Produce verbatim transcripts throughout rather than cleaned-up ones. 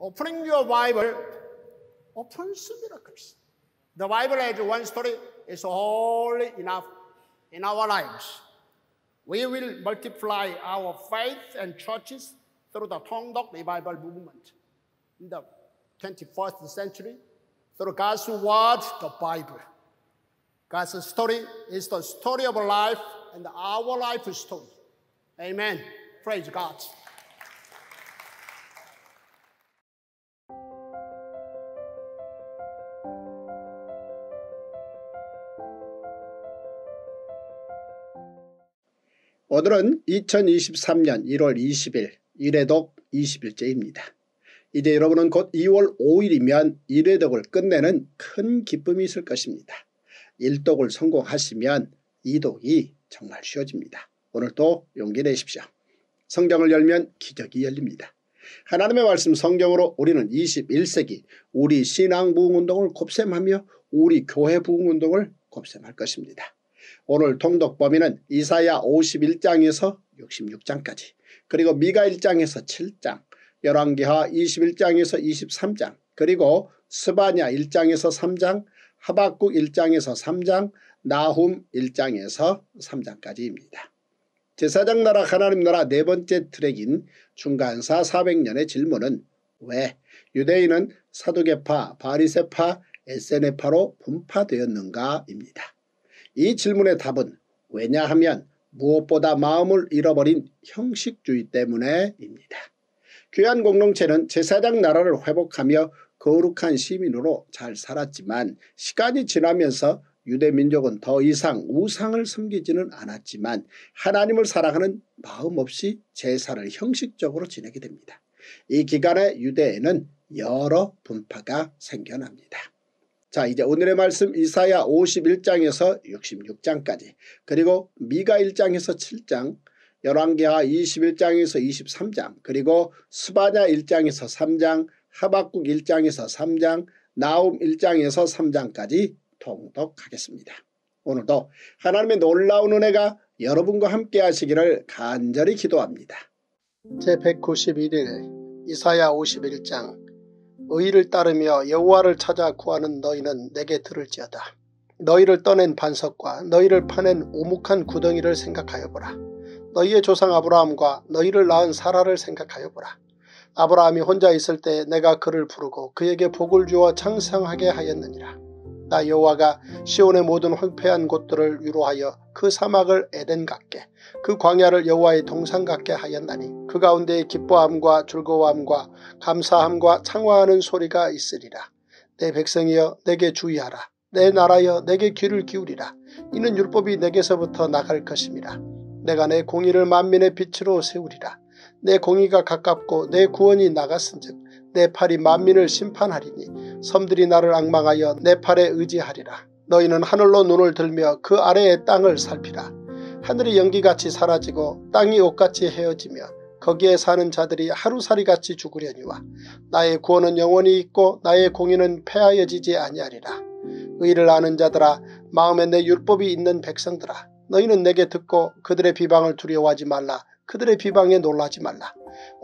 Opening your Bible opens miracles. The Bible as one story is wholly enough in our lives. We will multiply our faith and churches through the Tongdok Revival movement in the twenty-first century, through God's word, the Bible. God's story is the story of life and our life story. Amen. Praise God. 오늘은 이천이십삼 년 일월 이십일 일회독 이십 일째입니다. 이제 여러분은 곧 이월 오일이면 일회독을 끝내는 큰 기쁨이 있을 것입니다. 일독을 성공하시면 이독이 정말 쉬워집니다. 오늘도 용기 내십시오. 성경을 열면 기적이 열립니다. 하나님의 말씀 성경으로 우리는 이십일 세기 우리 신앙 부흥운동을 곱셈하며 우리 교회 부흥운동을 곱셈할 것입니다. 오늘 통독 범위는 이사야 오십일 장에서 육십육 장까지, 그리고 미가 일 장에서 칠 장, 열왕기하 이십일 장에서 이십삼 장, 그리고 스바냐 일 장에서 삼 장, 하박국 일 장에서 삼 장, 나훔 일 장에서 삼 장까지입니다. 제사장 나라 하나님 나라 네 번째 트랙인 중간사 사백 년의 질문은 왜 유대인은 사두개파, 바리새파, 에세네파로 분파되었는가입니다. 이 질문의 답은 왜냐하면 무엇보다 마음을 잃어버린 형식주의 때문에입니다. 귀한 공동체는 제사장 나라를 회복하며 거룩한 시민으로 잘 살았지만 시간이 지나면서 유대민족은 더 이상 우상을 섬기지는 않았지만 하나님을 사랑하는 마음 없이 제사를 형식적으로 지내게 됩니다. 이 기간에 유대에는 여러 분파가 생겨납니다. 자, 이제 오늘의 말씀 이사야 오십일 장에서 육십육 장까지, 그리고 미가 일 장에서 칠 장, 열왕기하 이십일 장에서 이십삼 장, 그리고 스바냐 일 장에서 삼 장, 하박국 일 장에서 삼 장, 나훔 일 장에서 삼 장까지 통독하겠습니다. 오늘도 하나님의 놀라운 은혜가 여러분과 함께 하시기를 간절히 기도합니다. 제백구십일 일 이사야 오십일 장. 의를 따르며 여호와를 찾아 구하는 너희는 내게 들을지어다. 너희를 떠낸 반석과 너희를 파낸 오목한 구덩이를 생각하여 보라. 너희의 조상 아브라함과 너희를 낳은 사라를 생각하여 보라. 아브라함이 혼자 있을 때 내가 그를 부르고 그에게 복을 주어 창성하게 하였느니라. 나 여호와가 시온의 모든 황폐한 곳들을 위로하여 그 사막을 에덴 같게, 그 광야를 여호와의 동산 같게 하였나니 그 가운데에 기뻐함과 즐거워함과 감사함과 창화하는 소리가 있으리라. 내 백성이여 내게 주의하라. 내 나라여 내게 귀를 기울이라. 이는 율법이 내게서부터 나갈 것임이라. 내가 내 공의를 만민의 빛으로 세우리라. 내 공의가 가깝고 내 구원이 나갔은즉 내 팔이 만민을 심판하리니 섬들이 나를 앙망하여 내 팔에 의지하리라. 너희는 하늘로 눈을 들며 그 아래의 땅을 살피라. 하늘이 연기같이 사라지고 땅이 옷같이 헤어지며 거기에 사는 자들이 하루살이같이 죽으려니와 나의 구원은 영원히 있고 나의 공의는 패하여지지 아니하리라. 의를 아는 자들아, 마음에 내 율법이 있는 백성들아, 너희는 내게 듣고 그들의 비방을 두려워하지 말라. 그들의 비방에 놀라지 말라.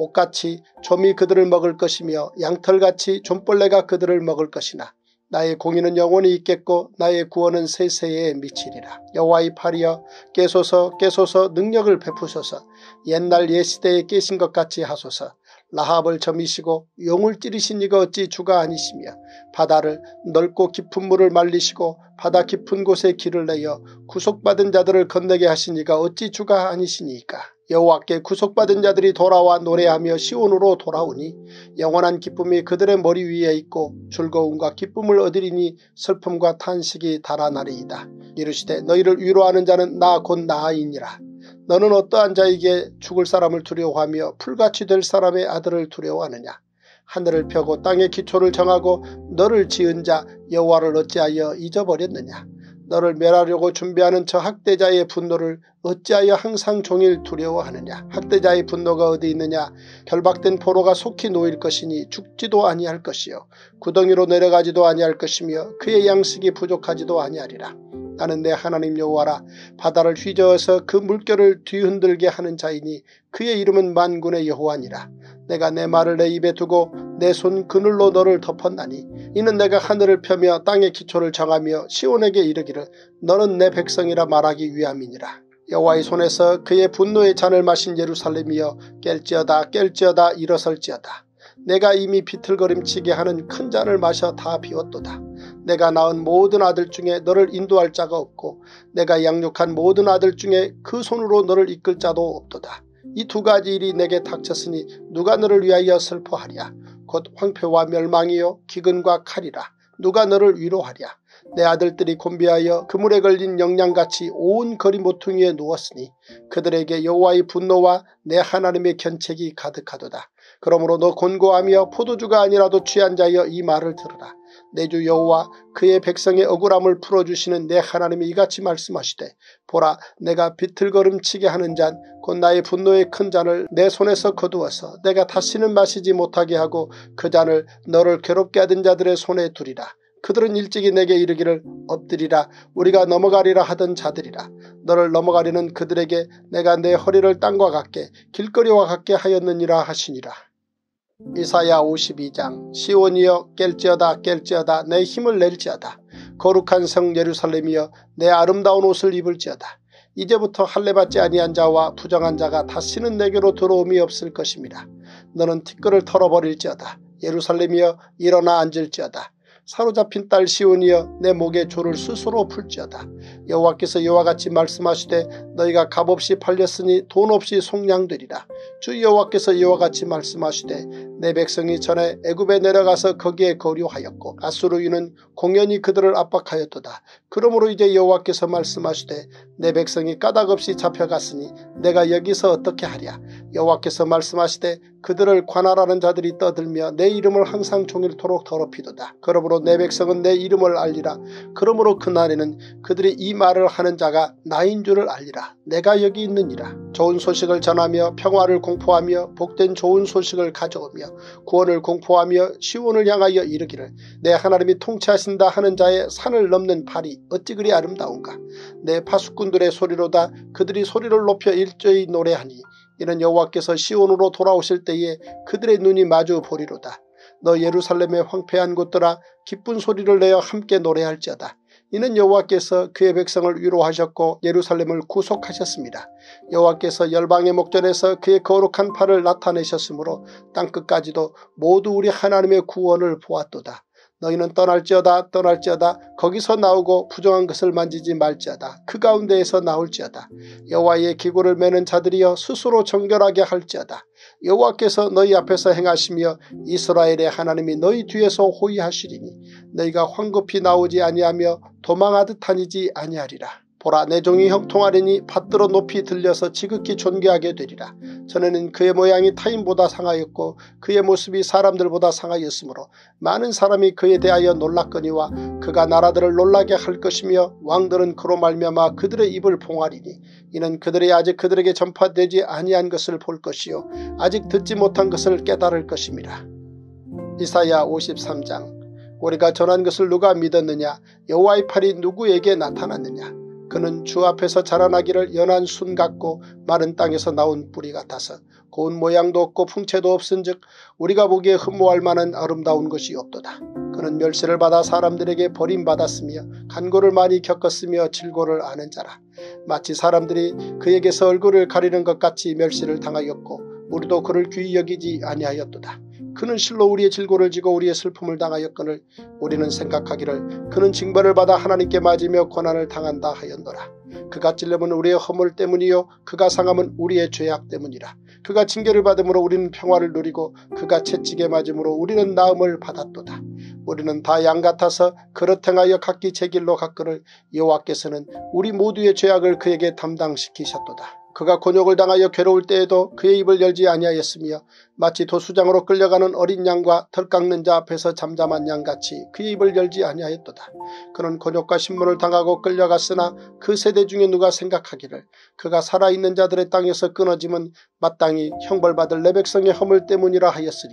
옷같이 좀이 그들을 먹을 것이며 양털같이 좀벌레가 그들을 먹을 것이나 나의 공의는 영원히 있겠고 나의 구원은 세세에 미치리라. 여호와의 팔이여 깨소서 깨소서 능력을 베푸소서. 옛날 옛시대에 깨신 것 같이 하소서. 라합을 점이시고 용을 찌르신 이가 어찌 주가 아니시며 바다를 넓고 깊은 물을 말리시고 바다 깊은 곳에 길을 내어 구속받은 자들을 건너게 하신 이가 어찌 주가 아니시니까. 여호와께 구속받은 자들이 돌아와 노래하며 시온으로 돌아오니 영원한 기쁨이 그들의 머리 위에 있고 즐거움과 기쁨을 얻으리니 슬픔과 탄식이 달아나리이다. 이르시되 너희를 위로하는 자는 나 곧 나이니라. 너는 어떠한 자에게 죽을 사람을 두려워하며 풀같이 될 사람의 아들을 두려워하느냐. 하늘을 펴고 땅의 기초를 정하고 너를 지은 자 여호와를 어찌하여 잊어버렸느냐. 너를 멸하려고 준비하는 저 학대자의 분노를 어찌하여 항상 종일 두려워하느냐. 학대자의 분노가 어디 있느냐. 결박된 포로가 속히 놓일 것이니 죽지도 아니할 것이요 구덩이로 내려가지도 아니할 것이며 그의 양식이 부족하지도 아니하리라. 나는 내 하나님 여호와라. 바다를 휘저어서 그 물결을 뒤흔들게 하는 자이니 그의 이름은 만군의 여호와니라. 내가 내 말을 내 입에 두고 내 손 그늘로 너를 덮었나니 이는 내가 하늘을 펴며 땅의 기초를 정하며 시온에게 이르기를 너는 내 백성이라 말하기 위함이니라. 여호와의 손에서 그의 분노의 잔을 마신 예루살렘이여 깰지어다 깰지어다 일어설지어다. 내가 이미 비틀거림치게 하는 큰 잔을 마셔 다 비웠도다. 내가 낳은 모든 아들 중에 너를 인도할 자가 없고 내가 양육한 모든 아들 중에 그 손으로 너를 이끌 자도 없도다. 이 두 가지 일이 내게 닥쳤으니 누가 너를 위하여 슬퍼하랴. 곧 황폐와 멸망이요 기근과 칼이라. 누가 너를 위로하랴. 내 아들들이 곤비하여 그물에 걸린 영양같이 온 거리 모퉁이에 누웠으니 그들에게 여호와의 분노와 내 하나님의 견책이 가득하도다. 그러므로 너 곤고하며 포도주가 아니라도 취한 자여 이 말을 들으라. 내 주 여호와 그의 백성의 억울함을 풀어주시는 내 하나님이 이같이 말씀하시되 보라 내가 비틀거림치게 하는 잔 곧 나의 분노의 큰 잔을 내 손에서 거두어서 내가 다시는 마시지 못하게 하고 그 잔을 너를 괴롭게 하던 자들의 손에 두리라. 그들은 일찍이 내게 이르기를 엎드리라 우리가 넘어가리라 하던 자들이라. 너를 넘어가리는 그들에게 내가 내 허리를 땅과 같게 길거리와 같게 하였느니라 하시니라. 이사야 오십이 장 시온이여 깰지어다 깰지어다 내 힘을 낼지어다. 거룩한 성 예루살렘이여 내 아름다운 옷을 입을지어다. 이제부터 할례받지 아니한 자와 부정한 자가 다시는 내게로 들어옴이 없을 것입니다. 너는 티끌을 털어버릴지어다. 예루살렘이여 일어나 앉을지어다. 사로잡힌 딸 시온이여 내 목에 조를 스스로 풀지어다. 여호와께서 이와 같이 말씀하시되 너희가 값없이 팔렸으니 돈 없이 속량되리라. 주 여호와께서 이와 같이 말씀하시되 내 백성이 전에 애굽에 내려가서 거기에 거류하였고 아수르인은 공연히 그들을 압박하였도다. 그러므로 이제 여호와께서 말씀하시되 내 백성이 까닭없이 잡혀갔으니 내가 여기서 어떻게 하랴. 여호와께서 말씀하시되 그들을 관할하는 자들이 떠들며 내 이름을 항상 종일토록 더럽히도다. 그러므로 내 백성은 내 이름을 알리라. 그러므로 그날에는 그들이 이 말을 하는 자가 나인 줄을 알리라. 내가 여기 있느니라. 좋은 소식을 전하며 평화를 공포하며 복된 좋은 소식을 가져오며 구원을 공포하며 시온을 향하여 이르기를 내 하나님이 통치하신다 하는 자의 산을 넘는 발이 어찌 그리 아름다운가. 내 파수꾼들의 소리로다. 그들이 소리를 높여 일제히 노래하니 이는 여호와께서 시온으로 돌아오실 때에 그들의 눈이 마주 보리로다. 너 예루살렘의 황폐한 곳들아 기쁜 소리를 내어 함께 노래할지어다. 이는 여호와께서 그의 백성을 위로하셨고 예루살렘을 구속하셨습니다. 여호와께서 열방의 목전에서 그의 거룩한 팔을 나타내셨으므로 땅끝까지도 모두 우리 하나님의 구원을 보았도다. 너희는 떠날지어다 떠날지어다 거기서 나오고 부정한 것을 만지지 말지어다. 그 가운데에서 나올지어다. 여호와의 기구를 매는 자들이여 스스로 정결하게 할지어다. 여호와께서 너희 앞에서 행하시며 이스라엘의 하나님이 너희 뒤에서 호위하시리니 너희가 황급히 나오지 아니하며 도망하듯 다니지 아니하리라. 보라 내 종이 형통하리니 받들어 높이 들려서 지극히 존귀하게 되리라. 전에는 그의 모양이 타인보다 상하였고 그의 모습이 사람들보다 상하였으므로 많은 사람이 그에 대하여 놀랐거니와 그가 나라들을 놀라게 할 것이며 왕들은 그로 말미암아 그들의 입을 봉하리니 이는 그들이 아직 그들에게 전파되지 아니한 것을 볼 것이요 아직 듣지 못한 것을 깨달을 것임이라. 이사야 오십삼 장 우리가 전한 것을 누가 믿었느냐. 여호와의 팔이 누구에게 나타났느냐. 그는 주 앞에서 자라나기를 연한 순 같고 마른 땅에서 나온 뿌리 같아서 고운 모양도 없고 풍채도 없은즉 우리가 보기에 흠모할 만한 아름다운 것이 없도다. 그는 멸시를 받아 사람들에게 버림받았으며 간고를 많이 겪었으며 질고를 아는 자라. 마치 사람들이 그에게서 얼굴을 가리는 것 같이 멸시를 당하였고 우리도 그를 귀히 여기지 아니하였도다. 그는 실로 우리의 질고를 지고 우리의 슬픔을 당하였거늘 우리는 생각하기를 그는 징벌을 받아 하나님께 맞으며 고난을 당한다 하였노라. 그가 찔림은 우리의 허물 때문이요 그가 상함은 우리의 죄악 때문이라. 그가 징계를 받음으로 우리는 평화를 누리고 그가 채찍에 맞음으로 우리는 나음을 받았도다. 우리는 다 양 같아서 그릇 행하여 각기 제 길로 갔거늘 여호와께서는 우리 모두의 죄악을 그에게 담당시키셨도다. 그가 곤욕을 당하여 괴로울 때에도 그의 입을 열지 아니하였으며 마치 도수장으로 끌려가는 어린 양과 털 깎는 자 앞에서 잠잠한 양같이 그의 입을 열지 아니하였도다. 그는 곤욕과 신문을 당하고 끌려갔으나 그 세대 중에 누가 생각하기를 그가 살아있는 자들의 땅에서 끊어짐은 마땅히 형벌받을 내 백성의 허물 때문이라 하였으리요.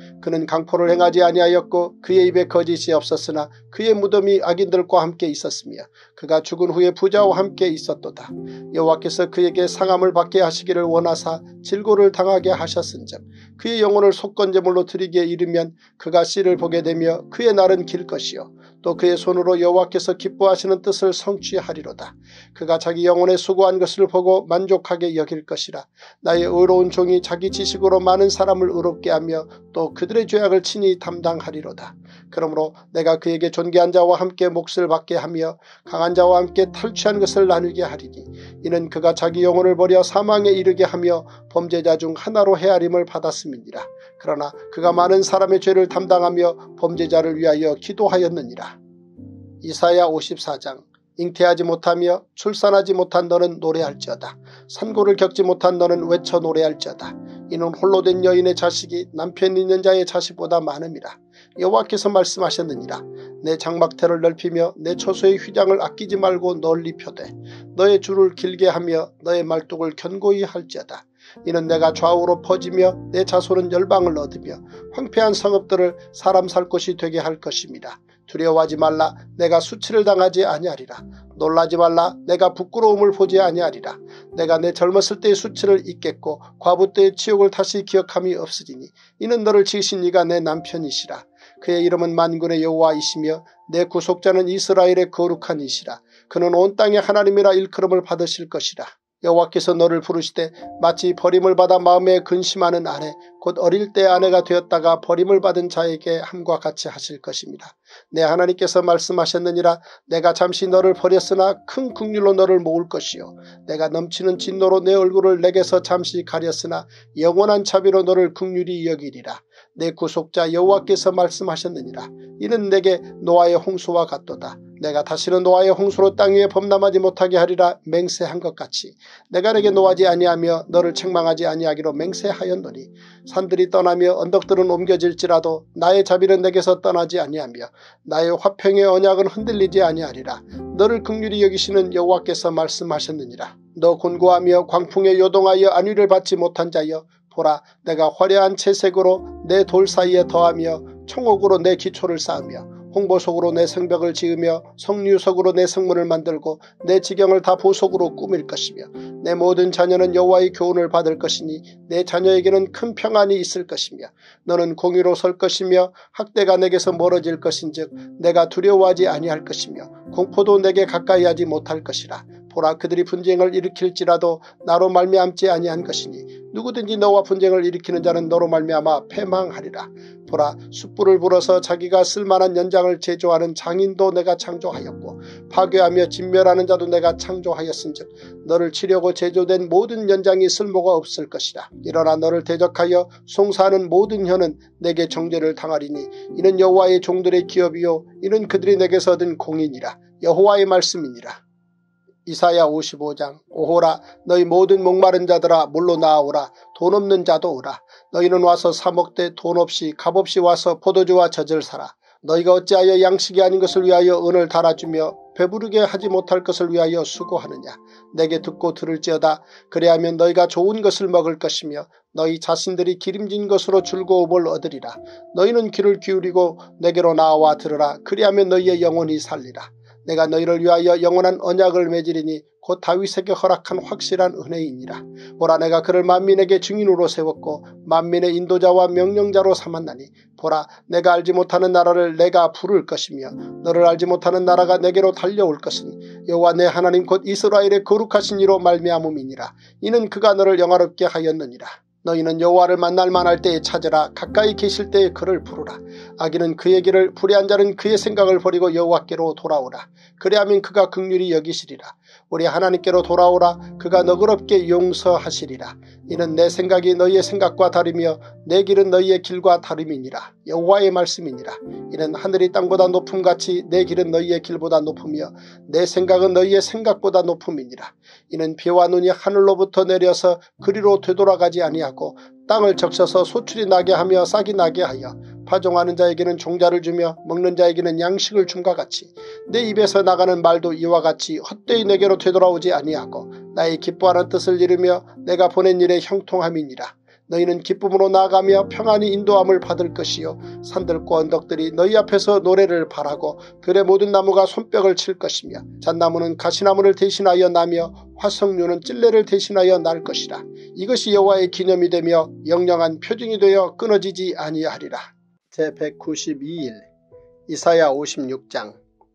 그는 강포를 행하지 아니하였고 그의 입에 거짓이 없었으나 그의 무덤이 악인들과 함께 있었으며 그가 죽은 후에 부자와 함께 있었도다. 여호와께서 그에게 상함을 받게 하시기를 원하사 질고를 당하게 하셨은즉 그의 영혼을 속건제물로 드리기에 이르면 그가 씨를 보게 되며 그의 날은 길 것이요 또 그의 손으로 여호와께서 기뻐하시는 뜻을 성취하리로다. 그가 자기 영혼에 수고한 것을 보고 만족하게 여길 것이라. 나의 의로운 종이 자기 지식으로 많은 사람을 의롭게 하며 또 그들의 죄악을 친히 담당하리로다. 그러므로 내가 그에게 존귀한 자와 함께 몫을 받게 하며 강한 자와 함께 탈취한 것을 나누게 하리니 이는 그가 자기 영혼을 버려 사망에 이르게 하며 범죄자 중 하나로 헤아림을 받았음이니라. 그러나 그가 많은 사람의 죄를 담당하며 범죄자를 위하여 기도하였느니라. 이사야 오십사 장. 잉태하지 못하며 출산하지 못한 너는 노래할지어다. 산고를 겪지 못한 너는 외쳐 노래할지어다. 이는 홀로 된 여인의 자식이 남편 있는 자의 자식보다 많음이라. 여호와께서 말씀하셨느니라. 내 장막터를 넓히며 내 처소의 휘장을 아끼지 말고 널리 펴되 너의 줄을 길게 하며 너의 말뚝을 견고히 할지어다. 이는 내가 좌우로 퍼지며 내 자손은 열방을 얻으며 황폐한 성읍들을 사람 살 곳이 되게 할 것입니다. 두려워하지 말라. 내가 수치를 당하지 아니하리라. 놀라지 말라. 내가 부끄러움을 보지 아니하리라. 내가 내 젊었을 때의 수치를 잊겠고 과부 때의 치욕을 다시 기억함이 없으리니 이는 너를 지으신 이가 내 남편이시라. 그의 이름은 만군의 여호와이시며 내 구속자는 이스라엘의 거룩한 이시라. 그는 온 땅의 하나님이라 일컬음을 받으실 것이라. 여호와께서 너를 부르시되 마치 버림을 받아 마음에 근심하는 아내 곧 어릴 때 아내가 되었다가 버림을 받은 자에게 함과 같이 하실 것입니다. 내 하나님께서 말씀하셨느니라. 내가 잠시 너를 버렸으나 큰 긍휼로 너를 모을 것이요 내가 넘치는 진노로 내 얼굴을 내게서 잠시 가렸으나 영원한 자비로 너를 긍휼히 여기리라. 내 구속자 여호와께서 말씀하셨느니라. 이는 내게 노아의 홍수와 같도다. 내가 다시는 노아의 홍수로 땅 위에 범람하지 못하게 하리라 맹세한 것 같이 내가 내게 노하지 아니하며 너를 책망하지 아니하기로 맹세하였노니 산들이 떠나며 언덕들은 옮겨질지라도 나의 자비는 내게서 떠나지 아니하며 나의 화평의 언약은 흔들리지 아니하리라. 너를 긍휼히 여기시는 여호와께서 말씀하셨느니라. 너 곤고하며 광풍에 요동하여 안위를 받지 못한 자여 보라, 내가 화려한 채색으로 내 돌 사이에 더하며 청옥으로 내 기초를 쌓으며 홍보석으로 내 성벽을 지으며 성류석으로 내 성문을 만들고 내 지경을 다 보석으로 꾸밀 것이며 내 모든 자녀는 여호와의 교훈을 받을 것이니 내 자녀에게는 큰 평안이 있을 것이며 너는 공의로 설 것이며 학대가 내게서 멀어질 것인즉 내가 두려워하지 아니할 것이며 공포도 내게 가까이 하지 못할 것이라. 보라, 그들이 분쟁을 일으킬지라도 나로 말미암지 아니한 것이니 누구든지 너와 분쟁을 일으키는 자는 너로 말미암아 패망하리라. 보라, 숯불을 불어서 자기가 쓸만한 연장을 제조하는 장인도 내가 창조하였고 파괴하며 진멸하는 자도 내가 창조하였은즉 너를 치려고 제조된 모든 연장이 쓸모가 없을 것이라. 일어나 너를 대적하여 송사하는 모든 혀는 내게 정죄를 당하리니 이는 여호와의 종들의 기업이요 이는 그들이 내게서 얻은 공인이라. 여호와의 말씀이니라. 이사야 오십오 장. 오호라, 너희 모든 목마른 자들아 물로 나아오라. 돈 없는 자도 오라. 너희는 와서 사 먹되 돈 없이 값없이 와서 포도주와 젖을 사라. 너희가 어찌하여 양식이 아닌 것을 위하여 은을 달아주며 배부르게 하지 못할 것을 위하여 수고하느냐. 내게 듣고 들을지어다. 그래야면 너희가 좋은 것을 먹을 것이며 너희 자신들이 기름진 것으로 즐거움을 얻으리라. 너희는 귀를 기울이고 내게로 나와 들으라. 그리하면 너희의 영혼이 살리라. 내가 너희를 위하여 영원한 언약을 맺으리니 곧 다윗에게 허락한 확실한 은혜이니라. 보라, 내가 그를 만민에게 증인으로 세웠고 만민의 인도자와 명령자로 삼았나니 보라, 내가 알지 못하는 나라를 내가 부를 것이며 너를 알지 못하는 나라가 내게로 달려올 것은 여호와 내 하나님 곧 이스라엘의 거룩하신 이로 말미암음이니라. 이는 그가 너를 영화롭게 하였느니라. 너희는 여호와를 만날 만할 때에 찾으라. 가까이 계실 때에 그를 부르라. 악인은 그의 길을, 불의한 자는 그의 생각을 버리고 여호와께로 돌아오라. 그리하면 그가 긍휼히 여기시리라. 우리 하나님께로 돌아오라. 그가 너그럽게 용서하시리라. 이는 내 생각이 너희의 생각과 다르며 내 길은 너희의 길과 다름이니라. 여호와의 말씀이니라. 이는 하늘이 땅보다 높음같이 내 길은 너희의 길보다 높으며 내 생각은 너희의 생각보다 높음이니라. 이는 비와 눈이 하늘로부터 내려서 그리로 되돌아가지 아니하고 땅을 적셔서 소출이 나게 하며 싹이 나게 하여 파종하는 자에게는 종자를 주며 먹는 자에게는 양식을 줌과 같이 내 입에서 나가는 말도 이와 같이 헛되이 내게로 되돌아오지 아니하고 나의 기뻐하는 뜻을 이루며 내가 보낸 일의 형통함이니라. 너희는 기쁨으로 나아가며 평안히 인도함을 받을 것이요 산들과 언덕들이 너희 앞에서 노래를 바라고 들의 모든 나무가 손뼉을 칠 것이며 잣나무는 가시나무를 대신하여 나며 화석류는 찔레를 대신하여 날 것이라. 이것이 여호와의 기념이 되며 영영한 표징이 되어 끊어지지 아니하리라. 제백구십이 일 이사야 오십육 장.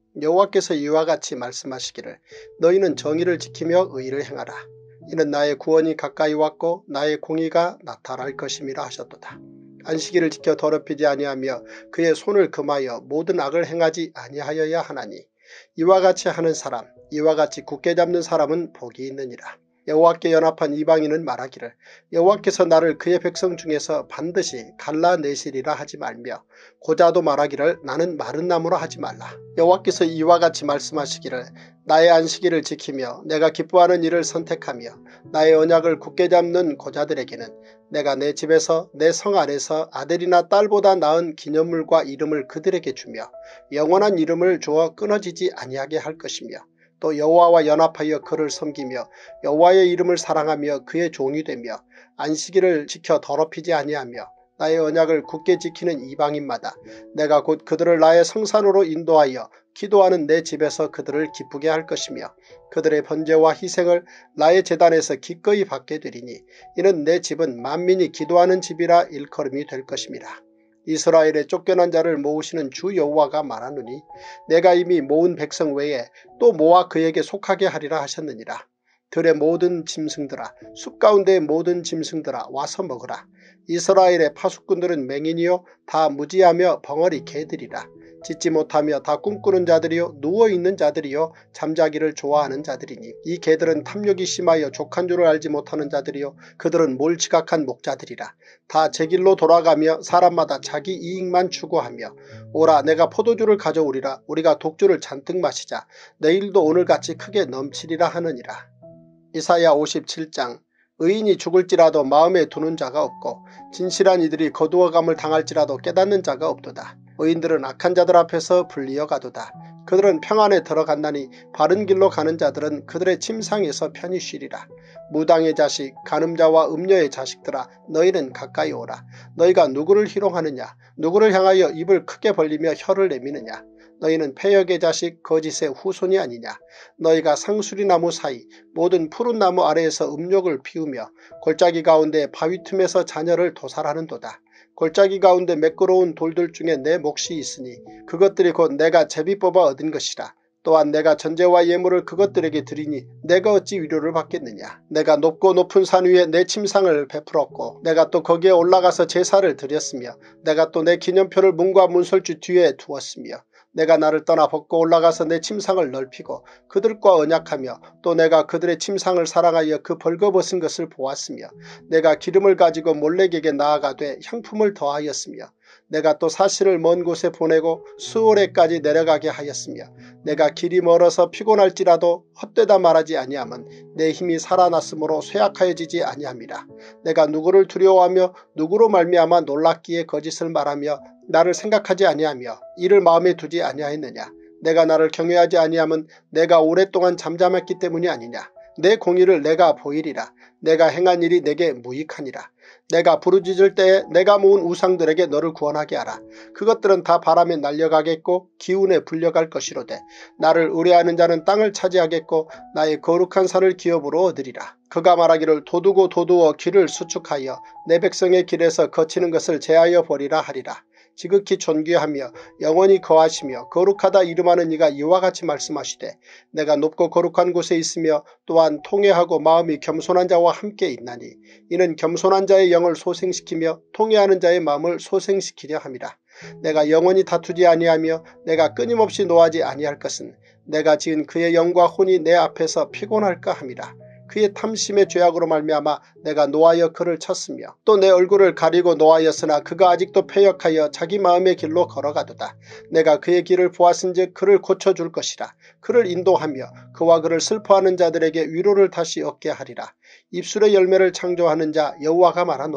여호와께서 이와 같이 말씀하시기를 너희는 정의를 지키며 의를 행하라. 이는 나의 구원이 가까이 왔고 나의 공의가 나타날 것임이라 하셨도다. 안식일을 지켜 더럽히지 아니하며 그의 손을 금하여 모든 악을 행하지 아니하여야 하나니 이와 같이 하는 사람 이와 같이 굳게 잡는 사람은 복이 있느니라. 여호와께 연합한 이방인은 말하기를 여호와께서 나를 그의 백성 중에서 반드시 갈라내시리라 하지 말며 고자도 말하기를 나는 마른 나무라 하지 말라. 여호와께서 이와 같이 말씀하시기를 나의 안식일을 지키며 내가 기뻐하는 일을 선택하며 나의 언약을 굳게 잡는 고자들에게는 내가 내 집에서 내 성 안에서 아들이나 딸보다 나은 기념물과 이름을 그들에게 주며 영원한 이름을 주어 끊어지지 아니하게 할 것이며 또 여호와와 연합하여 그를 섬기며 여호와의 이름을 사랑하며 그의 종이 되며 안식일을 지켜 더럽히지 아니하며 나의 언약을 굳게 지키는 이방인마다 내가 곧 그들을 나의 성산으로 인도하여 기도하는 내 집에서 그들을 기쁘게 할 것이며 그들의 번제와 희생을 나의 제단에서 기꺼이 받게 되리니 이는 내 집은 만민이 기도하는 집이라 일컬음이 될 것임이라. 이스라엘의 쫓겨난 자를 모으시는 주 여호와가 말하노니 내가 이미 모은 백성 외에 또 모아 그에게 속하게 하리라 하셨느니라. 들의 모든 짐승들아 숲 가운데의 모든 짐승들아 와서 먹으라. 이스라엘의 파수꾼들은 맹인이요 다 무지하며 벙어리 개들이라. 짖지 못하며 다 꿈꾸는 자들이요 누워있는 자들이요 잠자기를 좋아하는 자들이니 이 개들은 탐욕이 심하여 족한 줄을 알지 못하는 자들이요 그들은 몰지각한 목자들이라. 다 제 길로 돌아가며 사람마다 자기 이익만 추구하며 오라 내가 포도주를 가져오리라. 우리가 독주를 잔뜩 마시자. 내일도 오늘같이 크게 넘치리라 하느니라. 이사야 오십칠 장. 의인이 죽을지라도 마음에 두는 자가 없고 진실한 이들이 거두어감을 당할지라도 깨닫는 자가 없도다. 의인들은 악한 자들 앞에서 불리어 가도다. 그들은 평안에 들어간다니 바른 길로 가는 자들은 그들의 침상에서 편히 쉬리라. 무당의 자식 간음자와 음녀의 자식들아 너희는 가까이 오라. 너희가 누구를 희롱하느냐 누구를 향하여 입을 크게 벌리며 혀를 내미느냐. 너희는 패역의 자식 거짓의 후손이 아니냐. 너희가 상수리나무 사이 모든 푸른 나무 아래에서 음욕을 피우며 골짜기 가운데 바위 틈에서 자녀를 도살하는도다. 골짜기 가운데 매끄러운 돌들 중에 내 몫이 있으니 그것들이 곧 내가 제비 뽑아 얻은 것이라. 또한 내가 전제와 예물을 그것들에게 드리니 내가 어찌 위로를 받겠느냐. 내가 높고 높은 산 위에 내 침상을 베풀었고 내가 또 거기에 올라가서 제사를 드렸으며 내가 또 내 기념표를 문과 문설주 뒤에 두었으며 내가 나를 떠나 벗고 올라가서 내 침상을 넓히고 그들과 언약하며 또 내가 그들의 침상을 사랑하여 그 벌거벗은 것을 보았으며 내가 기름을 가지고 몰렉에게 나아가되 향품을 더하였으며 내가 또 사실을 먼 곳에 보내고 수오레까지 내려가게 하였으며 내가 길이 멀어서 피곤할지라도 헛되다 말하지 아니함은 내 힘이 살아났으므로 쇠약하여지지 아니함이라. 내가 누구를 두려워하며 누구로 말미암아 놀랍기에 거짓을 말하며 나를 생각하지 아니하며 이를 마음에 두지 아니하였느냐. 내가 나를 경외하지 아니함은 내가 오랫동안 잠잠했기 때문이 아니냐. 내 공의를 내가 보이리라. 내가 행한 일이 내게 무익하니라. 내가 부르짖을 때에 내가 모은 우상들에게 너를 구원하게 하라. 그것들은 다 바람에 날려가겠고 기운에 불려갈 것이로되 나를 의뢰하는 자는 땅을 차지하겠고 나의 거룩한 산을 기업으로 얻으리라. 그가 말하기를 도두고 도두어 길을 수축하여 내 백성의 길에서 거치는 것을 제하여 버리라 하리라. 지극히 존귀하며 영원히 거하시며 거룩하다 이름하는 이가 이와 같이 말씀하시되 내가 높고 거룩한 곳에 있으며 또한 통회하고 마음이 겸손한 자와 함께 있나니 이는 겸손한 자의 영을 소생시키며 통회하는 자의 마음을 소생시키려 함이라. 내가 영원히 다투지 아니하며 내가 끊임없이 노하지 아니할 것은 내가 지은 그의 영과 혼이 내 앞에서 피곤할까 함이라. 그의 탐심의 죄악으로 말미암아 내가 노하여 그를 쳤으며 또 내 얼굴을 가리고 노하였으나 그가 아직도 패역하여 자기 마음의 길로 걸어가도다. 내가 그의 길을 보았은즉 그를 고쳐줄 것이라. 그를 인도하며 그와 그를 슬퍼하는 자들에게 위로를 다시 얻게 하리라. 입술의 열매를 창조하는 자 여호와가 말하노라.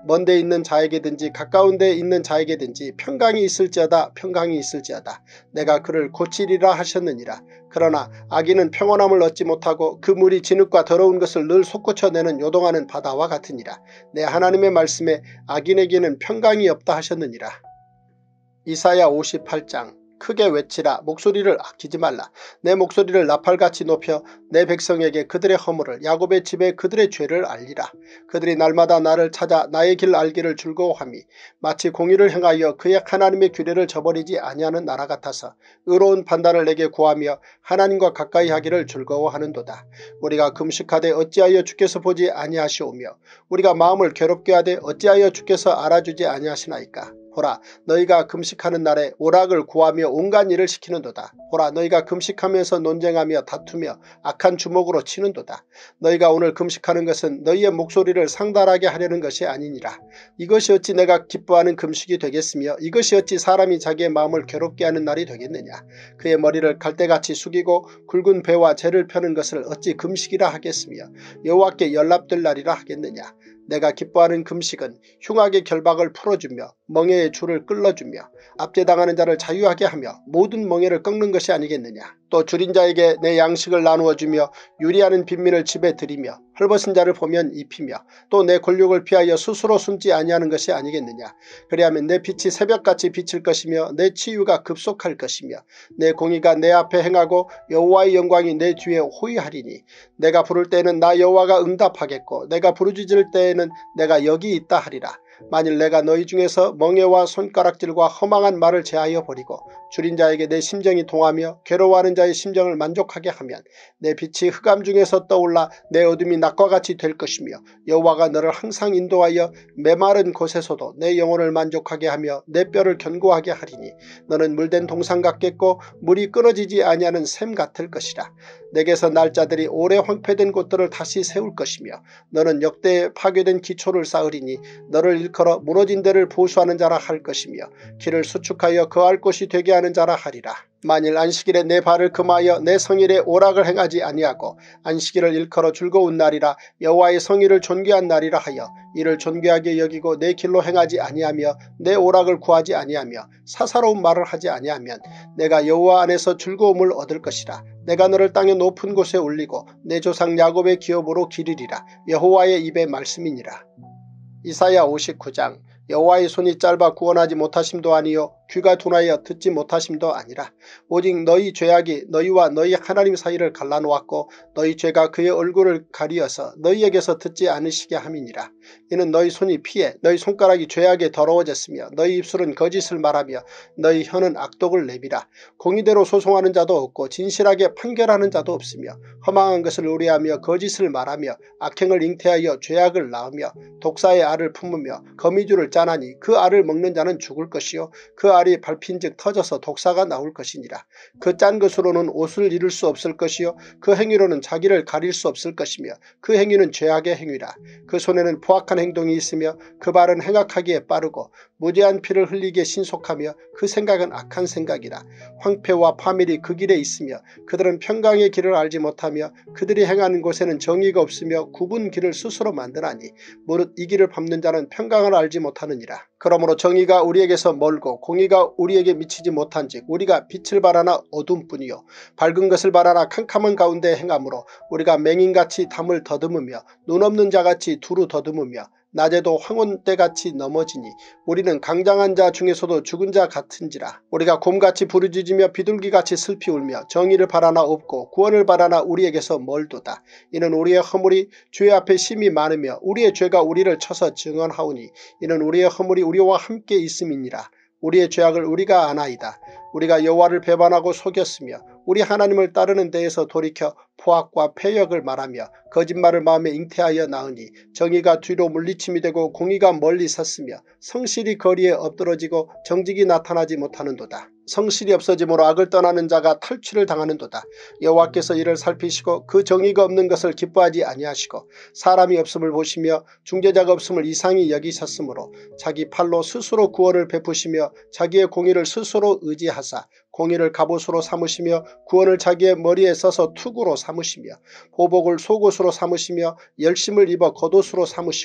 먼 데 있는 자에게든지 가까운 데 있는 자에게든지 평강이 있을지어다 평강이 있을지어다. 내가 그를 고치리라 하셨느니라. 그러나 악인은 평온함을 얻지 못하고 그 물이 진흙과 더러운 것을 늘 솟구쳐내는 요동하는 바다와 같으니라. 내 하나님의 말씀에 악인에게는 평강이 없다 하셨느니라. 이사야 오십팔 장. 크게 외치라. 목소리를 아끼지 말라. 내 목소리를 나팔같이 높여 내 백성에게 그들의 허물을 야곱의 집에 그들의 죄를 알리라. 그들이 날마다 나를 찾아 나의 길 알기를 즐거워함이 마치 공의를 행하여 그의 하나님의 규례를 저버리지 아니하는 나라 같아서 의로운 판단을 내게 구하며 하나님과 가까이 하기를 즐거워하는도다. 우리가 금식하되 어찌하여 주께서 보지 아니하시오며 우리가 마음을 괴롭게 하되 어찌하여 주께서 알아주지 아니하시나이까. 보라 너희가 금식하는 날에 오락을 구하며 온갖 일을 시키는도다. 보라 너희가 금식하면서 논쟁하며 다투며 악한 주먹으로 치는도다. 너희가 오늘 금식하는 것은 너희의 목소리를 상달하게 하려는 것이 아니니라. 이것이 어찌 내가 기뻐하는 금식이 되겠으며 이것이 어찌 사람이 자기의 마음을 괴롭게 하는 날이 되겠느냐. 그의 머리를 갈대같이 숙이고 굵은 배와 재를 펴는 것을 어찌 금식이라 하겠으며 여호와께 연락될 날이라 하겠느냐. 내가 기뻐하는 금식은 흉악의 결박을 풀어주며 멍에의 줄을 끌어주며 압제당하는 자를 자유하게 하며 모든 멍에를 꺾는 것이 아니겠느냐. 또 줄인 자에게 내 양식을 나누어 주며 유리하는 빈민을 집에 들이며 헐벗은 자를 보면 입히며 또 내 권력을 피하여 스스로 숨지 아니하는 것이 아니겠느냐. 그리하면 내 빛이 새벽같이 비칠 것이며 내 치유가 급속할 것이며 내 공의가 내 앞에 행하고 여호와의 영광이 내 뒤에 호위하리니 내가 부를 때에는 나 여호와가 응답하겠고 내가 부르짖을 때에는 내가 여기 있다 하리라. 만일 내가 너희 중에서 멍에와 손가락질과 허망한 말을 제하여 버리고 줄인 자에게 내 심정이 동하며 괴로워하는 자의 심정을 만족하게 하면 내 빛이 흑암 중에서 떠올라 내 어둠이 낮과 같이 될 것이며 여호와가 너를 항상 인도하여 메마른 곳에서도 내 영혼을 만족하게 하며 내 뼈를 견고하게 하리니 너는 물된 동상 같겠고 물이 끊어지지 아니하는 샘 같을 것이라. 내게서 날짜들이 오래 황폐된 곳들을 다시 세울 것이며 너는 역대에 파괴된 기초를 쌓으리니 너를 일컬어 무너진 데를 보수하는 자라 할 것이며 길을 수축하여 거할 곳이 되게 하는 자라 하리라. 만일 안식일에 내 발을 금하여 내 성일에 오락을 행하지 아니하고 안식일을 일컬어 즐거운 날이라 여호와의 성일을 존귀한 날이라 하여 이를 존귀하게 여기고 내 길로 행하지 아니하며 내 오락을 구하지 아니하며 사사로운 말을 하지 아니하면 내가 여호와 안에서 즐거움을 얻을 것이라. 내가 너를 땅의 높은 곳에 올리고 내 조상 야곱의 기업으로 기르리라. 여호와의 입의 말씀이니라. 이사야 오십구 장. 여호와의 손이 짧아 구원하지 못하심도 아니요 귀가 둔하여 듣지 못하심도 아니라 오직 너희 죄악이 너희와 너희 하나님 사이를 갈라놓았고 너희 죄가 그의 얼굴을 가리어서 너희에게서 듣지 않으시게 함이니라. 이는 너희 손이 피해 너희 손가락이 죄악에 더러워졌으며 너희 입술은 거짓을 말하며 너희 혀는 악독을 내비라. 공의대로 소송하는 자도 없고 진실하게 판결하는 자도 없으며 허망한 것을 의뢰하며 거짓을 말하며 악행을 잉태하여 죄악을 낳으며 독사의 알을 품으며 거미줄을 짜나니 그 알을 먹는 자는 죽을 것이요 그 알이 밟힌즉 터져서 독사가 나올 것이니라. 그 짠 것으로는 옷을 잃을 수 없을 것이요 그 행위로는 자기를 가릴 수 없을 것이며 그 행위는 죄악의 행위라. 그 손에는 포악한 행동이 있으며 그 발은 행악하기에 빠르고 무죄한 피를 흘리기에 신속하며 그 생각은 악한 생각이라. 황폐와 파멸이 그 길에 있으며 그들은 평강의 길을 알지 못하며 그들이 행하는 곳에는 정의가 없으며 굽은 길을 스스로 만드나니 무릇 이 길을 밟는 자는 평강을 알지 못하느니라. 그러므로 정의가 우리에게서 멀고 공의가 우리에게 미치지 못한즉 우리가 빛을 바라나 어둠뿐이요 밝은 것을 바라나 캄캄한 가운데 행함으로 우리가 맹인같이 담을 더듬으며 눈 없는 자같이 두루 더듬으며 낮에도 황혼 때같이 넘어지니 우리는 강장한 자 중에서도 죽은 자 같은지라. 우리가 곰같이 부르짖으며 비둘기같이 슬피 울며 정의를 바라나 없고 구원을 바라나 우리에게서 멀도다. 이는 우리의 허물이 주의 앞에 심히 많으며 우리의 죄가 우리를 쳐서 증언하오니 이는 우리의 허물이 우리와 함께 있음이니라. 우리의 죄악을 우리가 아나이다. 우리가 여호와를 배반하고 속였으며 우리 하나님을 따르는 데에서 돌이켜 포악과 패역을 말하며 거짓말을 마음에 잉태하여 낳으니 정의가 뒤로 물리침이 되고 공의가 멀리 섰으며 성실이 거리에 엎드러지고 정직이 나타나지 못하는도다. 성실이 없어짐으로 악을 떠나는 자가 탈취를 당하는도다. 여호와께서 이를 살피시고 그 정의가 없는 것을 기뻐하지 아니하시고 사람이 없음을 보시며 중재자가 없음을 이상히 여기셨으므로 자기 팔로 스스로 구원을 베푸시며 자기의 공의를 스스로 의지하사 공의를 갑옷으로 삼으시며 구원을 자기의 머리에 써서 투구로 삼으시며 보복을 속옷으로 삼으시며 열심을 입어 겉옷으로 삼으시고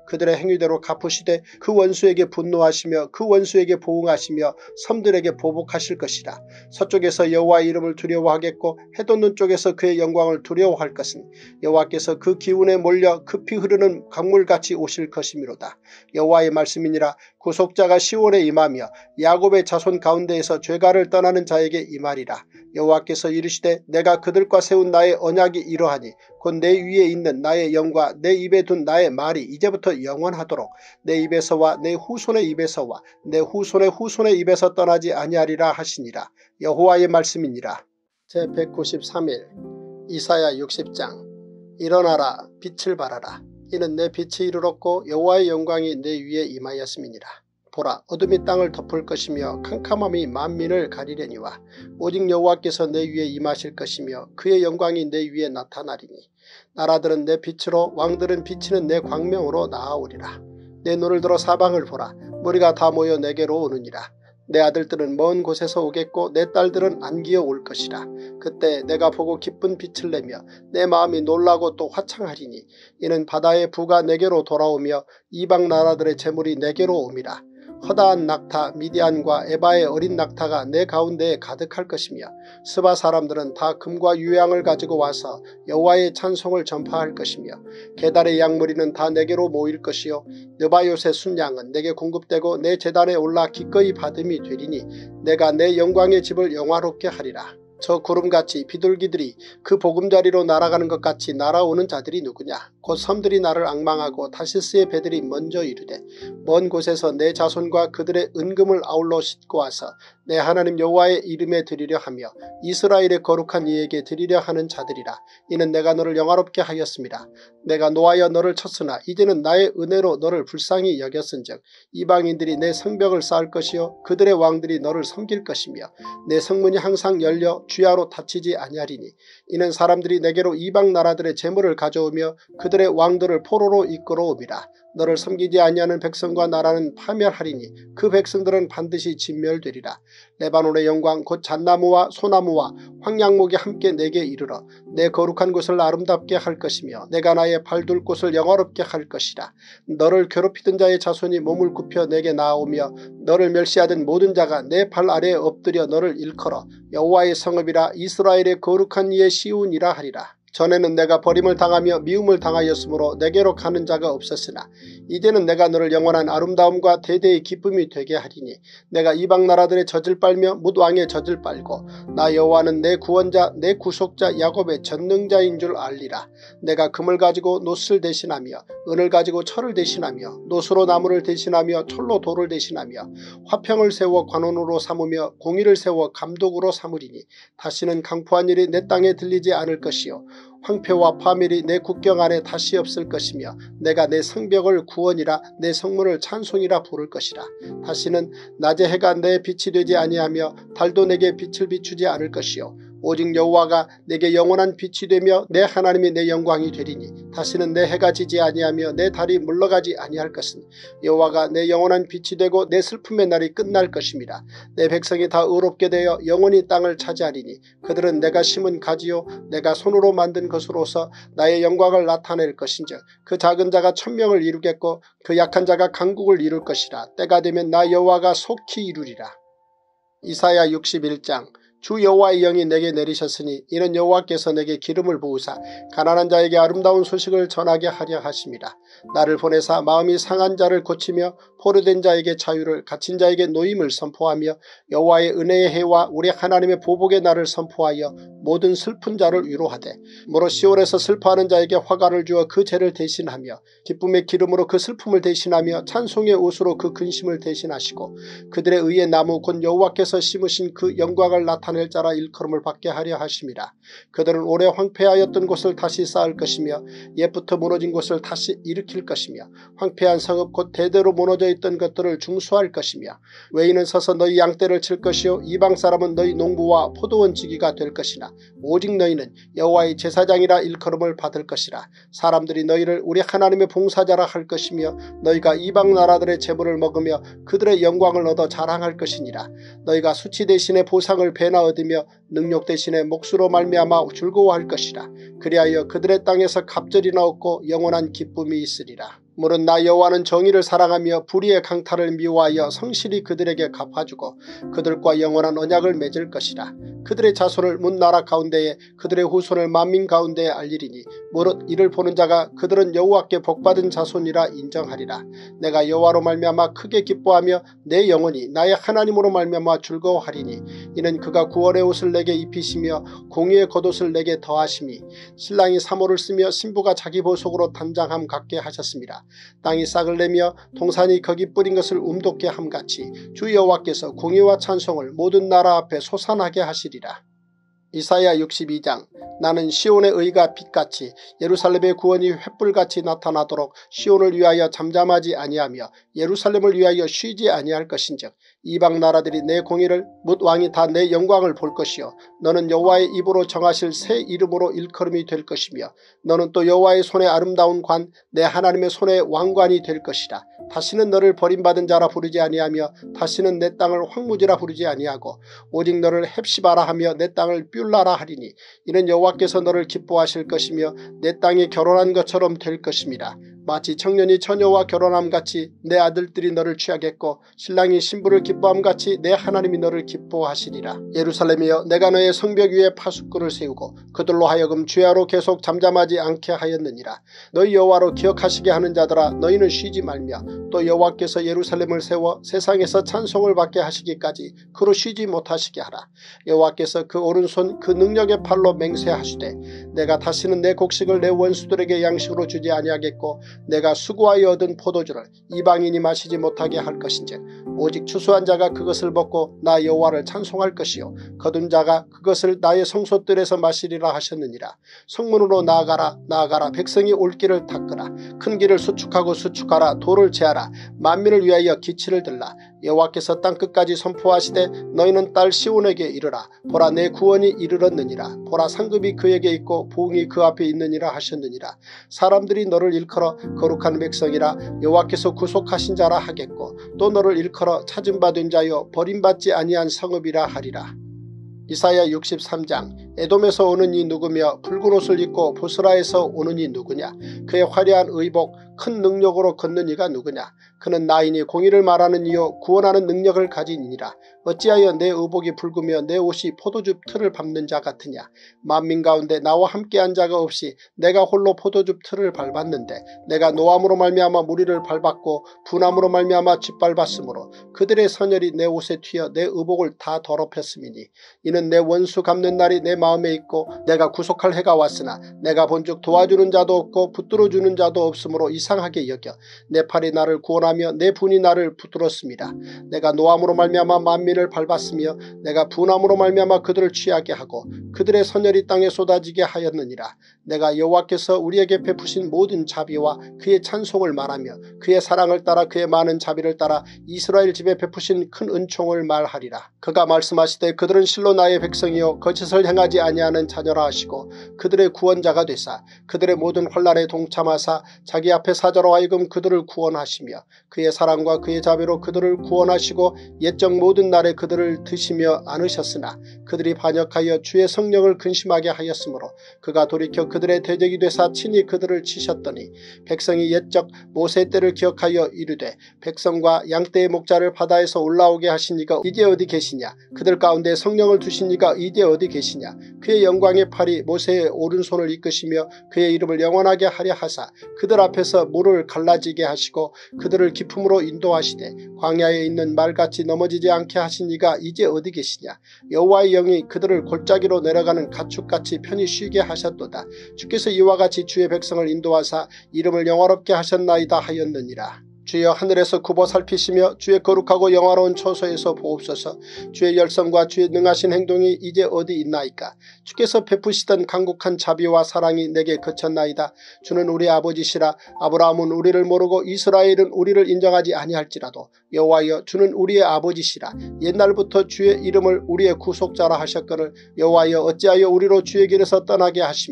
그들의 행위대로 갚으시되 그 원수에게 분노하시며 그 원수에게 보응하시며 섬들에게 보복하실 것이라. 서쪽에서 여호와의 이름을 두려워하겠고 해돋는 쪽에서 그의 영광을 두려워할 것은 여호와께서 그 기운에 몰려 급히 흐르는 강물같이 오실 것이미로다. 여호와의 말씀이니라. 구속자가 시온에 임하며 야곱의 자손 가운데에서 죄가를 떠나는 자에게 임하리라. 여호와께서 이르시되 내가 그들과 세운 나의 언약이 이러하니 곧 내 위에 있는 나의 영과 내 입에 둔 나의 말이 이제부터 영원하도록 내 입에서와 내 후손의 입에서와 내 후손의 후손의 입에서 떠나지 아니하리라 하시니라. 여호와의 말씀이니라. 제백구십삼 일 이사야 육십 장. 일어나라 빛을 발하라. 이는 내 빛이 이르렀고 여호와의 영광이 내 위에 임하였음이니라. 보라, 어둠이 땅을 덮을 것이며 캄캄함이 만민을 가리려니와 오직 여호와께서 내 위에 임하실 것이며 그의 영광이 내 위에 나타나리니 나라들은 내 빛으로 왕들은 비치는 내 광명으로 나아오리라. 내 눈을 들어 사방을 보라. 무리가 다 모여 내게로 오느니라. 내 아들들은 먼 곳에서 오겠고 내 딸들은 안기어 올 것이라. 그때 내가 보고 기쁜 빛을 내며 내 마음이 놀라고 또 화창하리니 이는 바다의 부가 내게로 돌아오며 이방 나라들의 재물이 내게로 옴이라. 허다한 낙타 미디안과 에바의 어린 낙타가 내 가운데에 가득할 것이며 스바 사람들은 다 금과 유향을 가지고 와서 여호와의 찬송을 전파할 것이며 게달의 양무리는 다 내게로 모일 것이요 느바요의 순양은 내게 공급되고 내 제단에 올라 기꺼이 받음이 되리니 내가 내 영광의 집을 영화롭게 하리라. 저 구름같이 비둘기들이 그 보금자리로 날아가는 것 같이 날아오는 자들이 누구냐. 곧 섬들이 나를 앙망하고 타시스의 배들이 먼저 이르되 먼 곳에서 내 자손과 그들의 은금을 아울러 싣고 와서 내 하나님 여호와의 이름에 드리려 하며 이스라엘의 거룩한 이에게 드리려 하는 자들이라. 이는 내가 너를 영화롭게 하였습니다. 내가 노하여 너를 쳤으나 이제는 나의 은혜로 너를 불쌍히 여겼은즉 이방인들이 내 성벽을 쌓을 것이요 그들의 왕들이 너를 섬길 것이며 내 성문이 항상 열려 주야로 닫히지 아니하리니 이는 사람들이 내게로 이방 나라들의 재물을 가져오며 그들의 왕들을 포로로 이끌어오리라. 너를 섬기지 아니하는 백성과 나라는 파멸하리니 그 백성들은 반드시 진멸되리라. 레바논의 영광 곧 잣나무와 소나무와 황양목이 함께 내게 이르러 내 거룩한 곳을 아름답게 할 것이며 내가 나의 발둘 곳을 영화롭게 할 것이라. 너를 괴롭히던 자의 자손이 몸을 굽혀 내게 나아오며 너를 멸시하던 모든 자가 내 발 아래에 엎드려 너를 일컬어 여호와의 성읍이라 이스라엘의 거룩한 이의 시온이라 하리라. 전에는 내가 버림을 당하며 미움을 당하였으므로 내게로 가는 자가 없었으나 이제는 내가 너를 영원한 아름다움과 대대의 기쁨이 되게 하리니 내가 이방 나라들의 젖을 빨며 뭇왕의 젖을 빨고 나 여호와는 내 구원자 내 구속자 야곱의 전능자인 줄 알리라. 내가 금을 가지고 노스를 대신하며 은을 가지고 철을 대신하며 노수로 나무를 대신하며 철로 돌을 대신하며 화평을 세워 관원으로 삼으며 공의를 세워 감독으로 삼으리니 다시는 강포한 일이 내 땅에 들리지 않을 것이요 황폐와 파멸이 내 국경 안에 다시 없을 것이며 내가 내 성벽을 구원이라 내 성문을 찬송이라 부를 것이라. 다시는 낮에 해가 내 빛이 되지 아니하며 달도 내게 빛을 비추지 않을 것이요 오직 여호와가 내게 영원한 빛이 되며 내 하나님이 내 영광이 되리니 다시는 내 해가 지지 아니하며 내 달이 물러가지 아니할 것은 여호와가 내 영원한 빛이 되고 내 슬픔의 날이 끝날 것입니다. 내 백성이 다 의롭게 되어 영원히 땅을 차지하리니 그들은 내가 심은 가지요 내가 손으로 만든 것으로서 나의 영광을 나타낼 것인즉 그 작은 자가 천명을 이루겠고 그 약한 자가 강국을 이룰 것이라. 때가 되면 나 여호와가 속히 이루리라. 이사야 육십일 장. 주 여호와의 영이 내게 내리셨으니 이는 여호와께서 내게 기름을 부으사 가난한 자에게 아름다운 소식을 전하게 하려 하심이라. 나를 보내사 마음이 상한 자를 고치며 포로된 자에게 자유를 갇힌 자에게 노임을 선포하며 여호와의 은혜의 해와 우리 하나님의 보복의 날을 선포하여 모든 슬픈 자를 위로하되 무릇 시온에서 슬퍼하는 자에게 화가를 주어 그 죄를 대신하며 기쁨의 기름으로 그 슬픔을 대신하며 찬송의 옷으로 그 근심을 대신하시고 그들의 의의 나무 곧 여호와께서 심으신 그 영광을 나타낼 자라 일컬음을 받게 하려 하심이라. 그들은 오래 황폐하였던 곳을 다시 쌓을 것이며 옛부터 무너진 곳을 다시 일으킬 것이며 황폐한 성읍 곧 대대로 무너져 있던 것들을 중수할 것이며 외인은 서서 너희 양떼를 칠 것이요 이방 사람은 너희 농부와 포도원 지기가 될 것이나 오직 너희는 여호와의 제사장이라 일컬음을 받을 것이라. 사람들이 너희를 우리 하나님의 봉사자라 할 것이며 너희가 이방 나라들의 재물을 먹으며 그들의 영광을 얻어 자랑할 것이니라. 너희가 수치 대신에 보상을 배나 얻으며 능력 대신에 몫으로 말미암아 즐거워할 것이라. 그리하여 그들의 땅에서 갑절이나 얻고 영원한 기쁨이 있으리라. 물은 나 여호와는 정의를 사랑하며 불의의 강탈을 미워하여 성실히 그들에게 갚아주고 그들과 영원한 언약을 맺을 것이라. 그들의 자손을 문 나라 가운데에 그들의 후손을 만민 가운데에 알리리니 무릇 이를 보는 자가 그들은 여호와께 복받은 자손이라 인정하리라. 내가 여호와로 말미암아 크게 기뻐하며 내 영혼이 나의 하나님으로 말미암아 즐거워하리니 이는 그가 구원의 옷을 내게 입히시며 공의의 겉옷을 내게 더하심이 신랑이 사모를 쓰며 신부가 자기 보석으로 단장함 같게 하셨습니다. 땅이 싹을 내며 동산이 거기 뿌린 것을 움돋게 함같이 주 여호와께서 공의와 찬송을 모든 나라 앞에 솟아나게 하시리라. 이사야 육십이 장. 나는 시온의 의가 빛같이 예루살렘의 구원이 횃불같이 나타나도록 시온을 위하여 잠잠하지 아니하며 예루살렘을 위하여 쉬지 아니할 것인즉 이방 나라들이 내 공의를 뭇 왕이 다 내 영광을 볼 것이요 너는 여호와의 입으로 정하실 새 이름으로 일컬음이 될 것이며 너는 또 여호와의 손에 아름다운 관 내 하나님의 손에 왕관이 될 것이라. 다시는 너를 버림받은 자라 부르지 아니하며 다시는 내 땅을 황무지라 부르지 아니하고 오직 너를 헵시바라 하며 내 땅을 뷸라라 하리니 이는 여호와께서 너를 기뻐하실 것이며 내 땅에 결혼한 것처럼 될 것입니다. 마치 청년이 처녀와 결혼함같이 내 아들들이 너를 취하겠고 신랑이 신부를 기뻐함같이 내 하나님이 너를 기뻐하시리라. 예루살렘이여 내가 너의 성벽 위에 파수꾼을 세우고 그들로 하여금 주야로 계속 잠잠하지 않게 하였느니라. 너희 여호와로 기억하시게 하는 자들아 너희는 쉬지 말며 또 여호와께서 예루살렘을 세워 세상에서 찬송을 받게 하시기까지 그로 쉬지 못하시게 하라. 여호와께서 그 오른손 그 능력의 팔로 맹세하시되 내가 다시는 내 곡식을 내 원수들에게 양식으로 주지 아니하겠고 내가 수고하여 얻은 포도주를 이방인이 마시지 못하게 할 것인즉 오직 추수한 자가 그것을 먹고 나 여호와를 찬송할 것이요 거둔 자가 그것을 나의 성소들에서 마시리라 하셨느니라. 성문으로 나아가라 나아가라. 백성이 올 길을 닦으라. 큰 길을 수축하고 수축하라. 돌을 제하라. 만민을 위하여 기치를 들라. 여호와께서 땅끝까지 선포하시되 너희는 딸 시온에게 이르라. 보라 내 구원이 이르렀느니라. 보라 상급이 그에게 있고 부흥이 그 앞에 있느니라 하셨느니라. 사람들이 너를 일컬어 거룩한 백성이라 여호와께서 구속하신 자라 하겠고 또 너를 일컬어 찾은 바 된 자여 버림받지 아니한 성읍이라 하리라. 이사야 육십삼 장. 에돔에서 오는 이 누구며 붉은 옷을 입고 보스라에서 오는 이 누구냐. 그의 화려한 의복 큰 능력으로 걷는 이가 누구냐. 그는 나이니 공의를 말하는 이요 구원하는 능력을 가진 이니라. 어찌하여 내 의복이 붉으며 내 옷이 포도주 틀을 밟는 자 같으냐. 만민 가운데 나와 함께한 자가 없이 내가 홀로 포도주 틀을 밟았는데 내가 노함으로 말미암아 무리를 밟았고 분함으로 말미암아 짓밟았으므로 그들의 선열이 내 옷에 튀어 내 의복을 다 더럽혔음이니 이는 내 원수 갚는 날이 내 마음에 있고 내가 구속할 해가 왔으나 내가 본즉 도와주는 자도 없고 붙들어주는 자도 없으므로 이상하게 여겨 내 팔이 나를 구원하며 내 분이 나를 붙들었습니다. 내가 노함으로 말미암아 만민을 밟았으며 내가 분함으로 말미암아 그들을 취하게 하고 그들의 선열이 땅에 쏟아지게 하였느니라. 내가 여호와께서 우리에게 베푸신 모든 자비와 그의 찬송을 말하며 그의 사랑을 따라 그의 많은 자비를 따라 이스라엘 집에 베푸신 큰 은총을 말하리라. 그가 말씀하시되 그들은 실로 나의 백성이요 거짓을 행하지 아니하는 자녀라 하시고 그들의 구원자가 되사 그들의 모든 환난에 동참하사 자기 앞에 사자로 하여금 그들을 구원하시며 그의 사랑과 그의 자비로 그들을 구원하시고 옛적 모든 날에 그들을 드시며 안으셨으나 그들이 반역하여 주의 성령을 근심하게 하였으므로 그가 돌이켜 그들의 대적이 되사 친히 그들을 치셨더니 백성이 옛적 모세 때를 기억하여 이르되 백성과 양떼의 목자를 바다에서 올라오게 하신 이가 이제 어디 계시냐. 그들 가운데 성령을 두신 이가 이제 어디 계시냐. 그의 영광의 팔이 모세의 오른손을 이끄시며 그의 이름을 영원하게 하려 하사 그들 앞에서 물을 갈라지게 하시고 그들을 기품으로 인도하시되 광야에 있는 말같이 넘어지지 않게 하신 이가 이제 어디 계시냐. 여호와의 영이 그들을 골짜기로 내려가는 가축같이 편히 쉬게 하셨도다. 주께서 이와 같이 주의 백성을 인도하사 이름을 영화롭게 하셨나이다 하였느니라. 주여 하늘에서 굽어 살피시며 주의 거룩하고 영화로운 처소에서 보옵소서. 주의 열성과 주의 능하신 행동이 이제 어디 있나이까. 주께서 베푸시던 강국한 자비와 사랑이 내게 그쳤나이다. 주는 우리 아버지시라. 아브라함은 우리를 모르고 이스라엘은 우리를 인정하지 아니할지라도 여호와여 주는 우리의 아버지시라. 옛날부터 주의 이름을 우리의 구속자라 하셨거늘 여호와여 어찌하여 우리로 주의 길에서 떠나게 하시며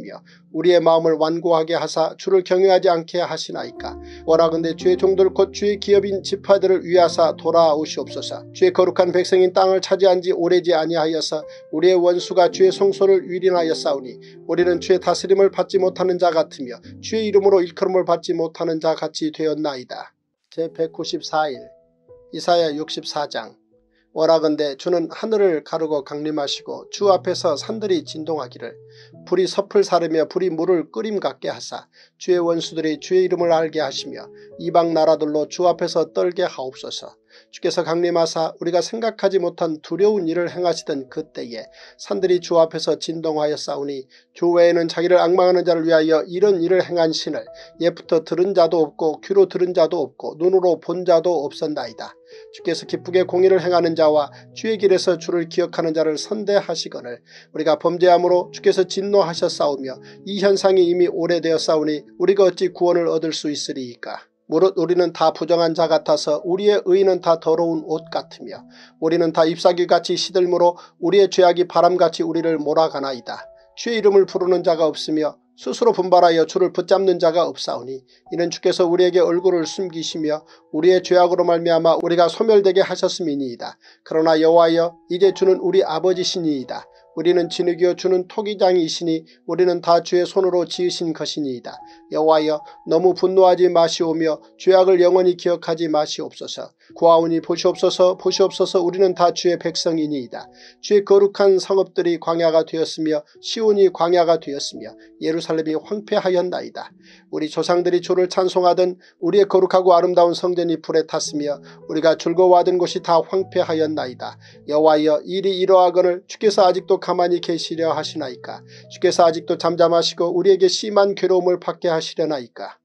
우리의 마음을 완고하게 하사 주를 경외하지 않게 하시나이까. 원하건대 주의 종들 곧 주의 기업인 지파들을 위하사 돌아오시옵소서. 주의 거룩한 백성인 땅을 차지한 지 오래지 아니하여서 우리의 원수가 주의 성소를 위린하였사오니 우리는 주의 다스림을 받지 못하는 자 같으며 주의 이름으로 일컬음을 받지 못하는 자 같이 되었나이다. 제백구십사 일 이사야 육십사 장. 원하건대 주는 하늘을 가르고 강림하시고 주 앞에서 산들이 진동하기를 불이 섭을 사르며 불이 물을 끓임 같게 하사 주의 원수들이 주의 이름을 알게 하시며 이방 나라들로 주 앞에서 떨게 하옵소서. 주께서 강림하사 우리가 생각하지 못한 두려운 일을 행하시던 그때에 산들이 주 앞에서 진동하였사오니 주 외에는 자기를 앙망하는 자를 위하여 이런 일을 행한 신을 옛부터 들은 자도 없고 귀로 들은 자도 없고 눈으로 본 자도 없었나이다. 주께서 기쁘게 공의를 행하는 자와 주의 길에서 주를 기억하는 자를 선대하시거늘 우리가 범죄함으로 주께서 진노하셨사오며 이 현상이 이미 오래되었사오니 우리가 어찌 구원을 얻을 수 있으리이까. 무릇 우리는 다 부정한 자 같아서 우리의 의는 다 더러운 옷 같으며 우리는 다 잎사귀같이 시들므로 우리의 죄악이 바람같이 우리를 몰아가나이다. 주의 이름을 부르는 자가 없으며 스스로 분발하여 주를 붙잡는 자가 없사오니 이는 주께서 우리에게 얼굴을 숨기시며 우리의 죄악으로 말미암아 우리가 소멸되게 하셨음이니이다. 그러나 여호와여 이제 주는 우리 아버지시니이다. 우리는 진흙이요 주는 토기장이시니 우리는 다 주의 손으로 지으신 것이니이다. 여호와여 너무 분노하지 마시오며 죄악을 영원히 기억하지 마시옵소서. 구하오니 보시옵소서 보시옵소서 우리는 다 주의 백성이니이다. 주의 거룩한 성읍들이 광야가 되었으며 시온이 광야가 되었으며 예루살렘이 황폐하였나이다. 우리 조상들이 주를 찬송하던 우리의 거룩하고 아름다운 성전이 불에 탔으며 우리가 즐거워하던 곳이 다 황폐하였나이다. 여호와여 일이 이러하거늘 주께서 아직도 가만히 계시려 하시나이까. 주께서 아직도 잠잠하시고 우리에게 심한 괴로움을 받게 하시려나이까.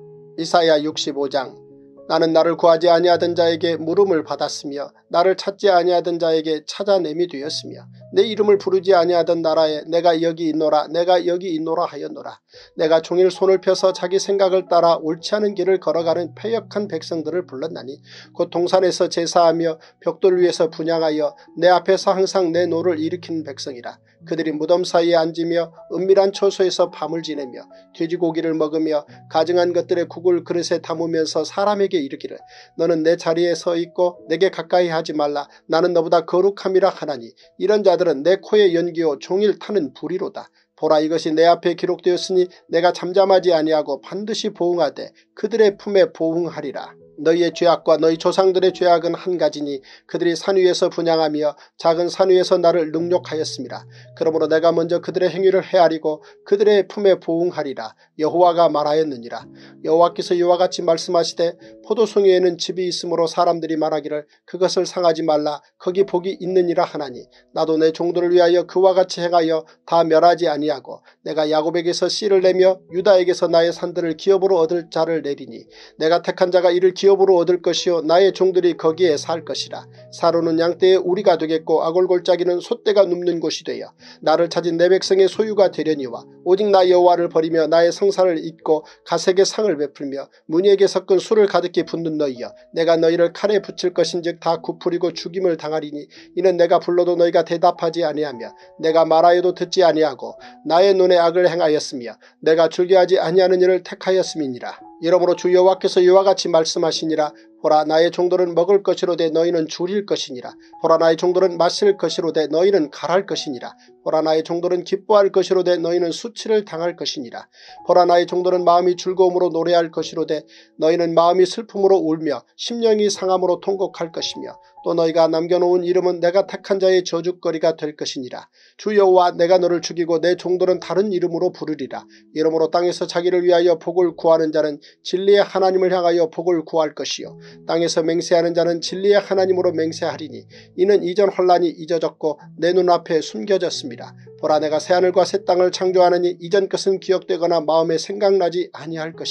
이사야 육십오 장. 나는 나를 구하지 아니하던 자에게 물음을 받았으며 나를 찾지 아니하던 자에게 찾아냄이 되었으며 내 이름을 부르지 아니하던 나라에 내가 여기 있노라 내가 여기 있노라 하였노라. 내가 종일 손을 펴서 자기 생각을 따라 옳지 않은 길을 걸어가는 패역한 백성들을 불렀나니 곧 동산에서 제사하며 벽돌 위에서 분향하여 내 앞에서 항상 내 노를 일으키는 백성이라. 그들이 무덤 사이에 앉으며 은밀한 처소에서 밤을 지내며 돼지고기를 먹으며 가증한 것들의 국을 그릇에 담으면서 사람에게 이르기를 너는 내 자리에 서 있고 내게 가까이 하지 말라. 나는 너보다 거룩함이라 하나니 이런 자들은 내 코에 연기요 종일 타는 불이로다. 보라 이것이 내 앞에 기록되었으니 내가 잠잠하지 아니하고 반드시 보응하되 그들의 품에 보응하리라. 너희의 죄악과 너희 조상들의 죄악은 한 가지니 그들이 산 위에서 분향하며 작은 산 위에서 나를 능욕하였습니다. 그러므로 내가 먼저 그들의 행위를 헤아리고 그들의 품에 보응하리라. 여호와가 말하였느니라. 여호와께서 이와 같이 말씀하시되 포도송이에는 즙이 있으므로 사람들이 말하기를 그것을 상하지 말라. 거기 복이 있느니라 하나니 나도 내 종들을 위하여 그와 같이 행하여 다 멸하지 아니하고 내가 야곱에게서 씨를 내며 유다에게서 나의 산들을 기업으로 얻을 자를 내리니 내가 택한 자가 이를 기업으로 얻을 것이요 나의 종들이 거기에 살 것이라. 사로는 양떼의 우리가 되겠고 아골골짜기는 솥대가 눕는 곳이 되어 나를 찾은 내 백성의 소유가 되려니와 오직 나 여호와를 버리며 나의 성사를 잊고 가색의 상을 베풀며 무니에게 섞은 술을 가득히 붓는 너희여 내가 너희를 칼에 붙일 것인즉 다 굽으리고 죽임을 당하리니 이는 내가 불러도 너희가 대답하지 아니하며 내가 말하여도 듣지 아니하고 나의 눈에 악을 행하였으며 내가 즐겨하지 아니하는 일을 택하였음이니라. 이러므로 주 여호와께서 이와 같이 말씀하시니라. 보라 나의 종들은 먹을 것이로되 너희는 줄일 것이니라. 보라 나의 종들은 마실 것이로되 너희는 갈할 것이니라. 보라 나의 종들은 기뻐할 것이로되 너희는 수치를 당할 것이니라. 보라 나의 종들은 마음이 즐거움으로 노래할 것이로되 너희는 마음이 슬픔으로 울며 심령이 상함으로 통곡할 것이며 또 너희가 남겨놓은 이름은 내가 택한 자의 저주거리가 될 것이니라. 주 여호와 내가 너를 죽이고 내 종들은 다른 이름으로 부르리라. 이러므로 땅에서 자기를 위하여 복을 구하는 자는 진리의 하나님을 향하여 복을 구할 것이요 땅에서 맹세하는 자는 진리의 하나님으로 맹세하리니 이는 이전 혼란이 잊어졌고 내 눈앞에 숨겨졌습니다. 보라 내가 새하늘과 새 땅을 창조하느니 이전 것은 기억되거나 마음에 생각나지 아니할 것이라.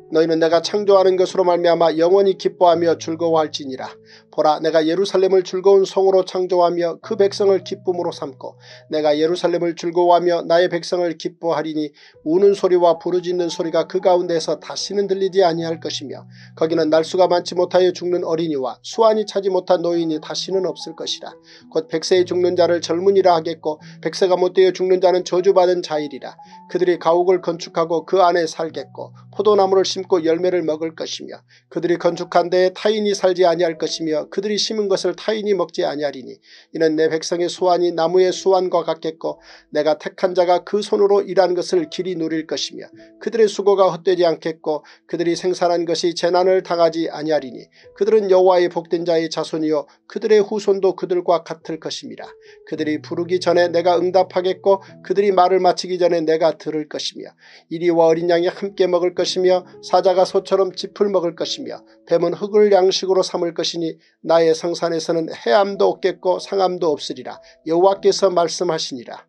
너희는 내가 창조하는 것으로 말미암아 영원히 기뻐하며 즐거워할지니라. 보라, 내가 예루살렘을 즐거운 성으로 창조하며 그 백성을 기쁨으로 삼고 내가 예루살렘을 즐거워하며 나의 백성을 기뻐하리니 우는 소리와 부르짖는 소리가 그 가운데에서 다시는 들리지 아니할 것이며 거기는 날수가 많지 못하여 죽는 어린이와 수완이 차지 못한 노인이 다시는 없을 것이라. 곧 백세에 죽는 자를 젊은이라 하겠고 백세가 못되어 죽는 자는 저주받은 자이리라. 그들이 가옥을 건축하고 그 안에 살겠고 포도나무를 심고 열매를 먹을 것이며 그들이 건축한 데에 타인이 살지 아니할 것이며 그들이 심은 것을 타인이 먹지 아니하리니 이는 내 백성의 수완이 나무의 수완과 같겠고 내가 택한 자가 그 손으로 일한 것을 길이 누릴 것이며 그들의 수고가 헛되지 않겠고 그들이 생산한 것이 재난을 당하지 아니하리니 그들은 여호와의 복된 자의 자손이요 그들의 후손도 그들과 같을 것임이라. 그들이 부르기 전에 내가 응답하겠고 그들이 말을 마치기 전에 내가 들을 것이며 이리와 어린 양이 함께 먹을 것이며 사자가 소처럼 짚을 먹을 것이며 뱀은 흙을 양식으로 삼을 것이니 나의 성산에서는 해암도 없겠고 상암도 없으리라. 여호와께서 말씀하시니라.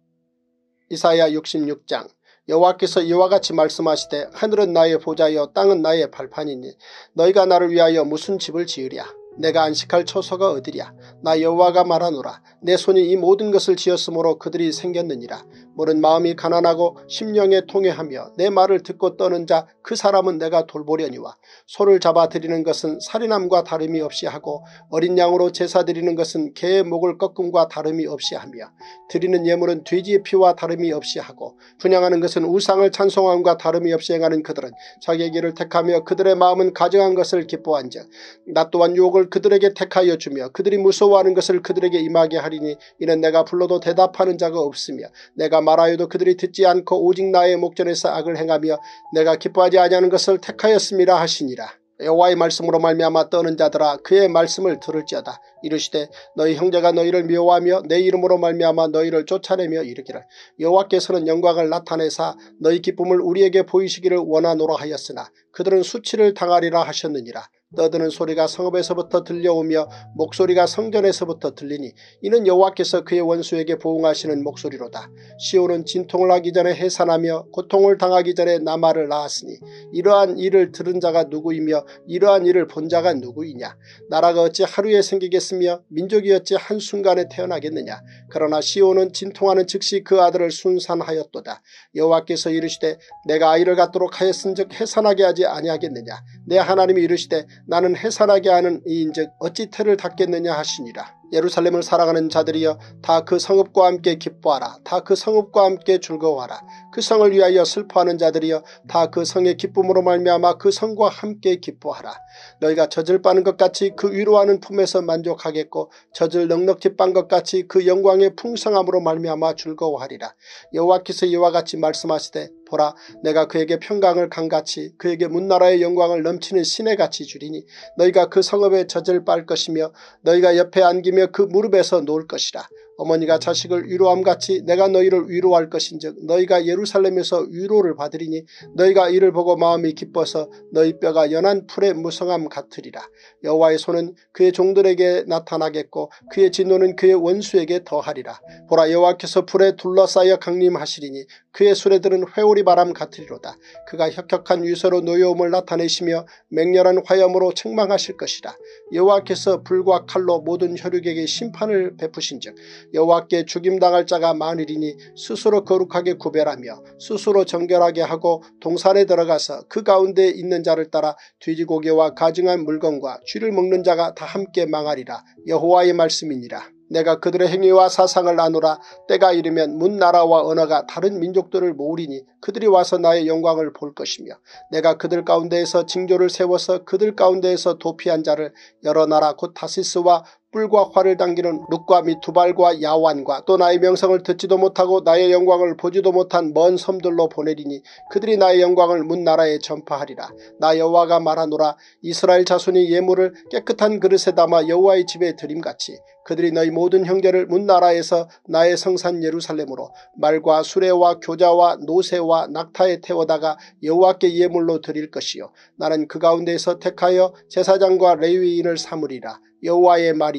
이사야 육십육 장. 여호와께서 이와 같이 말씀하시되 하늘은 나의 보좌여 땅은 나의 발판이니 너희가 나를 위하여 무슨 집을 지으랴. 내가 안식할 처소가 어디랴. 나 여호와가 말하노라. 내 손이 이 모든 것을 지었으므로 그들이 생겼느니라. 물은 마음이 가난하고 심령에 통회하며 내 말을 듣고 떠는 자 그 사람은 내가 돌보려니와 소를 잡아 드리는 것은 살인함과 다름이 없이 하고 어린 양으로 제사 드리는 것은 개의 목을 꺾음과 다름이 없이 하며 드리는 예물은 돼지의 피와 다름이 없이 하고 분향하는 것은 우상을 찬송함과 다름이 없이 행하는 그들은 자기의 길을 택하며 그들의 마음은 가증한 것을 기뻐한즉 나 또한 유혹을 그들에게 택하여 주며 그들이 무서워하는 것을 그들에게 임하게 하리니 이는 내가 불러도 대답하는 자가 없으며 내가 말하여도 그들이 듣지 않고 오직 나의 목전에서 악을 행하며 내가 기뻐하지 아니하는 것을 택하였음이라 하시니라. 여호와의 말씀으로 말미암아 떠는 자들아 그의 말씀을 들을지어다. 이르시되 너희 형제가 너희를 미워하며 내 이름으로 말미암아 너희를 쫓아내며 이르기를 여호와께서는 영광을 나타내사 너희 기쁨을 우리에게 보이시기를 원하노라 하였으나 그들은 수치를 당하리라 하셨느니라. 떠드는 소리가 성읍에서부터 들려오며 목소리가 성전에서부터 들리니 이는 여호와께서 그의 원수에게 보응하시는 목소리로다. 시온은 진통을 하기 전에 해산하며 고통을 당하기 전에 나말을 낳았으니 이러한 일을 들은 자가 누구이며 이러한 일을 본 자가 누구이냐. 나라가 어찌 하루에 생기겠으며 민족이 어찌 한순간에 태어나겠느냐. 그러나 시온은 진통하는 즉시 그 아들을 순산하였도다. 여호와께서 이르시되 내가 아이를 갖도록 하였은즉 해산하게 하지 아니하겠느냐. 내 하나님이 이르시되 나는 해산하게 하는 이인즉 어찌 태를 닫겠느냐 하시니라. 예루살렘을 살아가는 자들이여 다 그 성읍과 함께 기뻐하라. 다 그 성읍과 함께 즐거워하라. 그 성을 위하여 슬퍼하는 자들이여 다 그 성의 기쁨으로 말미암아 그 성과 함께 기뻐하라. 너희가 젖을 빠는 것 같이 그 위로하는 품에서 만족하겠고 젖을 넉넉히 빤 것 같이 그 영광의 풍성함으로 말미암아 즐거워하리라. 여호와께서 이와 같이 말씀하시되 보라 내가 그에게 평강을 강같이 그에게 문나라의 영광을 넘치는 시내같이 주리니 너희가 그 성읍에 젖을 빨 것이며 너희가 옆에 안기며 그 무릎에서 놓을 것이라. 어머니가 자식을 위로함같이 내가 너희를 위로할 것인즉 너희가 예루살렘에서 위로를 받으리니 너희가 이를 보고 마음이 기뻐서 너희 뼈가 연한 풀의 무성함 같으리라. 여호와의 손은 그의 종들에게 나타나겠고 그의 진노는 그의 원수에게 더하리라. 보라 여호와께서 불에 둘러싸여 강림하시리니 그의 수레들은 회오리 바람 같으리로다. 그가 혁혁한 위세로 노여움을 나타내시며 맹렬한 화염으로 책망하실 것이라. 여호와께서 불과 칼로 모든 혈육에게 심판을 베푸신즉 여호와께 죽임당할 자가 많으리니 스스로 거룩하게 구별하며 스스로 정결하게 하고 동산에 들어가서 그 가운데 있는 자를 따라 돼지고기와 가증한 물건과 쥐를 먹는 자가 다 함께 망하리라. 여호와의 말씀이니라. 내가 그들의 행위와 사상을 나누라. 때가 이르면 문 나라와 언어가 다른 민족들을 모으리니 그들이 와서 나의 영광을 볼 것이며 내가 그들 가운데에서 징조를 세워서 그들 가운데에서 도피한 자를 여러 나라 곧 다시스와 뿔과 활을 당기는 룻과 및 두발과 야완과 또 나의 명성을 듣지도 못하고 나의 영광을 보지도 못한 먼 섬들로 보내리니 그들이 나의 영광을 문 나라에 전파하리라. 나 여호와가 말하노라. 이스라엘 자손이 예물을 깨끗한 그릇에 담아 여호와의 집에 드림같이 그들이 너희 모든 형제를 문 나라에서 나의 성산 예루살렘으로 말과 수레와 교자와 노새와 낙타에 태워다가 여호와께 예물로 드릴 것이요 나는 그 가운데에서 택하여 제사장과 레위인을 삼으리라. 여호와의 말이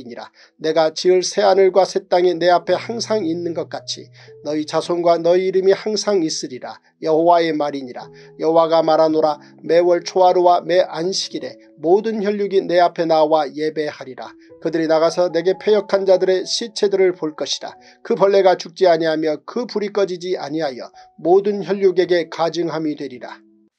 말이니라. 내가 지을 새하늘과 새 땅이 내 앞에 항상 있는 것 같이 너희 자손과 너희 이름이 항상 있으리라. 여호와의 말이니라. 여호와가 말하노라. 매월 초하루와 매 안식일에 모든 혈육이 내 앞에 나와 예배하리라. 그들이 나가서 내게 패역한 자들의 시체들을 볼 것이라. 그 벌레가 죽지 아니하며 그 불이 꺼지지 아니하여 모든 혈육에게 가증함이 되리라.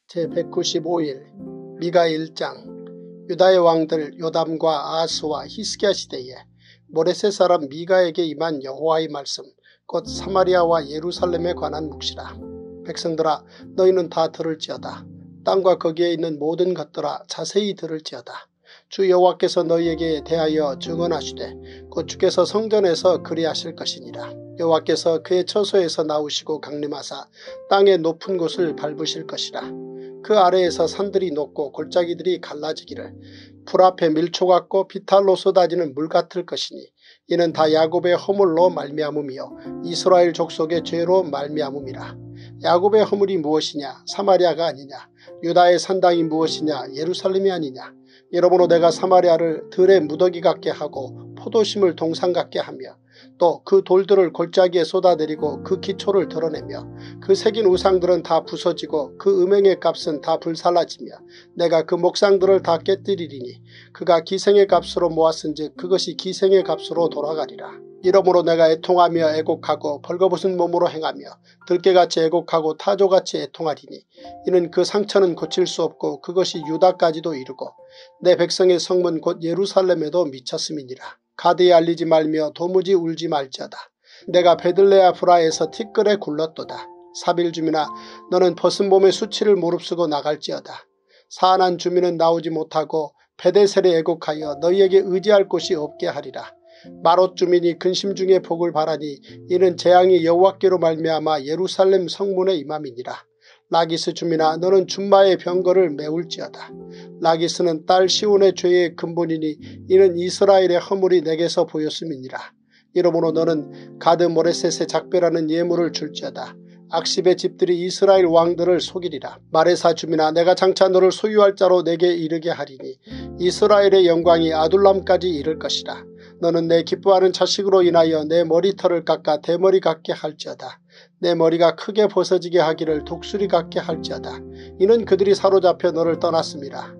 제백구십오 일 미가 일 장. 유다의 왕들 요담과 아하스와 히스기야 시대에 모레셋 사람 미가에게 임한 여호와의 말씀, 곧 사마리아와 예루살렘에 관한 묵시라. 백성들아, 너희는 다 들을지어다. 땅과 거기에 있는 모든 것들아, 자세히 들을지어다. 주 여호와께서 너희에게 대하여 증언하시되 곧 주께서 성전에서 그리하실 것이니라. 여호와께서 그의 처소에서 나오시고 강림하사 땅의 높은 곳을 밟으실 것이라. 그 아래에서 산들이 녹고 골짜기들이 갈라지기를 불 앞에 밀초 같고 비탈로 쏟아지는 물 같을 것이니 이는 다 야곱의 허물로 말미암음이요 이스라엘 족속의 죄로 말미암음이라. 야곱의 허물이 무엇이냐? 사마리아가 아니냐? 유다의 산당이 무엇이냐? 예루살렘이 아니냐? 여러분은 내가 사마리아를 들의 무더기 같게 하고 포도심을 동상 같게 하며 또 그 돌들을 골짜기에 쏟아내리고 그 기초를 드러내며 그 새긴 우상들은 다 부서지고 그 음행의 값은 다 불살라지며 내가 그 목상들을 다 깨뜨리리니 그가 기생의 값으로 모았은즉 그것이 기생의 값으로 돌아가리라. 이러므로 내가 애통하며 애곡하고 벌거벗은 몸으로 행하며 들깨같이 애곡하고 타조같이 애통하리니 이는 그 상처는 고칠 수 없고 그것이 유다까지도 이르고 내 백성의 성문 곧 예루살렘에도 미쳤음이니라. 가드에 알리지 말며 도무지 울지 말지어다. 내가 베들레아 브라에서 티끌에 굴렀도다. 사빌 주민아, 너는 벗은 몸의 수치를 무릅쓰고 나갈지어다. 사안한 주민은 나오지 못하고 베데셀에 애곡하여 너희에게 의지할 곳이 없게 하리라. 마롯 주민이 근심 중에 복을 바라니 이는 재앙이 여호와께로 말미암아 예루살렘 성문에 임함이니라. 라기스 주민아, 너는 준마의 병거를 메울지어다. 라기스는 딸 시온의 죄의 근본이니 이는 이스라엘의 허물이 내게서 보였음이니라. 이러므로 너는 가드 모레셋의 작별하는 예물을 줄지어다. 악십의 집들이 이스라엘 왕들을 속이리라. 마레사 주민아, 내가 장차 너를 소유할 자로 내게 이르게 하리니 이스라엘의 영광이 아둘람까지 이를 것이라. 너는 내 기뻐하는 자식으로 인하여 내 머리털을 깎아 대머리 같게 할지어다. 내 머리가 크게 벗어지게 하기를 독수리 같게 할지어다. 이는 그들이 사로잡혀 너를 떠났음이라.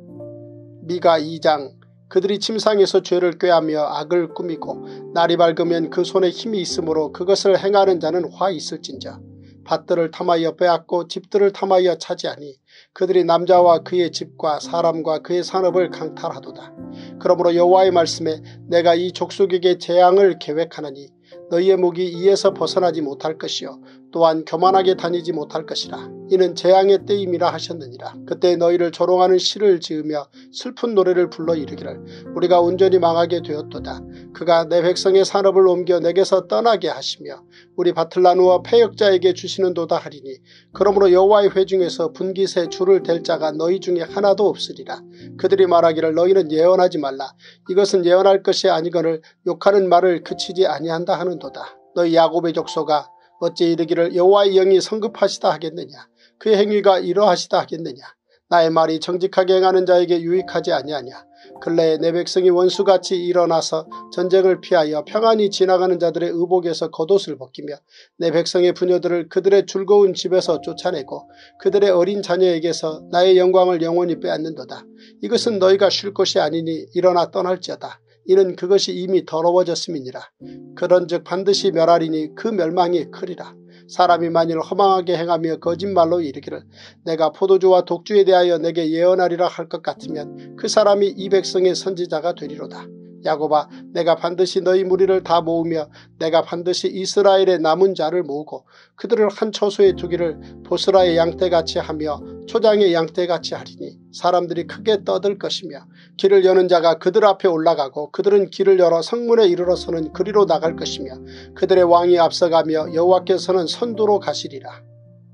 미가 이 장. 그들이 침상에서 죄를 꾀하며 악을 꾸미고 날이 밝으면 그 손에 힘이 있으므로 그것을 행하는 자는 화 있을진저. 밭들을 탐하여 빼앗고 집들을 탐하여 차지하니 그들이 남자와 그의 집과 사람과 그의 산업을 강탈하도다. 그러므로 여호와의 말씀에 내가 이 족속에게 재앙을 계획하나니 너희의 목이 이에서 벗어나지 못할 것이요 또한 교만하게 다니지 못할 것이라. 이는 재앙의 때임이라 하셨느니라. 그때 너희를 조롱하는 시를 지으며 슬픈 노래를 불러 이르기를 우리가 온전히 망하게 되었도다. 그가 내 백성의 산업을 옮겨 내게서 떠나게 하시며 우리 밭을 나누어 패역자에게 주시는도다 하리니 그러므로 여호와의 회중에서 분깃에 줄을 댈 자가 너희 중에 하나도 없으리라. 그들이 말하기를 너희는 예언하지 말라. 이것은 예언할 것이 아니거늘 욕하는 말을 그치지 아니한다 하는도다. 너희 야곱의 족속아, 어찌 이르기를 여호와의 영이 성급하시다 하겠느냐? 그의 행위가 이러하시다 하겠느냐? 나의 말이 정직하게 행하는 자에게 유익하지 아니하냐? 근래에 내 백성이 원수같이 일어나서 전쟁을 피하여 평안히 지나가는 자들의 의복에서 겉옷을 벗기며 내 백성의 부녀들을 그들의 즐거운 집에서 쫓아내고 그들의 어린 자녀에게서 나의 영광을 영원히 빼앗는도다. 이것은 너희가 쉴 것이 아니니 일어나 떠날지어다. 이는 그것이 이미 더러워졌음이니라. 그런즉 반드시 멸하리니 그 멸망이 크리라. 사람이 만일 허망하게 행하며 거짓말로 이르기를 내가 포도주와 독주에 대하여 내게 예언하리라 할 것 같으면 그 사람이 이 백성의 선지자가 되리로다. 야곱아, 내가 반드시 너희 무리를 다 모으며 내가 반드시 이스라엘의 남은 자를 모으고 그들을 한 처소에 두기를 보스라의 양떼같이 하며 초장의 양떼같이 하리니 사람들이 크게 떠들 것이며 길을 여는 자가 그들 앞에 올라가고 그들은 길을 열어 성문에 이르러서는 그리로 나갈 것이며 그들의 왕이 앞서가며 여호와께서는 선두로 가시리라.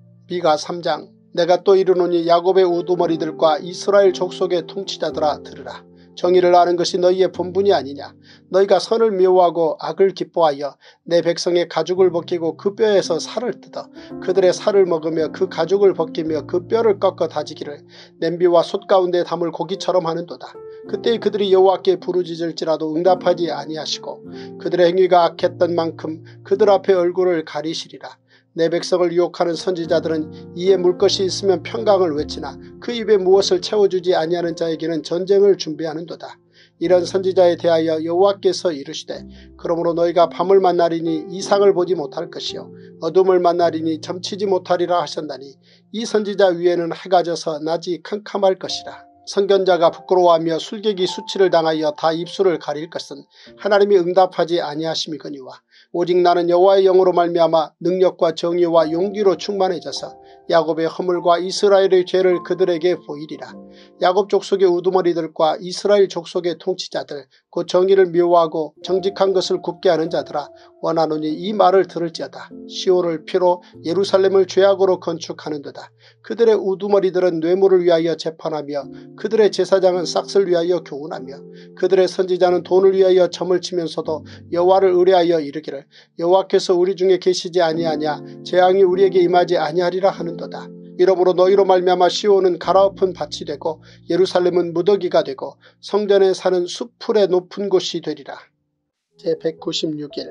미가 삼 장. 내가 또 이르노니 야곱의 우두머리들과 이스라엘 족속의 통치자들아 들으라. 정의를 아는 것이 너희의 본분이 아니냐. 너희가 선을 미워하고 악을 기뻐하여 내 백성의 가죽을 벗기고 그 뼈에서 살을 뜯어 그들의 살을 먹으며 그 가죽을 벗기며 그 뼈를 꺾어 다지기를 냄비와 솥 가운데 담을 고기처럼 하는도다. 그때 그들이 여호와께 부르짖을지라도 응답하지 아니하시고 그들의 행위가 악했던 만큼 그들 앞에 얼굴을 가리시리라. 내 백성을 유혹하는 선지자들은 이에 물 것이 있으면 평강을 외치나 그 입에 무엇을 채워주지 아니하는 자에게는 전쟁을 준비하는도다. 이런 선지자에 대하여 여호와께서 이르시되 그러므로 너희가 밤을 만나리니 이상을 보지 못할 것이요 어둠을 만나리니 점치지 못하리라 하셨나니 이 선지자 위에는 해가 져서 낮이 캄캄할 것이라. 선견자가 부끄러워하며 술객이 수치를 당하여 다 입술을 가릴 것은 하나님이 응답하지 아니하심이거니와 오직 나는 여호와의 영으로 말미암아 능력과 정의와 용기로 충만해져서 야곱의 허물과 이스라엘의 죄를 그들에게 보이리라. 야곱 족속의 우두머리들과 이스라엘 족속의 통치자들 곧 정의를 미워하고 정직한 것을 굽게 하는 자들아 원하노니 이 말을 들을지어다. 시온을 피로 예루살렘을 죄악으로 건축하는도다. 그들의 우두머리들은 뇌물을 위하여 재판하며 그들의 제사장은 싹을 위하여 교훈하며 그들의 선지자는 돈을 위하여 점을 치면서도 여호와를 의뢰하여 이르기를 여호와께서 우리 중에 계시지 아니하냐 재앙이 우리에게 임하지 아니하리라 하는도다. 이러므로 너희로 말미암아 시온은 갈아엎은 밭이 되고 예루살렘은 무더기가 되고 성전에 사는 수풀의 높은 곳이 되리라. 제백구십육 일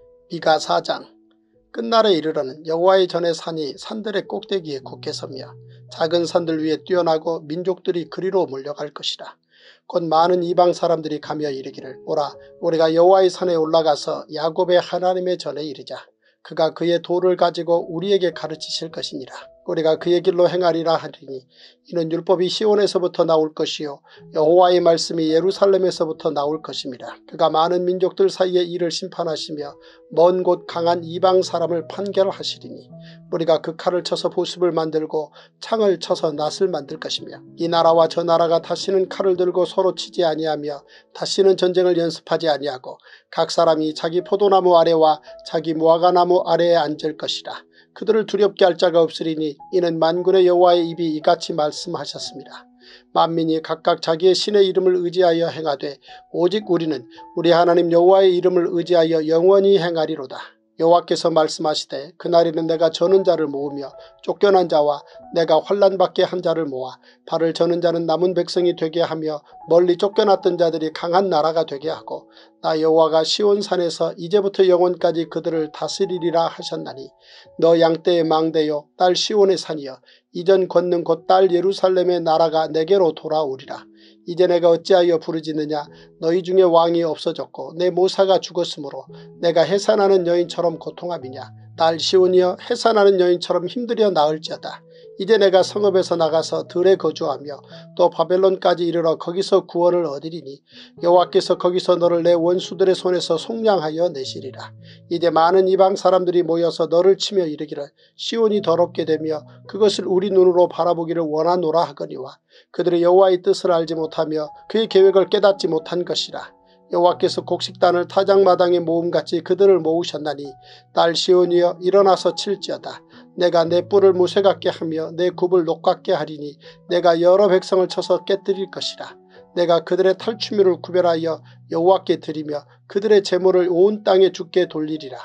미가 사 장. 끝날에 이르러는 여호와의 전의 산이 산들의 꼭대기에 굳게 서며 작은 산들 위에 뛰어나고 민족들이 그리로 몰려갈 것이라. 곧 많은 이방 사람들이 가며 이르기를 오라 우리가 여호와의 산에 올라가서 야곱의 하나님의 전에 이르자. 그가 그의 도를 가지고 우리에게 가르치실 것이니라. 우리가 그의 길로 행하리라 하리니 이는 율법이 시온에서부터 나올 것이요 여호와의 말씀이 예루살렘에서부터 나올 것임이라. 그가 많은 민족들 사이에 이를 심판하시며 먼 곳 강한 이방 사람을 판결하시리니 우리가 그 칼을 쳐서 보습을 만들고 창을 쳐서 낫을 만들 것이며 이 나라와 저 나라가 다시는 칼을 들고 서로 치지 아니하며 다시는 전쟁을 연습하지 아니하고 각 사람이 자기 포도나무 아래와 자기 무화과나무 아래에 앉을 것이라. 그들을 두렵게 할 자가 없으리니 이는 만군의 여호와의 입이 이같이 말씀하셨습니다. 만민이 각각 자기의 신의 이름을 의지하여 행하되 오직 우리는 우리 하나님 여호와의 이름을 의지하여 영원히 행하리로다. 여호와께서 말씀하시되 그날에는 내가 저는 자를 모으며 쫓겨난 자와 내가 환난받게 한 자를 모아 발을 저는 자는 남은 백성이 되게 하며 멀리 쫓겨났던 자들이 강한 나라가 되게 하고 나 여호와가 시온산에서 이제부터 영원까지 그들을 다스리리라 하셨나니 너 양떼의 망대요 딸 시온의 산이여 이전 걷는 곧 딸 예루살렘의 나라가 내게로 돌아오리라. 이제 내가 어찌하여 부르짖느냐 너희 중에 왕이 없어졌고 내 모사가 죽었으므로 내가 해산하는 여인처럼 고통함이냐. 딸 시온이여 해산하는 여인처럼 힘들여 나을지어다. 이제 내가 성읍에서 나가서 들에 거주하며 또 바벨론까지 이르러 거기서 구원을 얻으리니 여호와께서 거기서 너를 내 원수들의 손에서 속량하여 내시리라. 이제 많은 이방 사람들이 모여서 너를 치며 이르기를 시온이 더럽게 되며 그것을 우리 눈으로 바라보기를 원하노라 하거니와 그들이 여호와의 뜻을 알지 못하며 그의 계획을 깨닫지 못한 것이라. 여호와께서 곡식단을 타작마당에 모음같이 그들을 모으셨나니 딸 시온이여 일어나서 칠지어다. 내가 내 뿔을 무쇠 같게 하며 내 굽을 녹 같게 하리니 내가 여러 백성을 쳐서 깨뜨릴 것이라. 내가 그들의 탈취물을 구별하여 여호와께 드리며 그들의 재물을 온 땅에 주께 돌리리라.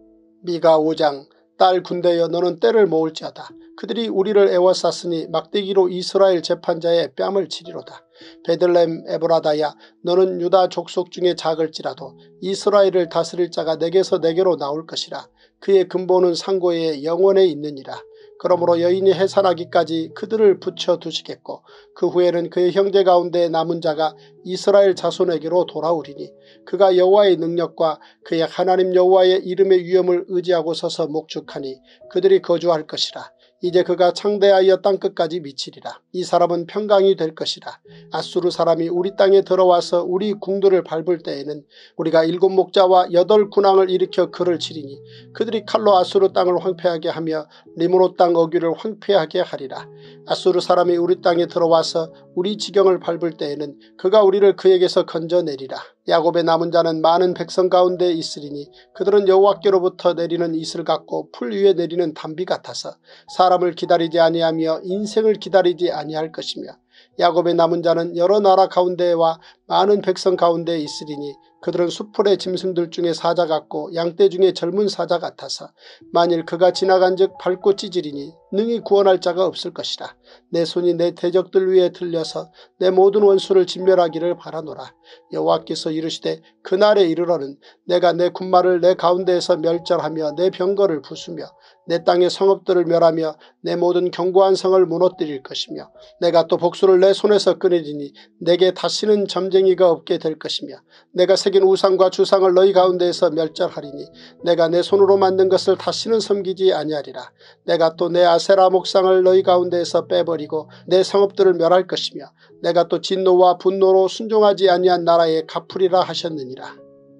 미가 오 장. 딸 군대여 너는 때를 모을지어다. 그들이 우리를 애워쌌으니 막대기로 이스라엘 재판자의 뺨을 치리로다. 베들레헴 에브라다야 너는 유다 족속 중에 작을지라도 이스라엘을 다스릴 자가 내게서 내게로 나올 것이라. 그의 근본은 상고에 영원에 있느니라. 그러므로 여인이 해산하기까지 그들을 붙여두시겠고 그 후에는 그의 형제 가운데 남은 자가 이스라엘 자손에게로 돌아오리니 그가 여호와의 능력과 그의 하나님 여호와의 이름의 위엄을 의지하고 서서 목축하니 그들이 거주할 것이라. 이제 그가 창대하여 땅끝까지 미치리라. 이 사람은 평강이 될 것이라. 아수르 사람이 우리 땅에 들어와서 우리 궁들을 밟을 때에는 우리가 일곱 목자와 여덟 군왕을 일으켜 그를 치리니 그들이 칼로 아수르 땅을 황폐하게 하며 리므롯 땅 어귀를 황폐하게 하리라. 아수르 사람이 우리 땅에 들어와서 우리 지경을 밟을 때에는 그가 우리를 그에게서 건져내리라. 야곱의 남은 자는 많은 백성 가운데 있으리니 그들은 여호와께로부터 내리는 이슬 같고 풀 위에 내리는 단비 같아서 사람을 기다리지 아니하며 인생을 기다리지 아니할 것이며 야곱의 남은 자는 여러 나라 가운데와 많은 백성 가운데 있으리니 그들은 수풀의 짐승들 중에 사자 같고 양떼 중에 젊은 사자 같아서 만일 그가 지나간즉 밟고 찢으리니 능히 구원할 자가 없을 것이라. 내 손이 내 대적들 위에 들려서 내 모든 원수를 진멸하기를 바라노라. 여호와께서 이르시되 그날에 이르러는 내가 내 군마를 내 가운데에서 멸절하며 내 병거를 부수며 내 땅의 성읍들을 멸하며 내 모든 견고한 성을 무너뜨릴 것이며 내가 또 복수를 내 손에서 끊으리니 내게 다시는 점쟁이가 없게 될 것이며 내가 새긴 우상과 주상을 너희 가운데에서 멸절하리니 내가 내 손으로 만든 것을 다시는 섬기지 아니하리라. 내가 또 내 아세라 목상을 너희 가운데에서 빼버리고 내 성읍들을 멸할 것이며 내가 또 진노와 분노로 순종하지 아니한 나라에 갚으리라 하셨느니라.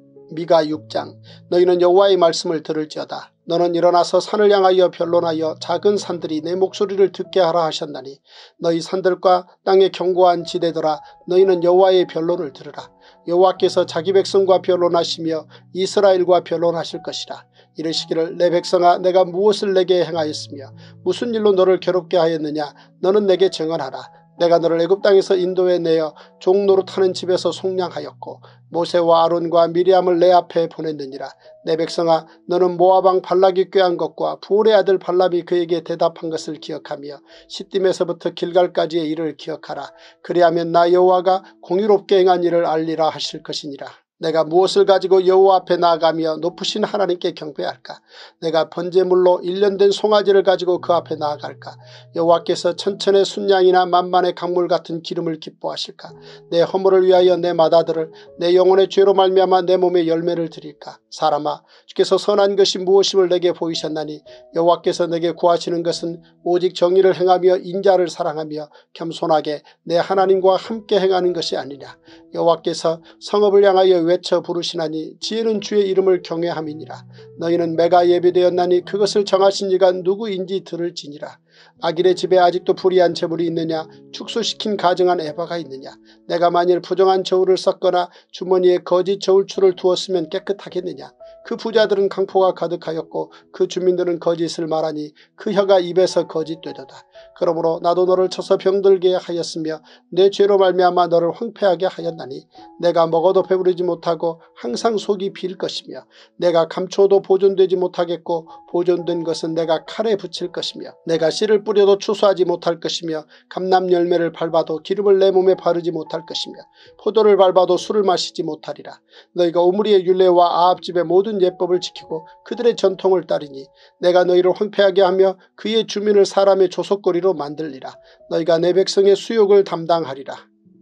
미가 육 장. 너희는 여호와의 말씀을 들을지어다. 너는 일어나서 산을 향하여 변론하여 작은 산들이 내 목소리를 듣게 하라 하셨나니 너희 산들과 땅의 견고한 지대들아 너희는 여호와의 변론을 들으라. 여호와께서 자기 백성과 변론하시며 이스라엘과 변론하실 것이라. 이르시기를 내 백성아 내가 무엇을 내게 행하였으며 무슨 일로 너를 괴롭게 하였느냐. 너는 내게 증언하라. 내가 너를 애굽 땅에서 인도해 내어 종노릇하는 집에서 속량하였고 모세와 아론과 미리암을 내 앞에 보냈느니라. 내 백성아 너는 모압 왕 발락이 꾀한 것과 부올의 아들 발람이 그에게 대답한 것을 기억하며 시딤에서부터 길갈까지의 일을 기억하라. 그리하면 나 여호와가 공의롭게 행한 일을 알리라 하실 것이니라. 내가 무엇을 가지고 여호와 앞에 나아가며 높으신 하나님께 경배할까? 내가 번제물로 일년된 송아지를 가지고 그 앞에 나아갈까? 여호와께서 천천의 순양이나 만만의 강물 같은 기름을 기뻐하실까? 내 허물을 위하여 내 맏아들을 내 영혼의 죄로 말미암아 내 몸에 열매를 드릴까? 사람아 주께서 선한 것이 무엇임을 내게 보이셨나니 여호와께서 내게 구하시는 것은 오직 정의를 행하며 인자를 사랑하며 겸손하게 내 하나님과 함께 행하는 것이 아니냐. 여호와께서 성읍을 향하여 외쳐 부르시나니 지혜는 주의 이름을 경외함이니라. 너희는 매가 예비되었나니 그것을 정하신 이가 누구인지 들을지니라. 아길의 집에 아직도 불의한 재물이 있느냐. 축소시킨 가증한 에바가 있느냐. 내가 만일 부정한 저울을 썼거나 주머니에 거짓 저울추를 두었으면 깨끗하겠느냐. 그 부자들은 강포가 가득하였고 그 주민들은 거짓을 말하니 그 혀가 입에서 거짓되도다. 그러므로 나도 너를 쳐서 병들게 하였으며 내 죄로 말미암아 너를 황폐하게 하였나니 내가 먹어도 배부르지 못하고 항상 속이 빌 것이며 내가 감추어도 보존되지 못하겠고 보존된 것은 내가 칼에 붙일 것이며 내가 씨를 뿌려도 추수하지 못할 것이며 감람 열매를 밟아도 기름을 내 몸에 바르지 못할 것이며 포도를 밟아도 술을 마시지 못하리라. 너희가 오므리의 율례와 아합집의 모든 예법을 지키고 그들의 전통을 따르니 내가 너희를 황폐하게 하며 그의 주민을 사람의 조속거리로 만들리라. 너희가 내 백성의 수욕을 담당하리라.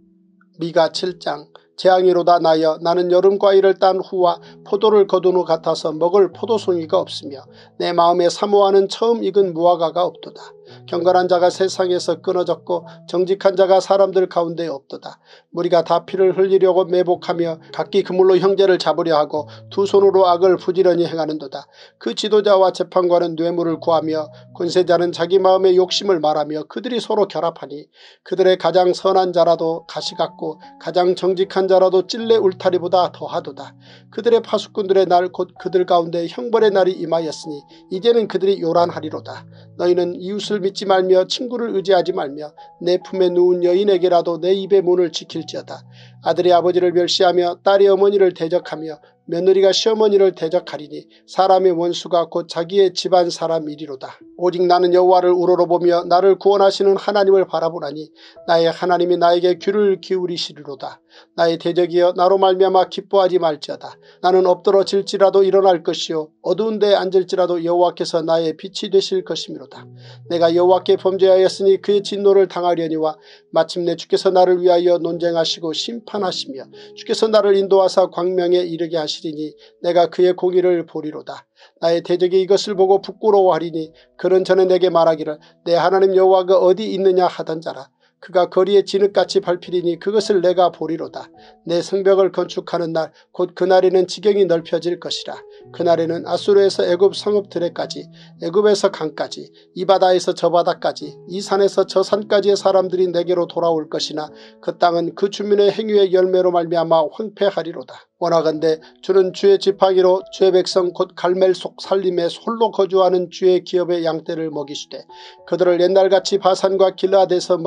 미가 칠 장. 재앙이로다 나여 나는 여름 과일을 딴 후와 포도를 거둔 후 같아서 먹을 포도송이가 없으며 내 마음에 사모하는 처음 익은 무화과가 없도다. 경건한 자가 세상에서 끊어졌고 정직한 자가 사람들 가운데 없도다. 무리가 다 피를 흘리려고 매복하며 각기 그물로 형제를 잡으려 하고 두 손으로 악을 부지런히 행하는도다. 그 지도자와 재판관은 뇌물을 구하며 권세자는 자기 마음의 욕심을 말하며 그들이 서로 결합하니 그들의 가장 선한 자라도 가시 같고 가장 정직한 자라도 찔레 울타리보다 더하도다. 그들의 파수꾼들의 날 곧 그들 가운데 형벌의 날이 임하였으니 이제는 그들이 요란하리로다. 너희는 이웃을 믿지 말며 친구를 의지하지 말며 내 품에 누운 여인에게라도 내 입의 문을 지킬지어다. 아들이 아버지를 멸시하며 딸이 어머니를 대적하며 며느리가 시어머니를 대적하리니 사람의 원수가 곧 자기의 집안 사람이리로다. 오직 나는 여호와를 우러러보며 나를 구원하시는 하나님을 바라보나니 나의 하나님이 나에게 귀를 기울이시리로다. 나의 대적이여 나로 말미암아 기뻐하지 말지어다. 나는 엎드러질지라도 일어날 것이요 어두운 데에 앉을지라도 여호와께서 나의 빛이 되실 것이미로다. 내가 여호와께 범죄하였으니 그의 진노를 당하려니와 마침내 주께서 나를 위하여 논쟁하시고 심판하시며 주께서 나를 인도하사 광명에 이르게 하시리니 내가 그의 공의를 보리로다. 나의 대적이 이것을 보고 부끄러워하리니 그는 전에 내게 말하기를 내 하나님 여호와가 어디 있느냐 하던 자라. 그가 거리에 진흙같이 밟히리니 그것을 내가 보리로다. 내 성벽을 건축하는 날 곧 그날에는 지경이 넓혀질 것이라. 그날에는 아수르에서 애굽 성읍들에까지 애굽에서 강까지 이 바다에서 저 바다까지 이 산에서 저 산까지의 사람들이 내게로 돌아올 것이나 그 땅은 그 주민의 행위의 열매로 말미암아 황폐하리로다. 원하건대 주는 주의 지팡이로 주의 백성 곧 갈멜 속 살림에 홀로 거주하는 주의 기업의 양떼를 먹이시되 그들을 옛날같이 바산과 길라앗에서 먹이시옵소서.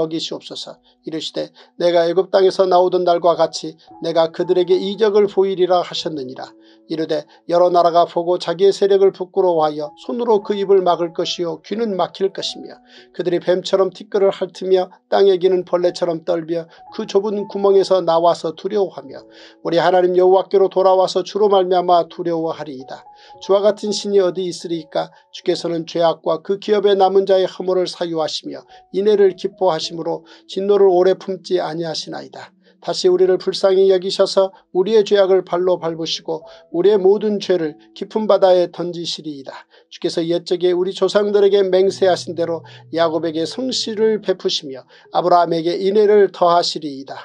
하시옵소서. 이르시되 내가 애굽 땅에서 나오던 날과 같이 내가 그들에게 이적을 보이리라 하셨느니라. 이르되 여러 나라가 보고 자기의 세력을 부끄러워하여 손으로 그 입을 막을 것이요 귀는 막힐 것이며 그들이 뱀처럼 티끌을 핥으며 땅에 기는 벌레처럼 떨며 그 좁은 구멍에서 나와서 두려워하며 우리 하나님 여호와께로 돌아와서 주로 말미암아 두려워하리이다. 주와 같은 신이 어디 있으리이까? 주께서는 죄악과 그 기업에 남은 자의 허물을 사유하시며 인애를 기뻐하심으로 진노를 오래 품지 아니하시나이다. 다시 우리를 불쌍히 여기셔서 우리의 죄악을 발로 밟으시고 우리의 모든 죄를 깊은 바다에 던지시리이다. 주께서 옛적에 우리 조상들에게 맹세하신 대로 야곱에게 성실을 베푸시며 아브라함에게 인애를 더하시리이다.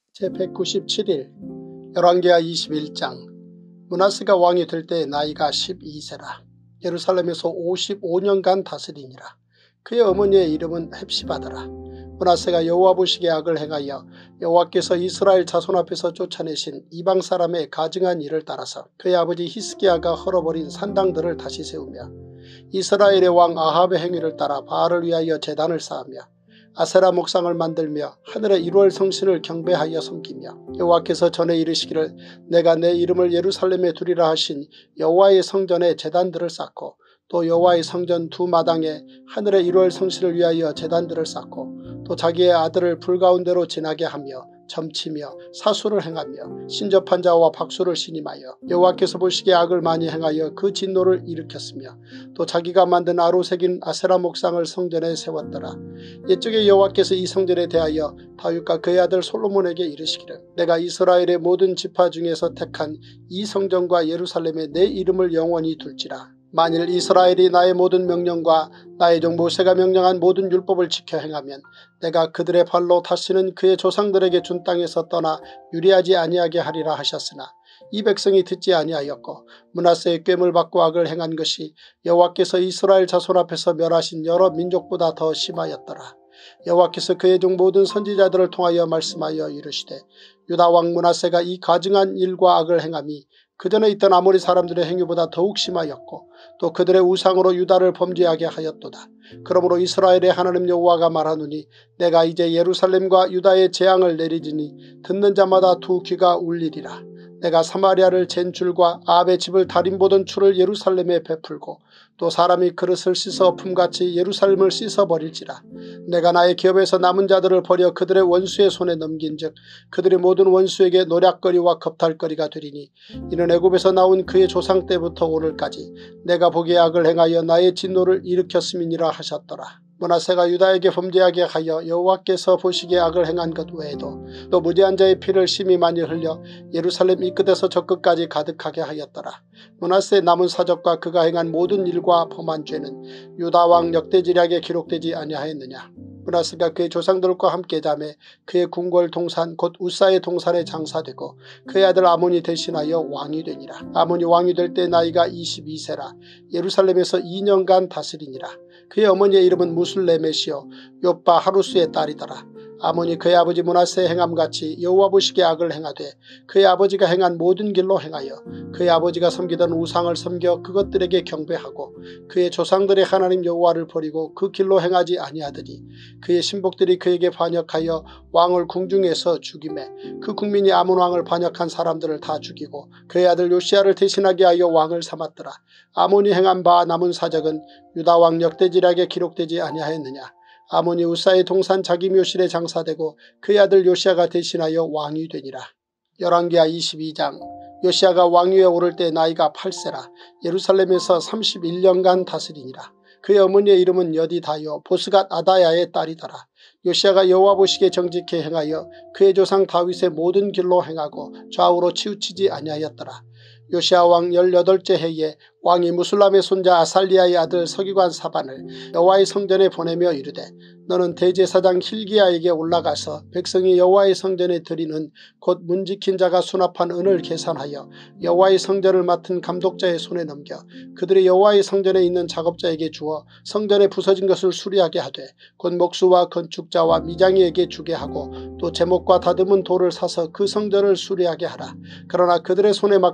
제백구십칠 일 열왕기하 이십일 장. 므낫세가 왕이 될 때 나이가 십이 세라. 예루살렘에서 오십오 년간 다스리니라. 그의 어머니의 이름은 헵시바더라. 므낫세가 여호와 보시기에 악을 행하여 여호와께서 이스라엘 자손 앞에서 쫓아내신 이방 사람의 가증한 일을 따라서 그의 아버지 히스기야가 헐어버린 산당들을 다시 세우며 이스라엘의 왕 아합의 행위를 따라 바알을 위하여 제단을 쌓으며 아세라 목상을 만들며 하늘의 일월 성신을 경배하여 섬기며 여호와께서 전에 이르시기를 내가 내 이름을 예루살렘에 두리라 하신 여호와의 성전에 제단들을 쌓고 또 여호와의 성전 두 마당에 하늘의 일월 성신을 위하여 제단들을 쌓고 또 자기의 아들을 불 가운데로 지나게 하며 점치며 사수를 행하며 신접한 자와 박수를 신임하여 여호와께서 보시기에 악을 많이 행하여 그 진노를 일으켰으며 또 자기가 만든 아로 새긴 아세라 목상을 성전에 세웠더라. 옛적에 여호와께서 이 성전에 대하여 다윗과 그의 아들 솔로몬에게 이르시기를 내가 이스라엘의 모든 지파 중에서 택한 이 성전과 예루살렘에 내 이름을 영원히 둘지라. 만일 이스라엘이 나의 모든 명령과 나의 종 모세가 명령한 모든 율법을 지켜 행하면 내가 그들의 발로 다시는 그의 조상들에게 준 땅에서 떠나 유리하지 아니하게 하리라 하셨으나 이 백성이 듣지 아니하였고 므낫세의 꾀물 받고 악을 행한 것이 여호와께서 이스라엘 자손 앞에서 멸하신 여러 민족보다 더 심하였더라. 여호와께서 그의 종 모든 선지자들을 통하여 말씀하여 이르시되 유다 왕 므낫세가 이 가증한 일과 악을 행함이 그 전에 있던 아모리 사람들의 행위보다 더욱 심하였고 또 그들의 우상으로 유다를 범죄하게 하였도다. 그러므로 이스라엘의 하나님 여호와가 말하노니 내가 이제 예루살렘과 유다의 재앙을 내리지니 듣는 자마다 두 귀가 울리리라. 내가 사마리아를 잰 줄과 아합의 집을 달인보던 줄을 예루살렘에 베풀고 또 사람이 그릇을 씻어 품같이 예루살렘을 씻어버릴지라. 내가 나의 기업에서 남은 자들을 버려 그들의 원수의 손에 넘긴즉 그들의 모든 원수에게 노략거리와 겁탈거리가 되리니 이는 애굽에서 나온 그의 조상 때부터 오늘까지 내가 보기에 악을 행하여 나의 진노를 일으켰음이니라 하셨더라. 므낫세가 유다에게 범죄하게 하여 여호와께서 보시기에 악을 행한 것 외에도 또 무죄한 자의 피를 심히 많이 흘려 예루살렘 이 끝에서 저 끝까지 가득하게 하였더라. 므낫세의 남은 사적과 그가 행한 모든 일과 범한 죄는 유다 왕 역대지략에 기록되지 아니하였느냐. 므낫세가 그의 조상들과 함께 자매 그의 궁궐 동산 곧 우사의 동산에 장사되고 그의 아들 아몬이 대신하여 왕이 되니라. 아몬이 왕이 될 때 나이가 이십이 세라. 예루살렘에서 이 년간 다스리니라. 그의 어머니의 이름은 무술레메시오 욥바 하루스의 딸이더라. 아몬이 그의 아버지 므낫세의 행함같이 여호와 보시기에 악을 행하되 그의 아버지가 행한 모든 길로 행하여 그의 아버지가 섬기던 우상을 섬겨 그것들에게 경배하고 그의 조상들의 하나님 여호와를 버리고 그 길로 행하지 아니하더니 그의 신복들이 그에게 반역하여 왕을 궁중에서 죽이매 그 국민이 아몬 왕을 반역한 사람들을 다 죽이고 그의 아들 요시야를 대신하게 하여 왕을 삼았더라. 아몬이 행한 바 남은 사적은 유다 왕 역대지략에 기록되지 아니하였느냐. 아몬이 우사의 동산 자기 묘실에 장사되고 그의 아들 요시야가 대신하여 왕이 되니라. 열왕기하 이십이 장. 요시야가 왕위에 오를 때 나이가 팔 세라. 예루살렘에서 삼십일 년간 다스리니라. 그의 어머니의 이름은 여디다요 보스갓 아다야의 딸이더라. 요시야가 여호와 보시기에 정직히 행하여 그의 조상 다윗의 모든 길로 행하고 좌우로 치우치지 아니하였더라. 요시야 왕 열여덟째 해에 왕이 무술람의 손자 아살리아의 아들 서기관 사반을 여호와의 성전에 보내며 이르되 너는 대제사장 힐기야에게 올라가서 백성이 여호와의 성전에 드리는 곧 문지킨 자가 수납한 은을 계산하여 여호와의 성전을 맡은 감독자의 손에 넘겨 그들이 여호와의 성전에 있는 작업자에게 주어 성전에 부서진 것을 수리하게 하되 곧 목수와 건축자와 미장이에게 주게 하고 또 제목과 다듬은 돌을 사서 그 성전을 수리하게 하라. 그러나 그들의 손에 맡긴 은을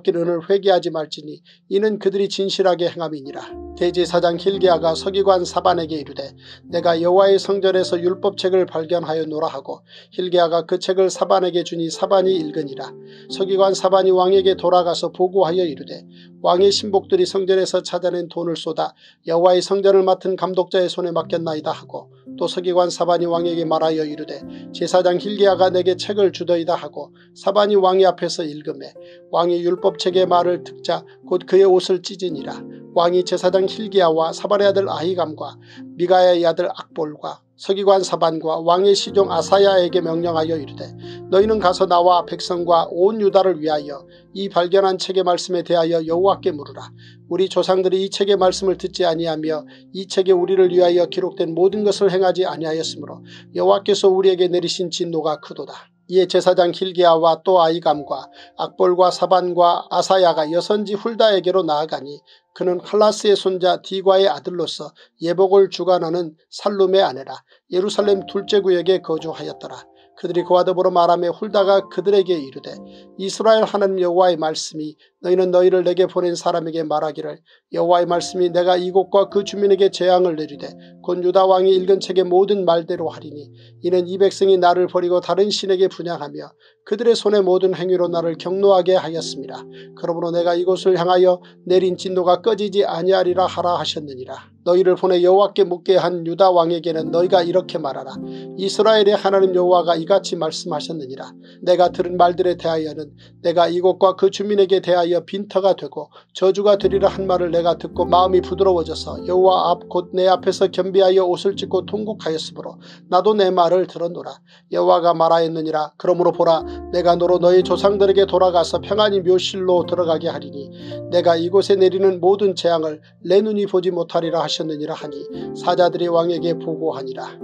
행함을 회개하지 말지니 이는 그들이 진실하게 행함이니라. 대제사장 hil기야가 서기관 사반에게 이르되 내가 여호와의 성전에서 율법책을 발견하였노라 하고 hil기야가 그 책을 사반에게 주니 사반이 읽으니라. 서기관 사반이 왕에게 돌아가서 보고하여 이르되 왕의 신복들이 성전에서 찾아낸 돈을 쏟아 여호와의 성전을 맡은 감독자의 손에 맡겼나이다 하고 또 서기관 사반이 왕에게 말하여 이르되 제사장 hil기야가 내게 책을 주더이다 하고 사반이 왕의 앞에서 읽으매 왕이 율법책의 말을 듣자 곧 그의 옷을 찢으니라. 왕이 제사장 hil기야와 사반의 아들 아히감과 미가야의 아들 악볼과 서기관 사반과 왕의 시종 아사야에게 명령하여 이르되 너희는 가서 나와 백성과 온 유다를 위하여 이 발견한 책의 말씀에 대하여 여호와께 물으라. 우리 조상들이 이 책의 말씀을 듣지 아니하며 이 책에 우리를 위하여 기록된 모든 것을 행하지 아니하였으므로 여호와께서 우리에게 내리신 진노가 크도다. 이에 제사장 hil기야와 또 아히감과 악볼과 사반과 아사야가 여선지 훌다에게로 나아가니 그는 칼라스의 손자 디과의 아들로서 예복을 주관하는 살룸의 아내라. 예루살렘 둘째 구역에 거주하였더라. 그들이 그와 더불어 말하며 훌다가 그들에게 이르되 이스라엘 하나님 여호와의 말씀이 너희는 너희를 내게 보낸 사람에게 말하기를 여호와의 말씀이 내가 이곳과 그 주민에게 재앙을 내리되 곧 유다 왕이 읽은 책의 모든 말대로 하리니 이는 이 백성이 나를 버리고 다른 신에게 분향하며 그들의 손의 모든 행위로 나를 경노하게 하였습니다. 그러므로 내가 이곳을 향하여 내린 진노가 꺼지지 아니하리라 하라 하셨느니라. 너희를 보내 여호와께 묻게 한 유다 왕에게는 너희가 이렇게 말하라. 이스라엘의 하나님 여호와가 이같이 말씀하셨느니라. 내가 들은 말들에 대하여는 내가 이곳과 그 주민에게 대하여 빈터가 되고 저주가 되리라 한 말을 내가 듣고 마음이 부드러워져서 여호와 앞 곧 내 앞에서 겸비하여 옷을 찢고 통곡하였으므로 나도 내 말을 들었노라. 여호와가 말하였느니라. 그러므로 보라 내가 너로 너희 조상들에게 돌아가서 평안히 묘실로 들어가게 하리니 내가 이곳에 내리는 모든 재앙을 내 눈이 보지 못하리라 하셨느니라 하니 사자들이 왕에게 보고하니라.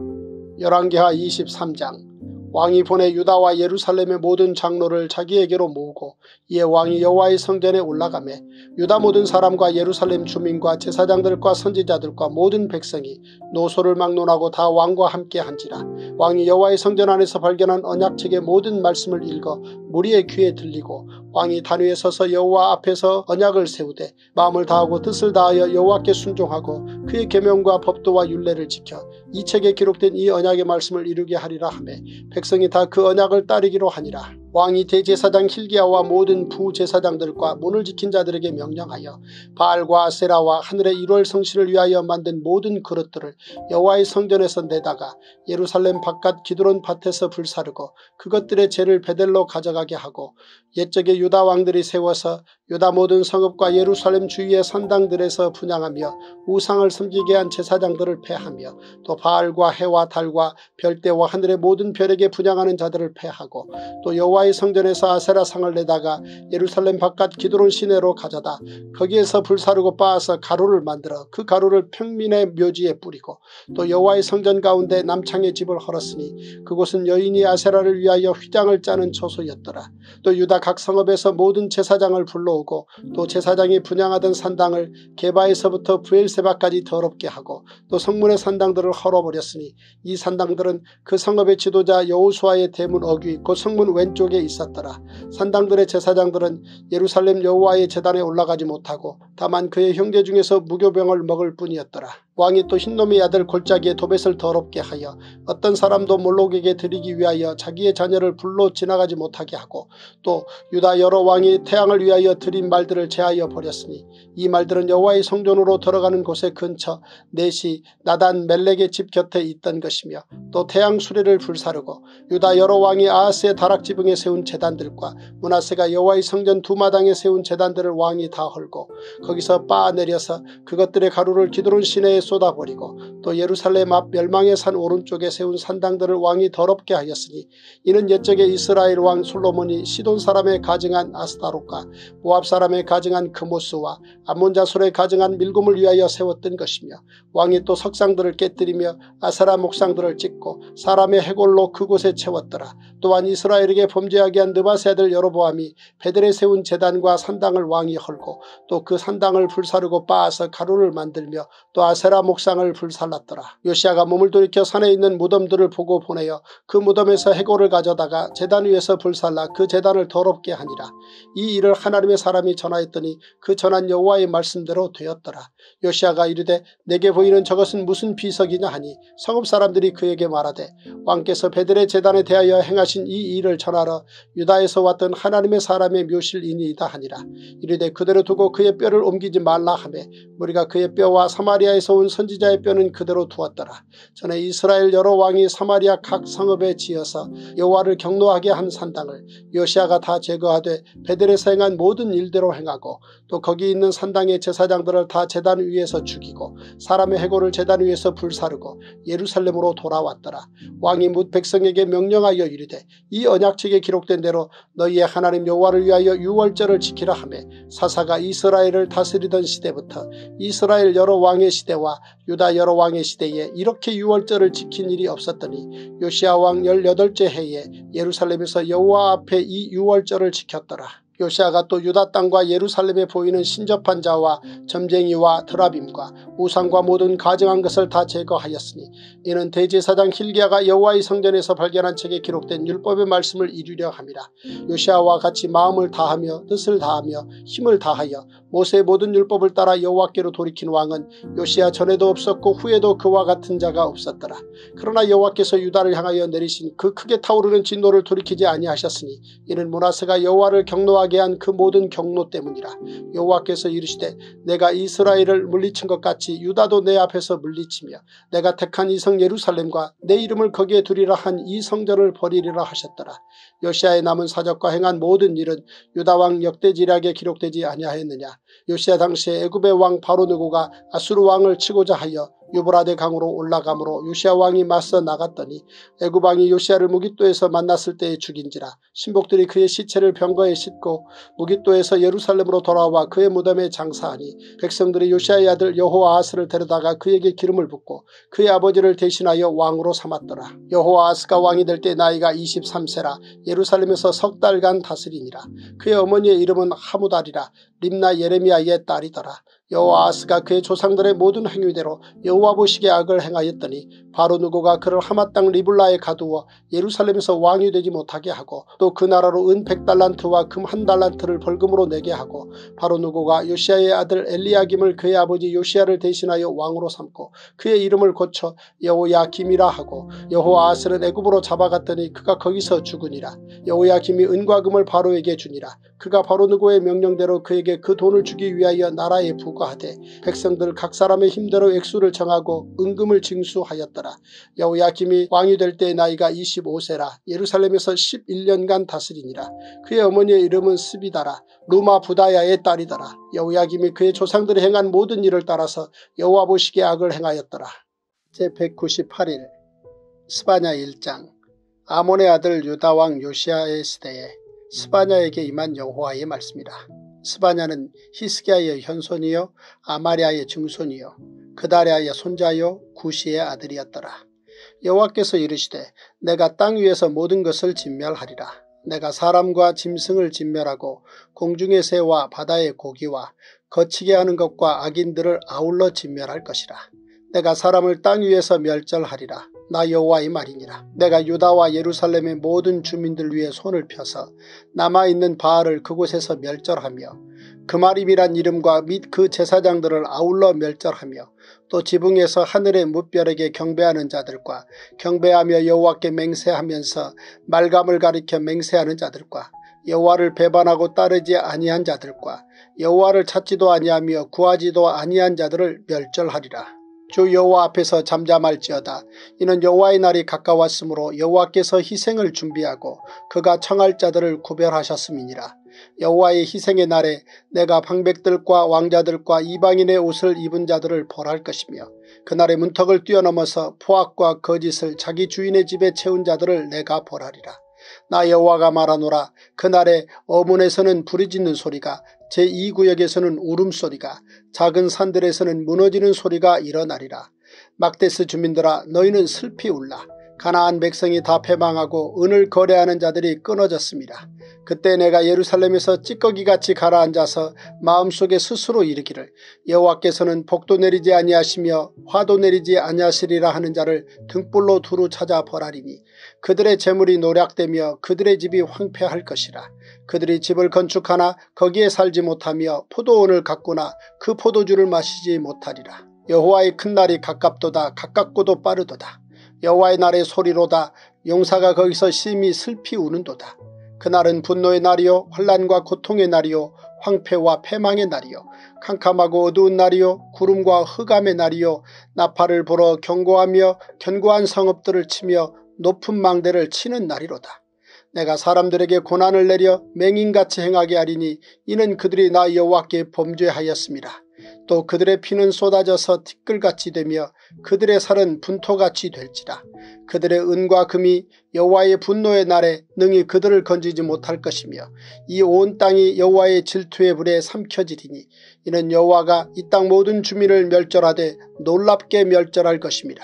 열왕기하 이십삼 장. 왕이 보내 유다와 예루살렘의 모든 장로를 자기에게로 모으고 이에 왕이 여호와의 성전에 올라가매 유다 모든 사람과 예루살렘 주민과 제사장들과 선지자들과 모든 백성이 노소를 막론하고 다 왕과 함께 한지라. 왕이 여호와의 성전 안에서 발견한 언약책의 모든 말씀을 읽어 무리의 귀에 들리고 왕이 단 위에 서서 여호와 앞에서 언약을 세우되 마음을 다하고 뜻을 다하여 여호와께 순종하고 그의 계명과 법도와 율례를 지켜 이 책에 기록된 이 언약의 말씀을 이루게 하리라 하며 백성이 다 그 언약을 따르기로 하니라. 왕이 대제사장 hil기야와 모든 부제사장들과 문을 지킨 자들에게 명령하여 바알과 아세라와 하늘의 일월 성신을 위하여 만든 모든 그릇들을 여호와의 성전에서 내다가 예루살렘 바깥 기드론 밭에서 불사르고 그것들의 재를 베델로 가져가게 하고 옛적에 유다 왕들이 세워서 유다 모든 성읍과 예루살렘 주위의 산당들에서 분향하며 우상을 섬기게 한 제사장들을 패하며 또 바알과 해와 달과 별대와 하늘의 모든 별에게 분향하는 자들을 패하고 또 여호와의 성전에서 아세라 상을 내다가 예루살렘 바깥 기드론 시내로 가져다 거기에서 불사르고 빻아서 가루를 만들어 그 가루를 평민의 묘지에 뿌리고 또 여호와의 성전 가운데 남창의 집을 헐었으니 그곳은 여인이 아세라를 위하여 휘장을 짜는 처소였더라. 또 유다 각 성읍에서 모든 제사장을 불러오고 또 제사장이 분향하던 산당을 게바에서부터 브엘세바까지 더럽게 하고 또 성문의 산당들을 헐어버렸으니 이 산당들은 그 성읍의 지도자 여호수아의 대문 어귀 곧 성문 왼쪽에 있었더라. 산당들의 제사장들은 예루살렘 여호와의 제단에 올라가지 못하고 다만 그의 형제 중에서 무교병을 먹을 뿐이었더라. 왕이 또 흰놈의 아들 골짜기에 도벳을 더럽게 하여 어떤 사람도 몰록에게 드리기 위하여 자기의 자녀를 불로 지나가지 못하게 하고 또 유다 여러 왕이 태양을 위하여 드린 말들을 제하여 버렸으니 이 말들은 여호와의 성전으로 들어가는 곳의 근처 넷이 나단 멜렉의 집 곁에 있던 것이며 또 태양 수레를 불사르고 유다 여러 왕이 아하스의 다락지붕에 세운 제단들과 므낫세가 여호와의 성전 두 마당에 세운 제단들을 왕이 다 헐고 거기서 빻아 내려서 그것들의 가루를 기드론 시내에 쏟아버리고 또 예루살렘 앞 멸망의 산 오른쪽에 세운 산당들을 왕이 더럽게 하였으니 이는 옛적에 이스라엘 왕 솔로몬이 시돈 사람의 가증한 아스타롯과 모압 사람의 가증한 크모스와 암몬 자손의 가증한 밀곰을 위하여 세웠던 것이며 왕이 또 석상들을 깨뜨리며 아세라 목상들을 찍고 사람의 해골로 그곳에 채웠더라. 또한 이스라엘에게 범죄하게 한 느바세 아들 여로보암이 베델에 세운 제단과 산당을 왕이 헐고 또 그 산당을 불사르고 빻아서 가루를 만들며 또 아세라 아세라 목상을 불살랐더라. 요시아가 몸을 돌이켜 산에 있는 무덤들을 보고 보내어 그 무덤에서 해골을 가져다가 제단 위에서 불살라 그 제단을 더럽게 하니라. 이 일을 하나님의 사람이 전하였더니 그 전한 여호와의 말씀대로 되었더라. 요시아가 이르되 내게 보이는 저것은 무슨 비석이냐 하니 성읍 사람들이 그에게 말하되 왕께서 베델의 제단에 대하여 행하신 이 일을 전하러 유다에서 왔던 하나님의 사람의 묘실이니이다 하니라. 이르되 그대로 두고 그의 뼈를 옮기지 말라 하매 우리가 그의 뼈와 사마리아에서 온 선지자의 뼈는 그대로 두었더라. 전에 이스라엘 여러 왕이 사마리아 각 성읍에 지어서 여호와를 경노하게 한 산당을 요시아가 다 제거하되 베델에서 행한 모든 일대로 행하고 또 거기 있는 산당의 제사장들을 다 제단 위에서 죽이고 사람의 해골을 제단 위에서 불사르고 예루살렘으로 돌아왔더라. 왕이 뭇 백성에게 명령하여 이르되 이 언약책에 기록된 대로 너희의 하나님 여호와를 위하여 유월절을 지키라 하매 사사가 이스라엘을 다스리던 시대부터 이스라엘 여러 왕의 시대와 유다 여러 왕의 시대에 이렇게 유월절을 지킨 일이 없었더니 요시아 왕 열여덟째 해에 예루살렘에서 여호와 앞에 이 유월절을 지켰더라. 요시아가 또 유다 땅과 예루살렘에 보이는 신접한 자와 점쟁이와 드라빔과 우상과 모든 가증한 것을 다 제거하였으니 이는 대제사장 hil기야가 여호와의 성전에서 발견한 책에 기록된 율법의 말씀을 이루려 함이라. 요시아와 같이 마음을 다하며 뜻을 다하며 힘을 다하여 모세의 모든 율법을 따라 여호와께로 돌이킨 왕은 요시아 전에도 없었고 후에도 그와 같은 자가 없었더라. 그러나 여호와께서 유다를 향하여 내리신 그 크게 타오르는 진노를 돌이키지 아니하셨으니 이는 므낫세가 여호와를 경노하게 한 그 모든 경노 때문이라. 여호와께서 이르시되 내가 이스라엘을 물리친 것 같이 유다도 내 앞에서 물리치며 내가 택한 이 성 예루살렘과 내 이름을 거기에 두리라 한 이 성전을 버리리라 하셨더라. 요시아의 남은 사적과 행한 모든 일은 유다왕 역대지략에 기록되지 아니하였느냐. 요시아 당시에 애굽의 왕 바로느고가 아수르 왕을 치고자 하여 유브라데 강으로 올라가므로 요시아 왕이 맞서 나갔더니 애굽 왕이 요시아를 무깃도에서 만났을 때에 죽인지라. 신복들이 그의 시체를 병거에 싣고 무깃도에서 예루살렘으로 돌아와 그의 무덤에 장사하니 백성들이 요시아의 아들 여호아하스를 데려다가 그에게 기름을 붓고 그의 아버지를 대신하여 왕으로 삼았더라. 여호아하스가 왕이 될 때 나이가 이십삼 세라 예루살렘에서 석 달간 다스리니라. 그의 어머니의 이름은 하무달이라 림나 예레미야의 딸이더라. 여호아하스가 그의 조상들의 모든 행위대로 여호와 보시기에 악을 행하였더니 바로느고가 그를 하맛 땅 리블라에 가두어 예루살렘에서 왕이 되지 못하게 하고 또 그 나라로 은 백 달란트와 금 한 달란트를 벌금으로 내게 하고 바로느고가 요시아의 아들 엘리야김을 그의 아버지 요시아를 대신하여 왕으로 삼고 그의 이름을 고쳐 여호야김이라 하고 여호아하스는 애굽으로 잡아갔더니 그가 거기서 죽으니라. 여호야김이 은과 금을 바로에게 주니라. 그가 바로느고의 명령대로 그에게 그 돈을 주기 위하여 나라에 부과하되 백성들 각 사람의 힘대로 액수를 정하고 은금을 징수하였더라. 여호야김이 왕이 될 때 나이가 이십오 세라 예루살렘에서 십일 년간 다스리니라. 그의 어머니의 이름은 스비다라 루마 부다야의 딸이더라. 여호야김이 그의 조상들이 행한 모든 일을 따라서 여호와 보시기에 악을 행하였더라. 제백구십팔 일 스바냐 일 장. 아몬의 아들 유다왕 요시아의 시대에 스바냐에게 임한 여호와의 말씀이라. 스바냐는 히스기야의 현손이요 아마리아의 증손이요 그다랴의 손자요 구시의 아들이었더라. 여호와께서 이르시되 내가 땅 위에서 모든 것을 진멸하리라. 내가 사람과 짐승을 진멸하고 공중의 새와 바다의 고기와 거치게 하는 것과 악인들을 아울러 진멸할 것이라. 내가 사람을 땅 위에서 멸절하리라. 나 여호와의 말이니라. 내가 유다와 예루살렘의 모든 주민들 위에 손을 펴서 남아있는 바알을 그곳에서 멸절하며 그마림이란 이름과 및 그 제사장들을 아울러 멸절하며 또 지붕에서 하늘의 뭇별에게 경배하는 자들과 경배하며 여호와께 맹세하면서 말감을 가리켜 맹세하는 자들과 여호와를 배반하고 따르지 아니한 자들과 여호와를 찾지도 아니하며 구하지도 아니한 자들을 멸절하리라. 주 여호와 앞에서 잠잠할지어다. 이는 여호와의 날이 가까웠으므로 여호와께서 희생을 준비하고 그가 청할 자들을 구별하셨음이니라. 여호와의 희생의 날에 내가 방백들과 왕자들과 이방인의 옷을 입은 자들을 벌할 것이며 그날의 문턱을 뛰어넘어서 포악과 거짓을 자기 주인의 집에 채운 자들을 내가 벌하리라. 나 여호와가 말하노라. 그날에 어문에서는 부르짖는 소리가 제이 구역에서는 울음소리가 작은 산들에서는 무너지는 소리가 일어나리라. 막데스 주민들아 너희는 슬피 울라. 가나안 백성이 다 패망하고 은을 거래하는 자들이 끊어졌습니다. 그때 내가 예루살렘에서 찌꺼기같이 가라앉아서 마음속에 스스로 이르기를 여호와께서는 복도 내리지 아니하시며 화도 내리지 아니하시리라 하는 자를 등불로 두루 찾아 벌하리니 그들의 재물이 노략되며 그들의 집이 황폐할 것이라. 그들이 집을 건축하나 거기에 살지 못하며 포도원을 가꾸나 그 포도주를 마시지 못하리라. 여호와의 큰 날이 가깝도다. 가깝고도 빠르도다. 여호와의 날의 소리로다. 용사가 거기서 심히 슬피 우는도다. 그날은 분노의 날이요 환난과 고통의 날이요 황폐와 패망의 날이요 캄캄하고 어두운 날이요 구름과 흑암의 날이요 나팔을 불어 경고하며 견고한 성읍들을 치며 높은 망대를 치는 날이로다. 내가 사람들에게 고난을 내려 맹인같이 행하게 하리니 이는 그들이 나 여호와께 범죄하였습니다. 또 그들의 피는 쏟아져서 티끌같이 되며 그들의 살은 분토같이 될지라. 그들의 은과 금이 여호와의 분노의 날에 능히 그들을 건지지 못할 것이며 이 온 땅이 여호와의 질투의 불에 삼켜지리니 이는 여호와가 이 땅 모든 주민을 멸절하되 놀랍게 멸절할 것입니다.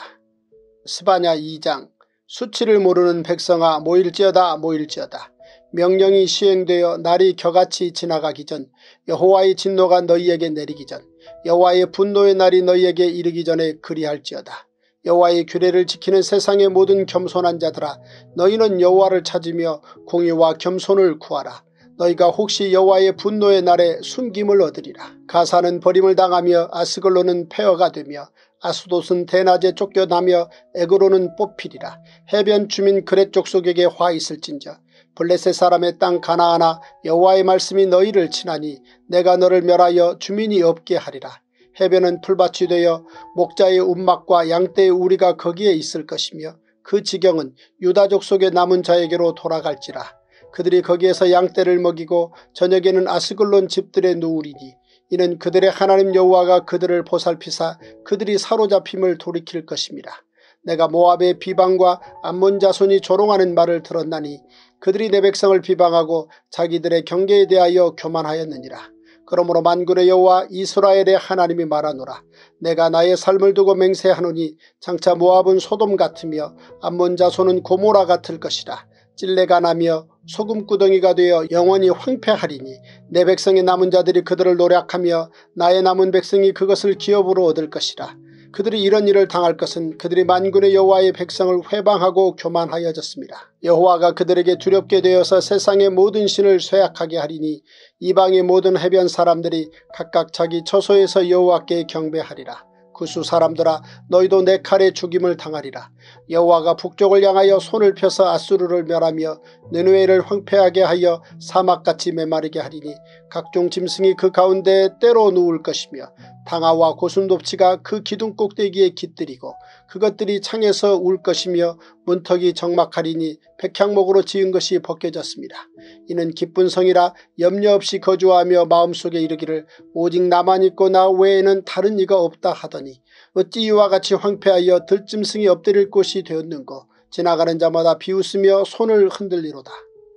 스바냐 이 장. 수치를 모르는 백성아 모일지어다 모일지어다. 명령이 시행되어 날이 겨같이 지나가기 전 여호와의 진노가 너희에게 내리기 전 여호와의 분노의 날이 너희에게 이르기 전에 그리할지어다. 여호와의 규례를 지키는 세상의 모든 겸손한 자들아 너희는 여호와를 찾으며 공의와 겸손을 구하라. 너희가 혹시 여호와의 분노의 날에 숨김을 얻으리라. 가사는 버림을 당하며 아스글론은 폐허가 되며 아스돗은 대낮에 쫓겨나며 에그로는 뽑히리라. 해변 주민 그렛 족속에게 화 있을진저 블레셋 사람의 땅 가나안아 여호와의 말씀이 너희를 치나니 내가 너를 멸하여 주민이 없게 하리라. 해변은 풀밭이 되어 목자의 움막과 양떼의 우리가 거기에 있을 것이며 그 지경은 유다 족속의 남은 자에게로 돌아갈지라. 그들이 거기에서 양떼를 먹이고 저녁에는 아스글론 집들에 누우리니 이는 그들의 하나님 여호와가 그들을 보살피사 그들이 사로잡힘을 돌이킬 것입니다. 내가 모압의 비방과 암몬 자손이 조롱하는 말을 들었나니 그들이 내 백성을 비방하고 자기들의 경계에 대하여 교만하였느니라. 그러므로 만군의 여호와 이스라엘의 하나님이 말하노라. 내가 나의 삶을 두고 맹세하노니 장차 모압은 소돔 같으며 암몬 자손은 고모라 같을 것이라. 찔레가 나며 소금구덩이가 되어 영원히 황폐하리니 내 백성의 남은 자들이 그들을 노략하며 나의 남은 백성이 그것을 기업으로 얻을 것이라. 그들이 이런 일을 당할 것은 그들이 만군의 여호와의 백성을 회방하고 교만하여졌습니다. 여호와가 그들에게 두렵게 되어서 세상의 모든 신을 쇠약하게 하리니 이방의 모든 해변 사람들이 각각 자기 처소에서 여호와께 경배하리라. 구수 사람들아 너희도 내 칼에 죽임을 당하리라. 여호와가 북쪽을 향하여 손을 펴서 아수르를 멸하며 느느웨를 황폐하게 하여 사막같이 메마르게 하리니 각종 짐승이 그 가운데 때로 누울 것이며 당아와 고슴도치가 그 기둥 꼭대기에 깃들이고 그것들이 창에서 울 것이며 문턱이 적막하리니 백향목으로 지은 것이 벗겨졌습니다. 이는 기쁜 성이라 염려 없이 거주하며 마음속에 이르기를 오직 나만 있고 나 외에는 다른 이가 없다 하더니 어찌 이와 같이 황폐하여 들짐승이 엎드릴 곳이 되었는고 지나가는 자마다 비웃으며 손을 흔들리로다.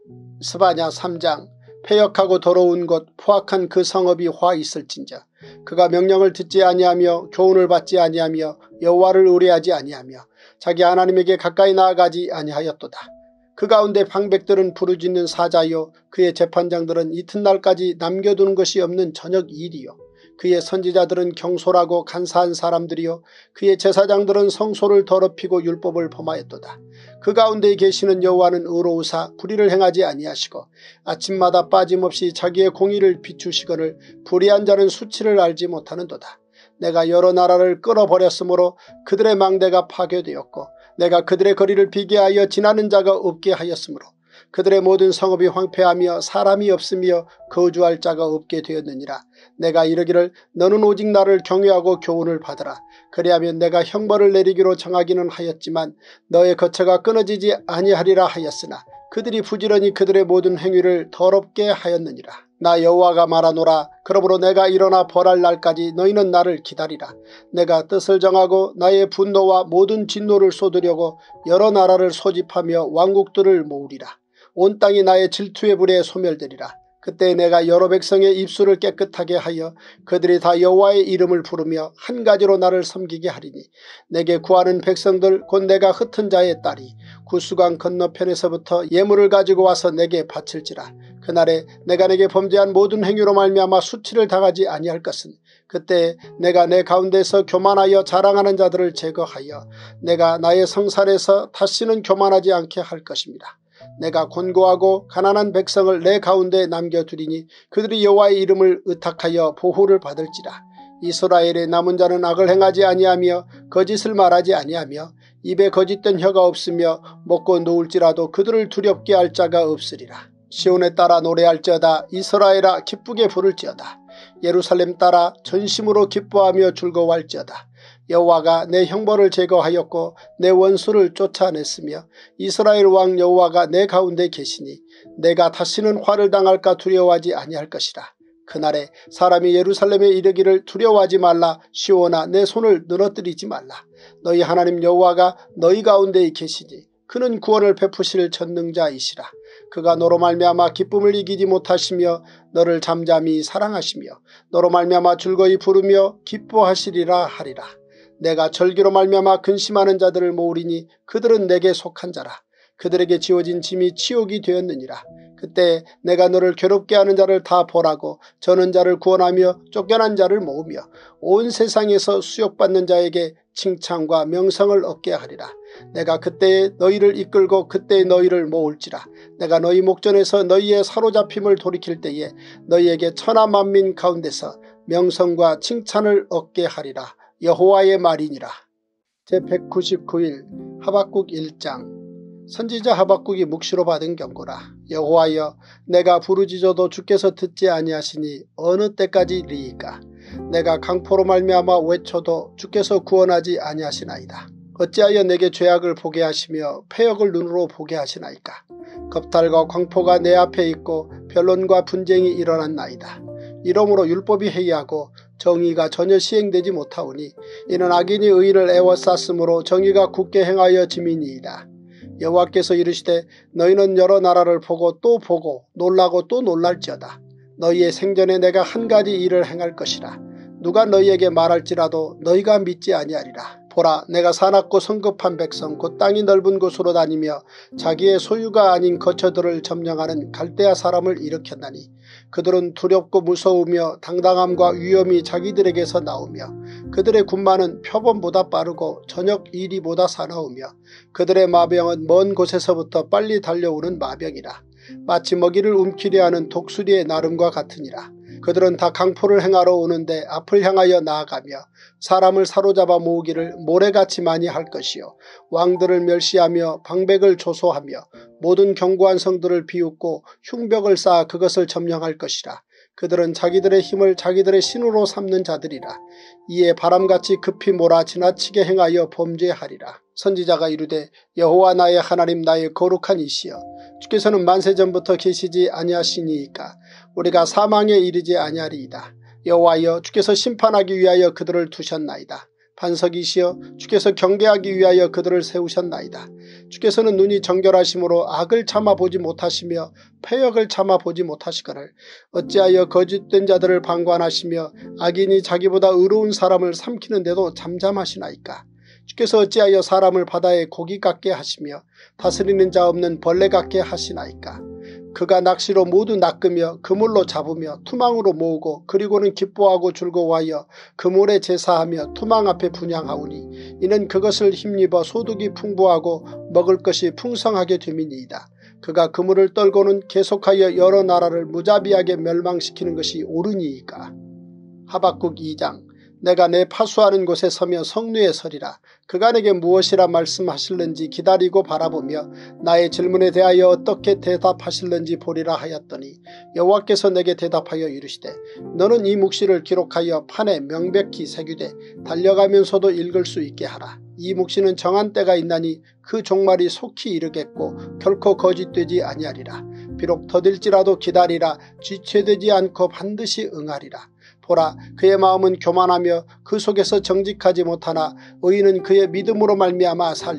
스바냐 삼 장. 패역하고 더러운 곳 포악한 그 성읍이 화 있을진저 그가 명령을 듣지 아니하며 교훈을 받지 아니하며 여호와를 의뢰하지 아니하며 자기 하나님에게 가까이 나아가지 아니하였도다. 그 가운데 방백들은 부르짖는 사자요 그의 재판장들은 이튿날까지 남겨두는 것이 없는 저녁 일이요 그의 선지자들은 경솔하고 간사한 사람들이요 그의 제사장들은 성소를 더럽히고 율법을 범하였도다. 그 가운데 계시는 여호와는 의로우사 불의를 행하지 아니하시고 아침마다 빠짐없이 자기의 공의를 비추시거늘 불의한 자는 수치를 알지 못하는도다. 내가 여러 나라를 끌어버렸으므로 그들의 망대가 파괴되었고 내가 그들의 거리를 비게 하여 지나는 자가 없게 하였으므로 그들의 모든 성읍이 황폐하며 사람이 없으며 거주할 자가 없게 되었느니라. 내가 이르기를 너는 오직 나를 경외하고 교훈을 받으라. 그리하면 내가 형벌을 내리기로 정하기는 하였지만 너의 거처가 끊어지지 아니하리라 하였으나 그들이 부지런히 그들의 모든 행위를 더럽게 하였느니라. 나 여호와가 말하노라. 그러므로 내가 일어나 벌할 날까지 너희는 나를 기다리라. 내가 뜻을 정하고 나의 분노와 모든 진노를 쏟으려고 여러 나라를 소집하며 왕국들을 모으리라. 온 땅이 나의 질투의 불에 소멸되리라. 그때 내가 여러 백성의 입술을 깨끗하게 하여 그들이 다 여호와의 이름을 부르며 한 가지로 나를 섬기게 하리니 내게 구하는 백성들 곧 내가 흩은 자의 딸이 구수강 건너편에서부터 예물을 가지고 와서 내게 바칠지라. 그날에 내가 내게 범죄한 모든 행위로 말미암아 수치를 당하지 아니할 것은 그때 내가 내 가운데서 교만하여 자랑하는 자들을 제거하여 내가 나의 성산에서 다시는 교만하지 않게 할 것입니다. 내가 곤고하고 가난한 백성을 내 가운데 남겨두리니 그들이 여호와의 이름을 의탁하여 보호를 받을지라. 이스라엘의 남은 자는 악을 행하지 아니하며 거짓을 말하지 아니하며 입에 거짓된 혀가 없으며 먹고 누울지라도 그들을 두렵게 할 자가 없으리라. 시온에 따라 노래할지어다. 이스라엘아 기쁘게 부를지어다. 예루살렘 따라 전심으로 기뻐하며 즐거워할지어다. 여호와가 내 형벌을 제거하였고 내 원수를 쫓아냈으며 이스라엘 왕 여호와가 내 가운데 계시니 내가 다시는 화를 당할까 두려워하지 아니할 것이라. 그날에 사람이 예루살렘에 이르기를 두려워하지 말라. 시온아 내 손을 늘어뜨리지 말라. 너희 하나님 여호와가 너희 가운데 계시니 그는 구원을 베푸실 전능자이시라. 그가 너로 말미암아 기쁨을 이기지 못하시며 너를 잠잠히 사랑하시며 너로 말미암아 즐거이 부르며 기뻐하시리라 하리라. 내가 절기로 말미암아 근심하는 자들을 모으리니 그들은 내게 속한 자라. 그들에게 지어진 짐이 치욕이 되었느니라. 그때 내가 너를 괴롭게 하는 자를 다 벌하고 저는 자를 구원하며 쫓겨난 자를 모으며 온 세상에서 수욕받는 자에게 칭찬과 명성을 얻게 하리라. 내가 그때에 너희를 이끌고 그때에 너희를 모을지라. 내가 너희 목전에서 너희의 사로잡힘을 돌이킬 때에 너희에게 천하 만민 가운데서 명성과 칭찬을 얻게 하리라. 여호와의 말이니라. 제백구십구 일 하박국 일 장. 선지자 하박국이 묵시로 받은 경고라. 여호와여 내가 부르짖어도 주께서 듣지 아니하시니 어느 때까지리이까. 내가 강포로 말미암아 외쳐도 주께서 구원하지 아니하시나이다. 어찌하여 내게 죄악을 보게 하시며 패역을 눈으로 보게 하시나이까. 겁탈과 광포가 내 앞에 있고 변론과 분쟁이 일어났나이다. 이러므로 율법이 해이하고 정의가 전혀 시행되지 못하오니 이는 악인이 의인을 애워쌌으므로 정의가 굳게 행하여 짐이니이다. 여호와께서 이르시되 너희는 여러 나라를 보고 또 보고 놀라고 또 놀랄지어다. 너희의 생전에 내가 한 가지 일을 행할 것이라. 누가 너희에게 말할지라도 너희가 믿지 아니하리라. 보라 내가 사납고 성급한 백성 곧 땅이 넓은 곳으로 다니며 자기의 소유가 아닌 거처들을 점령하는 갈대아 사람을 일으켰나니 그들은 두렵고 무서우며 당당함과 위엄이 자기들에게서 나오며 그들의 군마는 표범보다 빠르고 저녁 이리보다 사나우며 그들의 마병은 먼 곳에서부터 빨리 달려오는 마병이라. 마치 먹이를 움키려 하는 독수리의 나름과 같으니라. 그들은 다 강포를 행하러 오는데 앞을 향하여 나아가며 사람을 사로잡아 모으기를 모래같이 많이 할 것이요 왕들을 멸시하며 방백을 조소하며 모든 견고한 성들을 비웃고 흉벽을 쌓아 그것을 점령할 것이라. 그들은 자기들의 힘을 자기들의 신으로 삼는 자들이라. 이에 바람같이 급히 몰아 지나치게 행하여 범죄하리라. 선지자가 이르되 여호와 나의 하나님 나의 거룩한 이시여 주께서는 만세전부터 계시지 아니하시니이까 우리가 사망에 이르지 아니하리이다. 여호와여 주께서 심판하기 위하여 그들을 두셨나이다. 반석이시여 주께서 경계하기 위하여 그들을 세우셨나이다. 주께서는 눈이 정결하심으로 악을 참아보지 못하시며 패역을 참아보지 못하시거늘 어찌하여 거짓된 자들을 방관하시며 악인이 자기보다 의로운 사람을 삼키는데도 잠잠하시나이까. 주께서 어찌하여 사람을 바다에 고기 같게 하시며 다스리는 자 없는 벌레 같게 하시나이까. 그가 낚시로 모두 낚으며 그물로 잡으며 투망으로 모으고 그리고는 기뻐하고 즐거워하여 그물에 제사하며 투망 앞에 분향하오니 이는 그것을 힘입어 소득이 풍부하고 먹을 것이 풍성하게 됨이니이다. 그가 그물을 떨고는 계속하여 여러 나라를 무자비하게 멸망시키는 것이 옳으니이까. 하박국 이 장. 내가 내 파수하는 곳에 서며 성루에 서리라. 그가 내게 무엇이라 말씀하실는지 기다리고 바라보며 나의 질문에 대하여 어떻게 대답하실는지 보리라 하였더니 여호와께서 내게 대답하여 이르시되 너는 이 묵시를 기록하여 판에 명백히 새기되 달려가면서도 읽을 수 있게 하라. 이 묵시는 정한 때가 있나니 그 종말이 속히 이르겠고 결코 거짓되지 아니하리라. 비록 더딜지라도 기다리라. 지체되지 않고 반드시 응하리라. 보라 그의 마음은 교만하며 그 속에서 정직하지 못하나 의인은 그의 믿음으로 말미암아 살리라.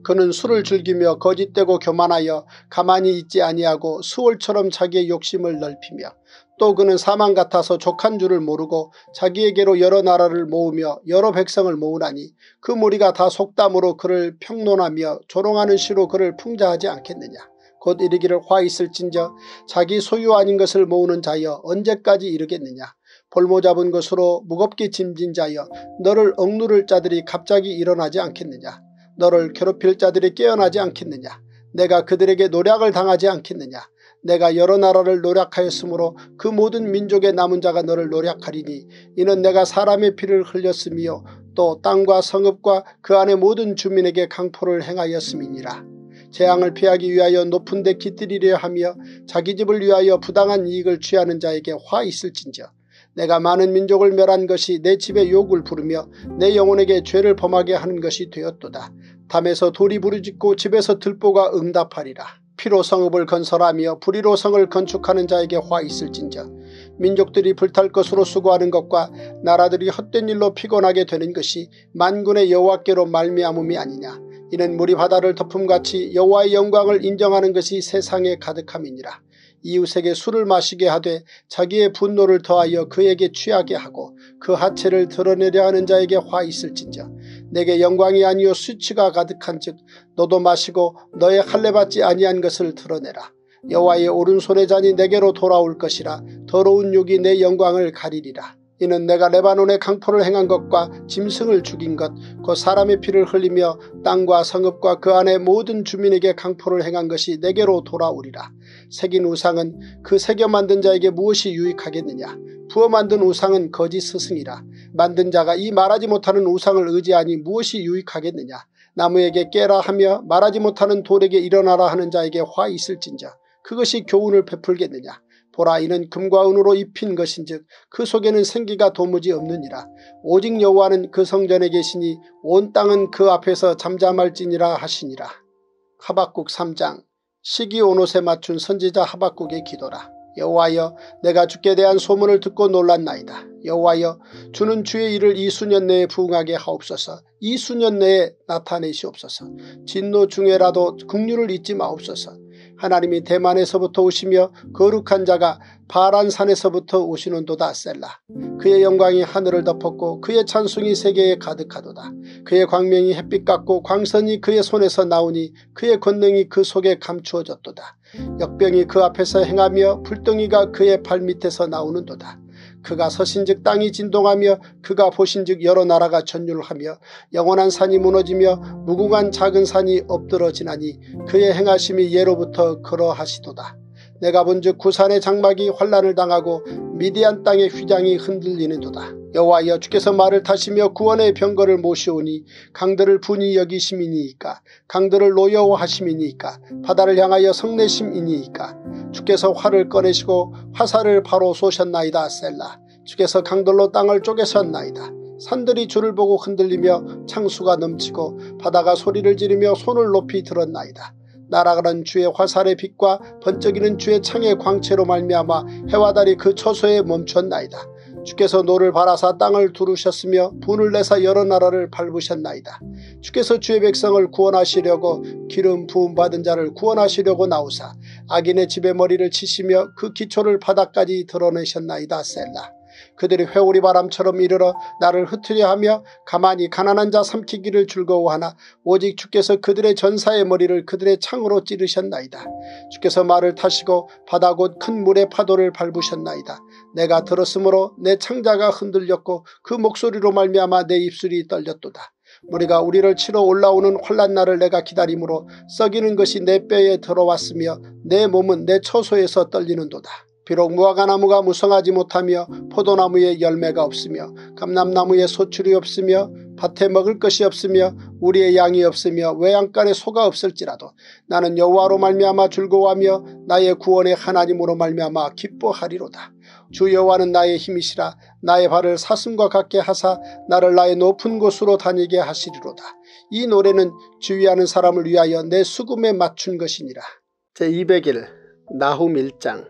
그는 술을 즐기며 거짓되고 교만하여 가만히 있지 아니하고 수월처럼 자기의 욕심을 넓히며 또 그는 사망 같아서 족한 줄을 모르고 자기에게로 여러 나라를 모으며 여러 백성을 모으나니 그 무리가 다 속담으로 그를 평론하며 조롱하는 시로 그를 풍자하지 않겠느냐. 곧 이르기를 화 있을진저 자기 소유 아닌 것을 모으는 자여 언제까지 이르겠느냐. 볼모 잡은 것으로 무겁게 짐진 자여 너를 억누를 자들이 갑자기 일어나지 않겠느냐. 너를 괴롭힐 자들이 깨어나지 않겠느냐. 내가 그들에게 노략을 당하지 않겠느냐. 내가 여러 나라를 노략하였으므로 그 모든 민족의 남은 자가 너를 노략하리니 이는 내가 사람의 피를 흘렸으며 또 땅과 성읍과 그 안의 모든 주민에게 강포를 행하였음이니라. 재앙을 피하기 위하여 높은 데 깃들이려 하며 자기 집을 위하여 부당한 이익을 취하는 자에게 화 있을진저 내가 많은 민족을 멸한 것이 내 집에 욕을 부르며 내 영혼에게 죄를 범하게 하는 것이 되었도다. 담에서 돌이 부르짖고 집에서 들보가 응답하리라. 피로 성읍을 건설하며 불의로 성을 건축하는 자에게 화 있을진저 민족들이 불탈 것으로 수고하는 것과 나라들이 헛된 일로 피곤하게 되는 것이 만군의 여호와께로 말미암음이 아니냐. 이는 물이 바다를 덮음같이 여호와의 영광을 인정하는 것이 세상에 가득함이니라. 이웃에게 술을 마시게 하되 자기의 분노를 더하여 그에게 취하게 하고 그 하체를 드러내려 하는 자에게 화 있을진저 내게 영광이 아니요 수치가 가득한즉 너도 마시고 너의 할례받지 아니한 것을 드러내라. 여호와의 오른손의 잔이 내게로 돌아올 것이라. 더러운 욕이 내 영광을 가리리라. 이는 내가 레바논에 강포를 행한 것과 짐승을 죽인 것 곧 사람의 피를 흘리며 땅과 성읍과 그 안의 모든 주민에게 강포를 행한 것이 내게로 돌아오리라. 새긴 우상은 그 새겨 만든 자에게 무엇이 유익하겠느냐. 부어 만든 우상은 거짓 스승이라. 만든 자가 이 말하지 못하는 우상을 의지하니 무엇이 유익하겠느냐. 나무에게 깨라 하며 말하지 못하는 돌에게 일어나라 하는 자에게 화 있을진저 그것이 교훈을 베풀겠느냐. 보라 이는 금과 은으로 입힌 것인즉 그 속에는 생기가 도무지 없느니라. 오직 여호와는 그 성전에 계시니 온 땅은 그 앞에서 잠잠할지니라 하시니라. 하박국 삼 장 시기 온 옷에 맞춘 선지자 하박국의 기도라. 여호와여 내가 주께 대한 소문을 듣고 놀랐나이다. 여호와여 주는 주의 일을 이 수년 내에 부응하게 하옵소서. 이 수년 내에 나타내시옵소서. 진노 중에라도 긍휼을 잊지 마옵소서. 하나님이 대만에서부터 오시며 거룩한 자가 바란산에서부터 오시는도다. 셀라. 그의 영광이 하늘을 덮었고 그의 찬송이 세계에 가득하도다. 그의 광명이 햇빛 같고 광선이 그의 손에서 나오니 그의 권능이 그 속에 감추어졌도다. 역병이 그 앞에서 행하며 불덩이가 그의 발밑에서 나오는도다. 그가 서신즉 땅이 진동하며 그가 보신즉 여러 나라가 전율하며 영원한 산이 무너지며 무궁한 작은 산이 엎드러지나니 그의 행하심이 예로부터 그러하시도다. 내가 본즉 구산의 장막이 환란을 당하고 미디안 땅의 휘장이 흔들리는도다. 여호와여 주께서 말을 타시며 구원의 병거를 모시오니 강들을 분이 여기심이니이까 강들을 노여워하심이니이까 바다를 향하여 성내심이니이까 주께서 활을 꺼내시고 화살을 바로 쏘셨나이다. 셀라. 주께서 강들로 땅을 쪼개셨나이다. 산들이 주를 보고 흔들리며 창수가 넘치고 바다가 소리를 지르며 손을 높이 들었나이다. 날아가는 주의 화살의 빛과 번쩍이는 주의 창의 광채로 말미암아 해와 달이 그 처소에 멈췄나이다. 주께서 노를 바라사 땅을 두르셨으며 분을 내사 여러 나라를 밟으셨나이다. 주께서 주의 백성을 구원하시려고 기름 부음 받은 자를 구원하시려고 나오사 악인의 집에 머리를 치시며 그 기초를 바닥까지 드러내셨나이다. 셀라. 그들이 회오리 바람처럼 이르러 나를 흩으려 하며 가만히 가난한 자 삼키기를 즐거워하나 오직 주께서 그들의 전사의 머리를 그들의 창으로 찌르셨나이다. 주께서 말을 타시고 바다 곧 큰 물의 파도를 밟으셨나이다. 내가 들었으므로 내 창자가 흔들렸고 그 목소리로 말미암아 내 입술이 떨렸도다. 우리가 우리를 치러 올라오는 환난 날을 내가 기다림으로 썩이는 것이 내 뼈에 들어왔으며 내 몸은 내 처소에서 떨리는도다. 비록 무화과나무가 무성하지 못하며 포도나무에 열매가 없으며 감람나무에 소출이 없으며 밭에 먹을 것이 없으며 우리의 양이 없으며 외양간에 소가 없을지라도 나는 여호와로 말미암아 즐거워하며 나의 구원의 하나님으로 말미암아 기뻐하리로다. 주 여호와는 나의 힘이시라. 나의 발을 사슴과 같게 하사 나를 나의 높은 곳으로 다니게 하시리로다. 이 노래는 주의하는 사람을 위하여 내 수금에 맞춘 것이니라. 제이백 일 나훔 일 장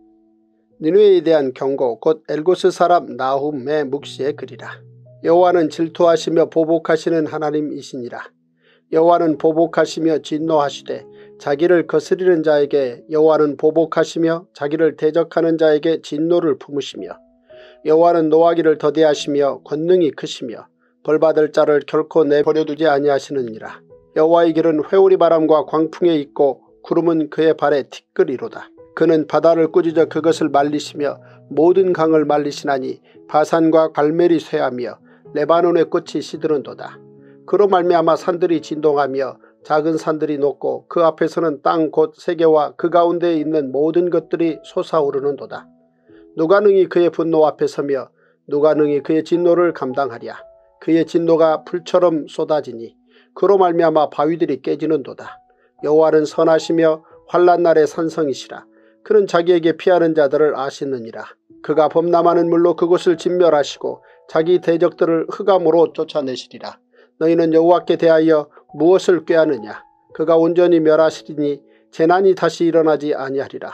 니느웨에 대한 경고 곧 엘고스 사람 나훔의 묵시의 글이라. 여호와는 질투하시며 보복하시는 하나님이시니라. 여호와는 보복하시며 진노하시되 자기를 거스리는 자에게 여호와는 보복하시며 자기를 대적하는 자에게 진노를 품으시며 여호와는 노하기를 더디하시며 권능이 크시며 벌받을 자를 결코 내버려두지 아니하시느니라. 여호와의 길은 회오리 바람과 광풍에 있고 구름은 그의 발에 티끌이로다. 그는 바다를 꾸짖어 그것을 말리시며 모든 강을 말리시나니 바산과 갈멜이 쇠하며 레바논의 꽃이 시드는도다. 그로 말미암아 산들이 진동하며 작은 산들이 녹고 그 앞에서는 땅 곧 세계와 그 가운데에 있는 모든 것들이 솟아오르는도다. 누가 능히 그의 분노 앞에 서며 누가 능히 그의 진노를 감당하랴. 그의 진노가 불처럼 쏟아지니 그로 말미암아 바위들이 깨지는도다. 여호와는 선하시며 환난 날의 산성이시라. 그는 자기에게 피하는 자들을 아시느니라. 그가 범람하는 물로 그곳을 진멸하시고 자기 대적들을 흑암으로 쫓아내시리라. 너희는 여호와께 대하여 무엇을 꾀하느냐. 그가 온전히 멸하시리니 재난이 다시 일어나지 아니하리라.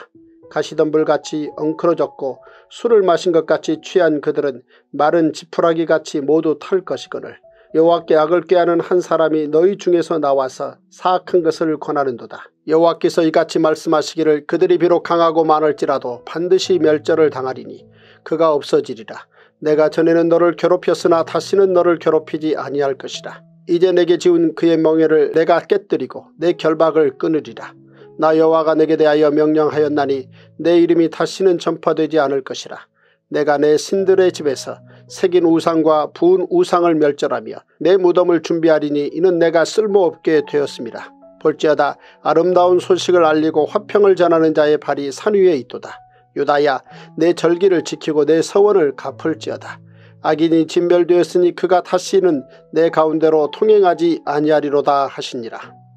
가시덤불같이 엉클어졌고 술을 마신 것 같이 취한 그들은 마른 지푸라기같이 모두 탈 것이거늘 여호와께 악을 꾀하는 한 사람이 너희 중에서 나와서 사악한 것을 권하는도다. 여호와께서 이같이 말씀하시기를 그들이 비록 강하고 많을지라도 반드시 멸절을 당하리니 그가 없어지리라. 내가 전에는 너를 괴롭혔으나 다시는 너를 괴롭히지 아니할 것이라. 이제 내게 지은 그의 멍에를 내가 깨뜨리고 내 결박을 끊으리라. 나 여호와가 내게 대하여 명령하였나니 내 이름이 다시는 전파되지 않을 것이라. 내가 내 신들의 집에서 새긴 우상과 부은 우상을 멸절하며 내 무덤을 준비하리니 이는 내가 쓸모없게 되었습니다. 볼지어다 아름다운 소식을 알리고 화평을 전하는 자의 발이 산 위에 있도다. 유다야 내 절기를 지키고 내 서원을 갚을지어다. 악인이 진멸되었으니 그가 다시는 내 가운데로 통행하지 아니하리로다 하시니라.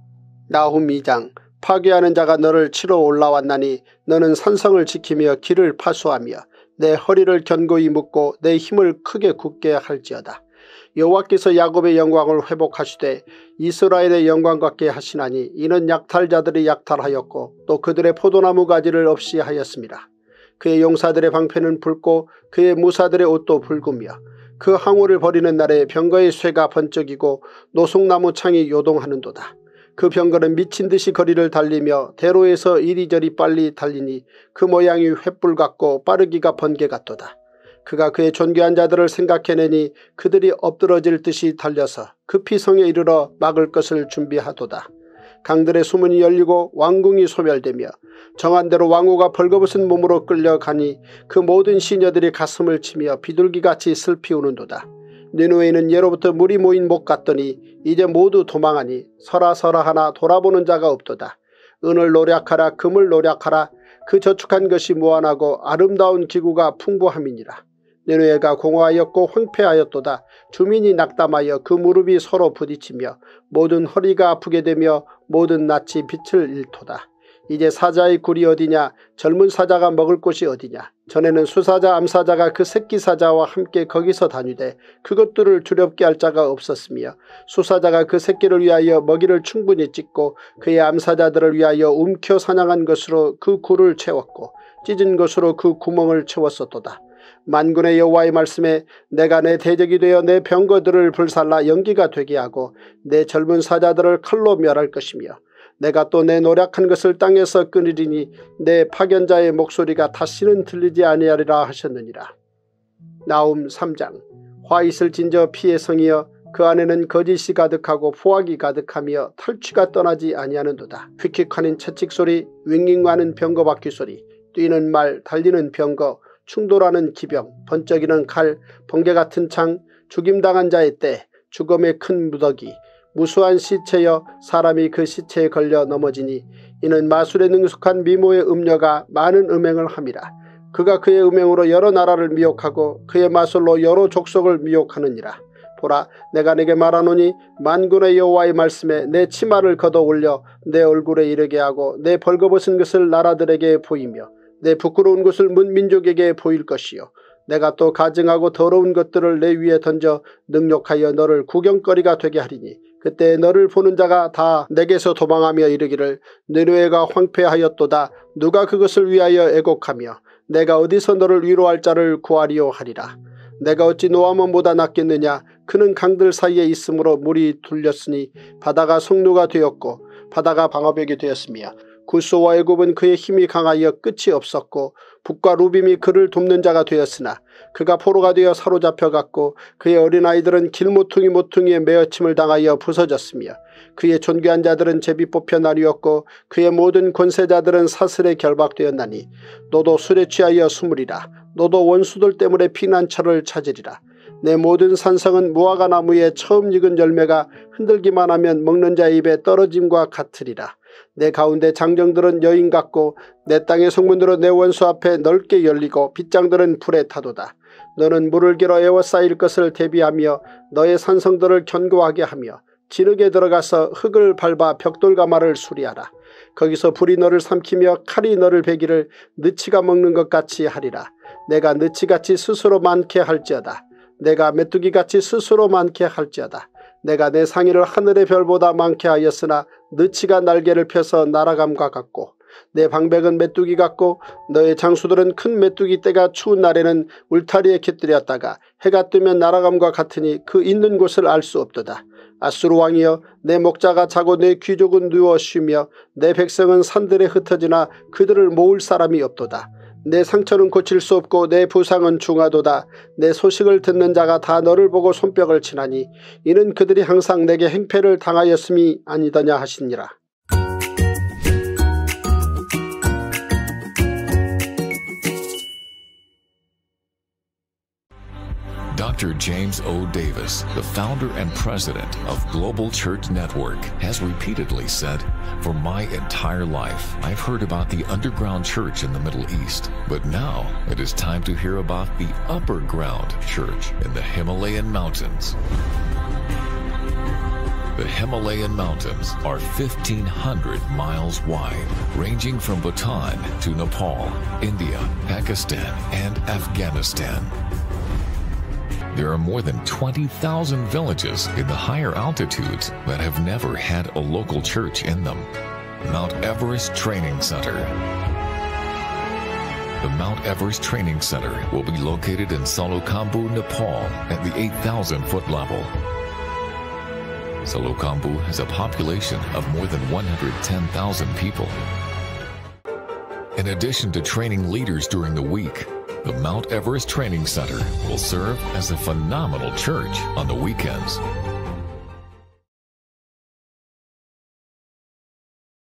나훔 이 장. 파괴하는 자가 너를 치러 올라왔나니 너는 산성을 지키며 길을 파수하며 내 허리를 견고히 묶고 내 힘을 크게 굳게 할지어다. 여호와께서 야곱의 영광을 회복하시되 이스라엘의 영광 같게 하시나니 이는 약탈자들이 약탈하였고 또 그들의 포도나무 가지를 없이 하였습니다. 그의 용사들의 방패는 붉고 그의 무사들의 옷도 붉으며 그 항우를 버리는 날에 병거의 쇠가 번쩍이고 노송나무 창이 요동하는도다. 그 병거는 미친 듯이 거리를 달리며 대로에서 이리저리 빨리 달리니 그 모양이 횃불 같고 빠르기가 번개 같도다. 그가 그의 존귀한 자들을 생각해내니 그들이 엎드러질 듯이 달려서 급히 성에 이르러 막을 것을 준비하도다. 강들의 수문이 열리고 왕궁이 소멸되며 정한 대로 왕후가 벌거벗은 몸으로 끌려가니 그 모든 시녀들이 가슴을 치며 비둘기같이 슬피 우는도다. 니느웨는 예로부터 물이 모인 목 같더니 이제 모두 도망하니 서라 서라 하나 돌아보는 자가 없도다. 은을 노력하라 금을 노력하라 그 저축한 것이 무한하고 아름다운 기구가 풍부함이니라. 니느웨가 공허하였고 황폐하였도다. 주민이 낙담하여 그 무릎이 서로 부딪히며 모든 허리가 아프게 되며 모든 낯이 빛을 잃도다. 이제 사자의 굴이 어디냐. 젊은 사자가 먹을 곳이 어디냐. 전에는 수사자 암사자가 그 새끼 사자와 함께 거기서 다니되 그것들을 두렵게 할 자가 없었으며 수사자가 그 새끼를 위하여 먹이를 충분히 찢고 그의 암사자들을 위하여 움켜 사냥한 것으로 그 굴을 채웠고 찢은 것으로 그 구멍을 채웠었도다. 만군의 여호와의 말씀에 내가 내 대적이 되어 내 병거들을 불살라 연기가 되게 하고 내 젊은 사자들을 칼로 멸할 것이며 내가 또 내 노력한 것을 땅에서 끊으리니 내 파견자의 목소리가 다시는 들리지 아니하리라 하셨느니라. 나훔 삼 장. 화 있을 진저 피의 성이여 그 안에는 거짓이 가득하고 포악이 가득하며 탈취가 떠나지 아니하는도다. 휙휙하는 채찍소리, 윙윙하는 병거 바퀴 소리, 뛰는 말, 달리는 병거, 충돌하는 기병, 번쩍이는 칼, 번개 같은 창, 죽임당한 자의 때, 죽음의 큰 무더기, 무수한 시체여 사람이 그 시체에 걸려 넘어지니 이는 마술에 능숙한 미모의 음녀가 많은 음행을 함이라. 그가 그의 음행으로 여러 나라를 미혹하고 그의 마술로 여러 족속을 미혹하느니라. 보라 내가 내게 말하노니 만군의 여호와의 말씀에 내 치마를 걷어 올려 내 얼굴에 이르게 하고 내 벌거벗은 것을 나라들에게 보이며 내 부끄러운 것을 문 민족에게 보일 것이요 내가 또 가증하고 더러운 것들을 내 위에 던져 능욕하여 너를 구경거리가 되게 하리니 그때 너를 보는 자가 다 내게서 도망하며 이르기를 니느웨가 황폐하였도다. 누가 그것을 위하여 애곡하며 내가 어디서 너를 위로할 자를 구하리요 하리라. 내가 어찌 노아몬보다 낫겠느냐. 그는 강들 사이에 있으므로 물이 둘렸으니 바다가 성루가 되었고 바다가 방어벽이 되었으며 구스와 애굽은 그의 힘이 강하여 끝이 없었고 북과 루빔이 그를 돕는 자가 되었으나 그가 포로가 되어 사로잡혀갔고 그의 어린아이들은 길모퉁이 모퉁이에 매어침을 당하여 부서졌으며 그의 존귀한 자들은 제비 뽑혀 나뉘었고 그의 모든 권세자들은 사슬에 결박되었나니 너도 술에 취하여 숨으리라. 너도 원수들 때문에 피난처를 찾으리라. 내 모든 산성은 무화과 나무에 처음 익은 열매가 흔들기만 하면 먹는 자의 입에 떨어짐과 같으리라. 내 가운데 장정들은 여인 같고 내 땅의 성문들은 내 원수 앞에 넓게 열리고 빗장들은 불에 타도다. 너는 물을 길어 에워싸일 것을 대비하며 너의 산성들을 견고하게 하며 진흙에 들어가서 흙을 밟아 벽돌가마를 수리하라. 거기서 불이 너를 삼키며 칼이 너를 베기를 느치가 먹는 것 같이 하리라. 내가 느치같이 스스로 많게 할지어다. 내가 메뚜기같이 스스로 많게 할지어다. 내가 내 상의를 하늘의 별보다 많게 하였으나 느치가 날개를 펴서 날아감과 같고 내 방백은 메뚜기 같고 너의 장수들은 큰 메뚜기 떼가 추운 날에는 울타리에 깃들였다가 해가 뜨면 날아감과 같으니 그 있는 곳을 알 수 없도다. 아수르 왕이여 내 목자가 자고 내 귀족은 누워 쉬며 내 백성은 산들에 흩어지나 그들을 모을 사람이 없도다. 내 상처는 고칠 수 없고 내 부상은 중하도다. 내 소식을 듣는 자가 다 너를 보고 손뼉을 치나니 이는 그들이 항상 내게 행패를 당하였음이 아니더냐 하시니라. Doctor James O. Davis, the founder and president of Global Church Network, has repeatedly said, "For my entire life, I've heard about the underground church in the Middle East, but now it is time to hear about the upper ground church in the Himalayan mountains." The Himalayan mountains are fifteen hundred miles wide, ranging from Bhutan to Nepal, India, Pakistan, and Afghanistan. There are more than twenty thousand villages in the higher altitudes that have never had a local church in them. Mount Everest Training Center. The Mount Everest Training Center will be located in Solukhambhu, Nepal at the eight thousand foot level. Solukhambhu has a population of more than one hundred ten thousand people. In addition to training leaders during the week, the Mount Everest Training Center will serve as a phenomenal church on the weekends.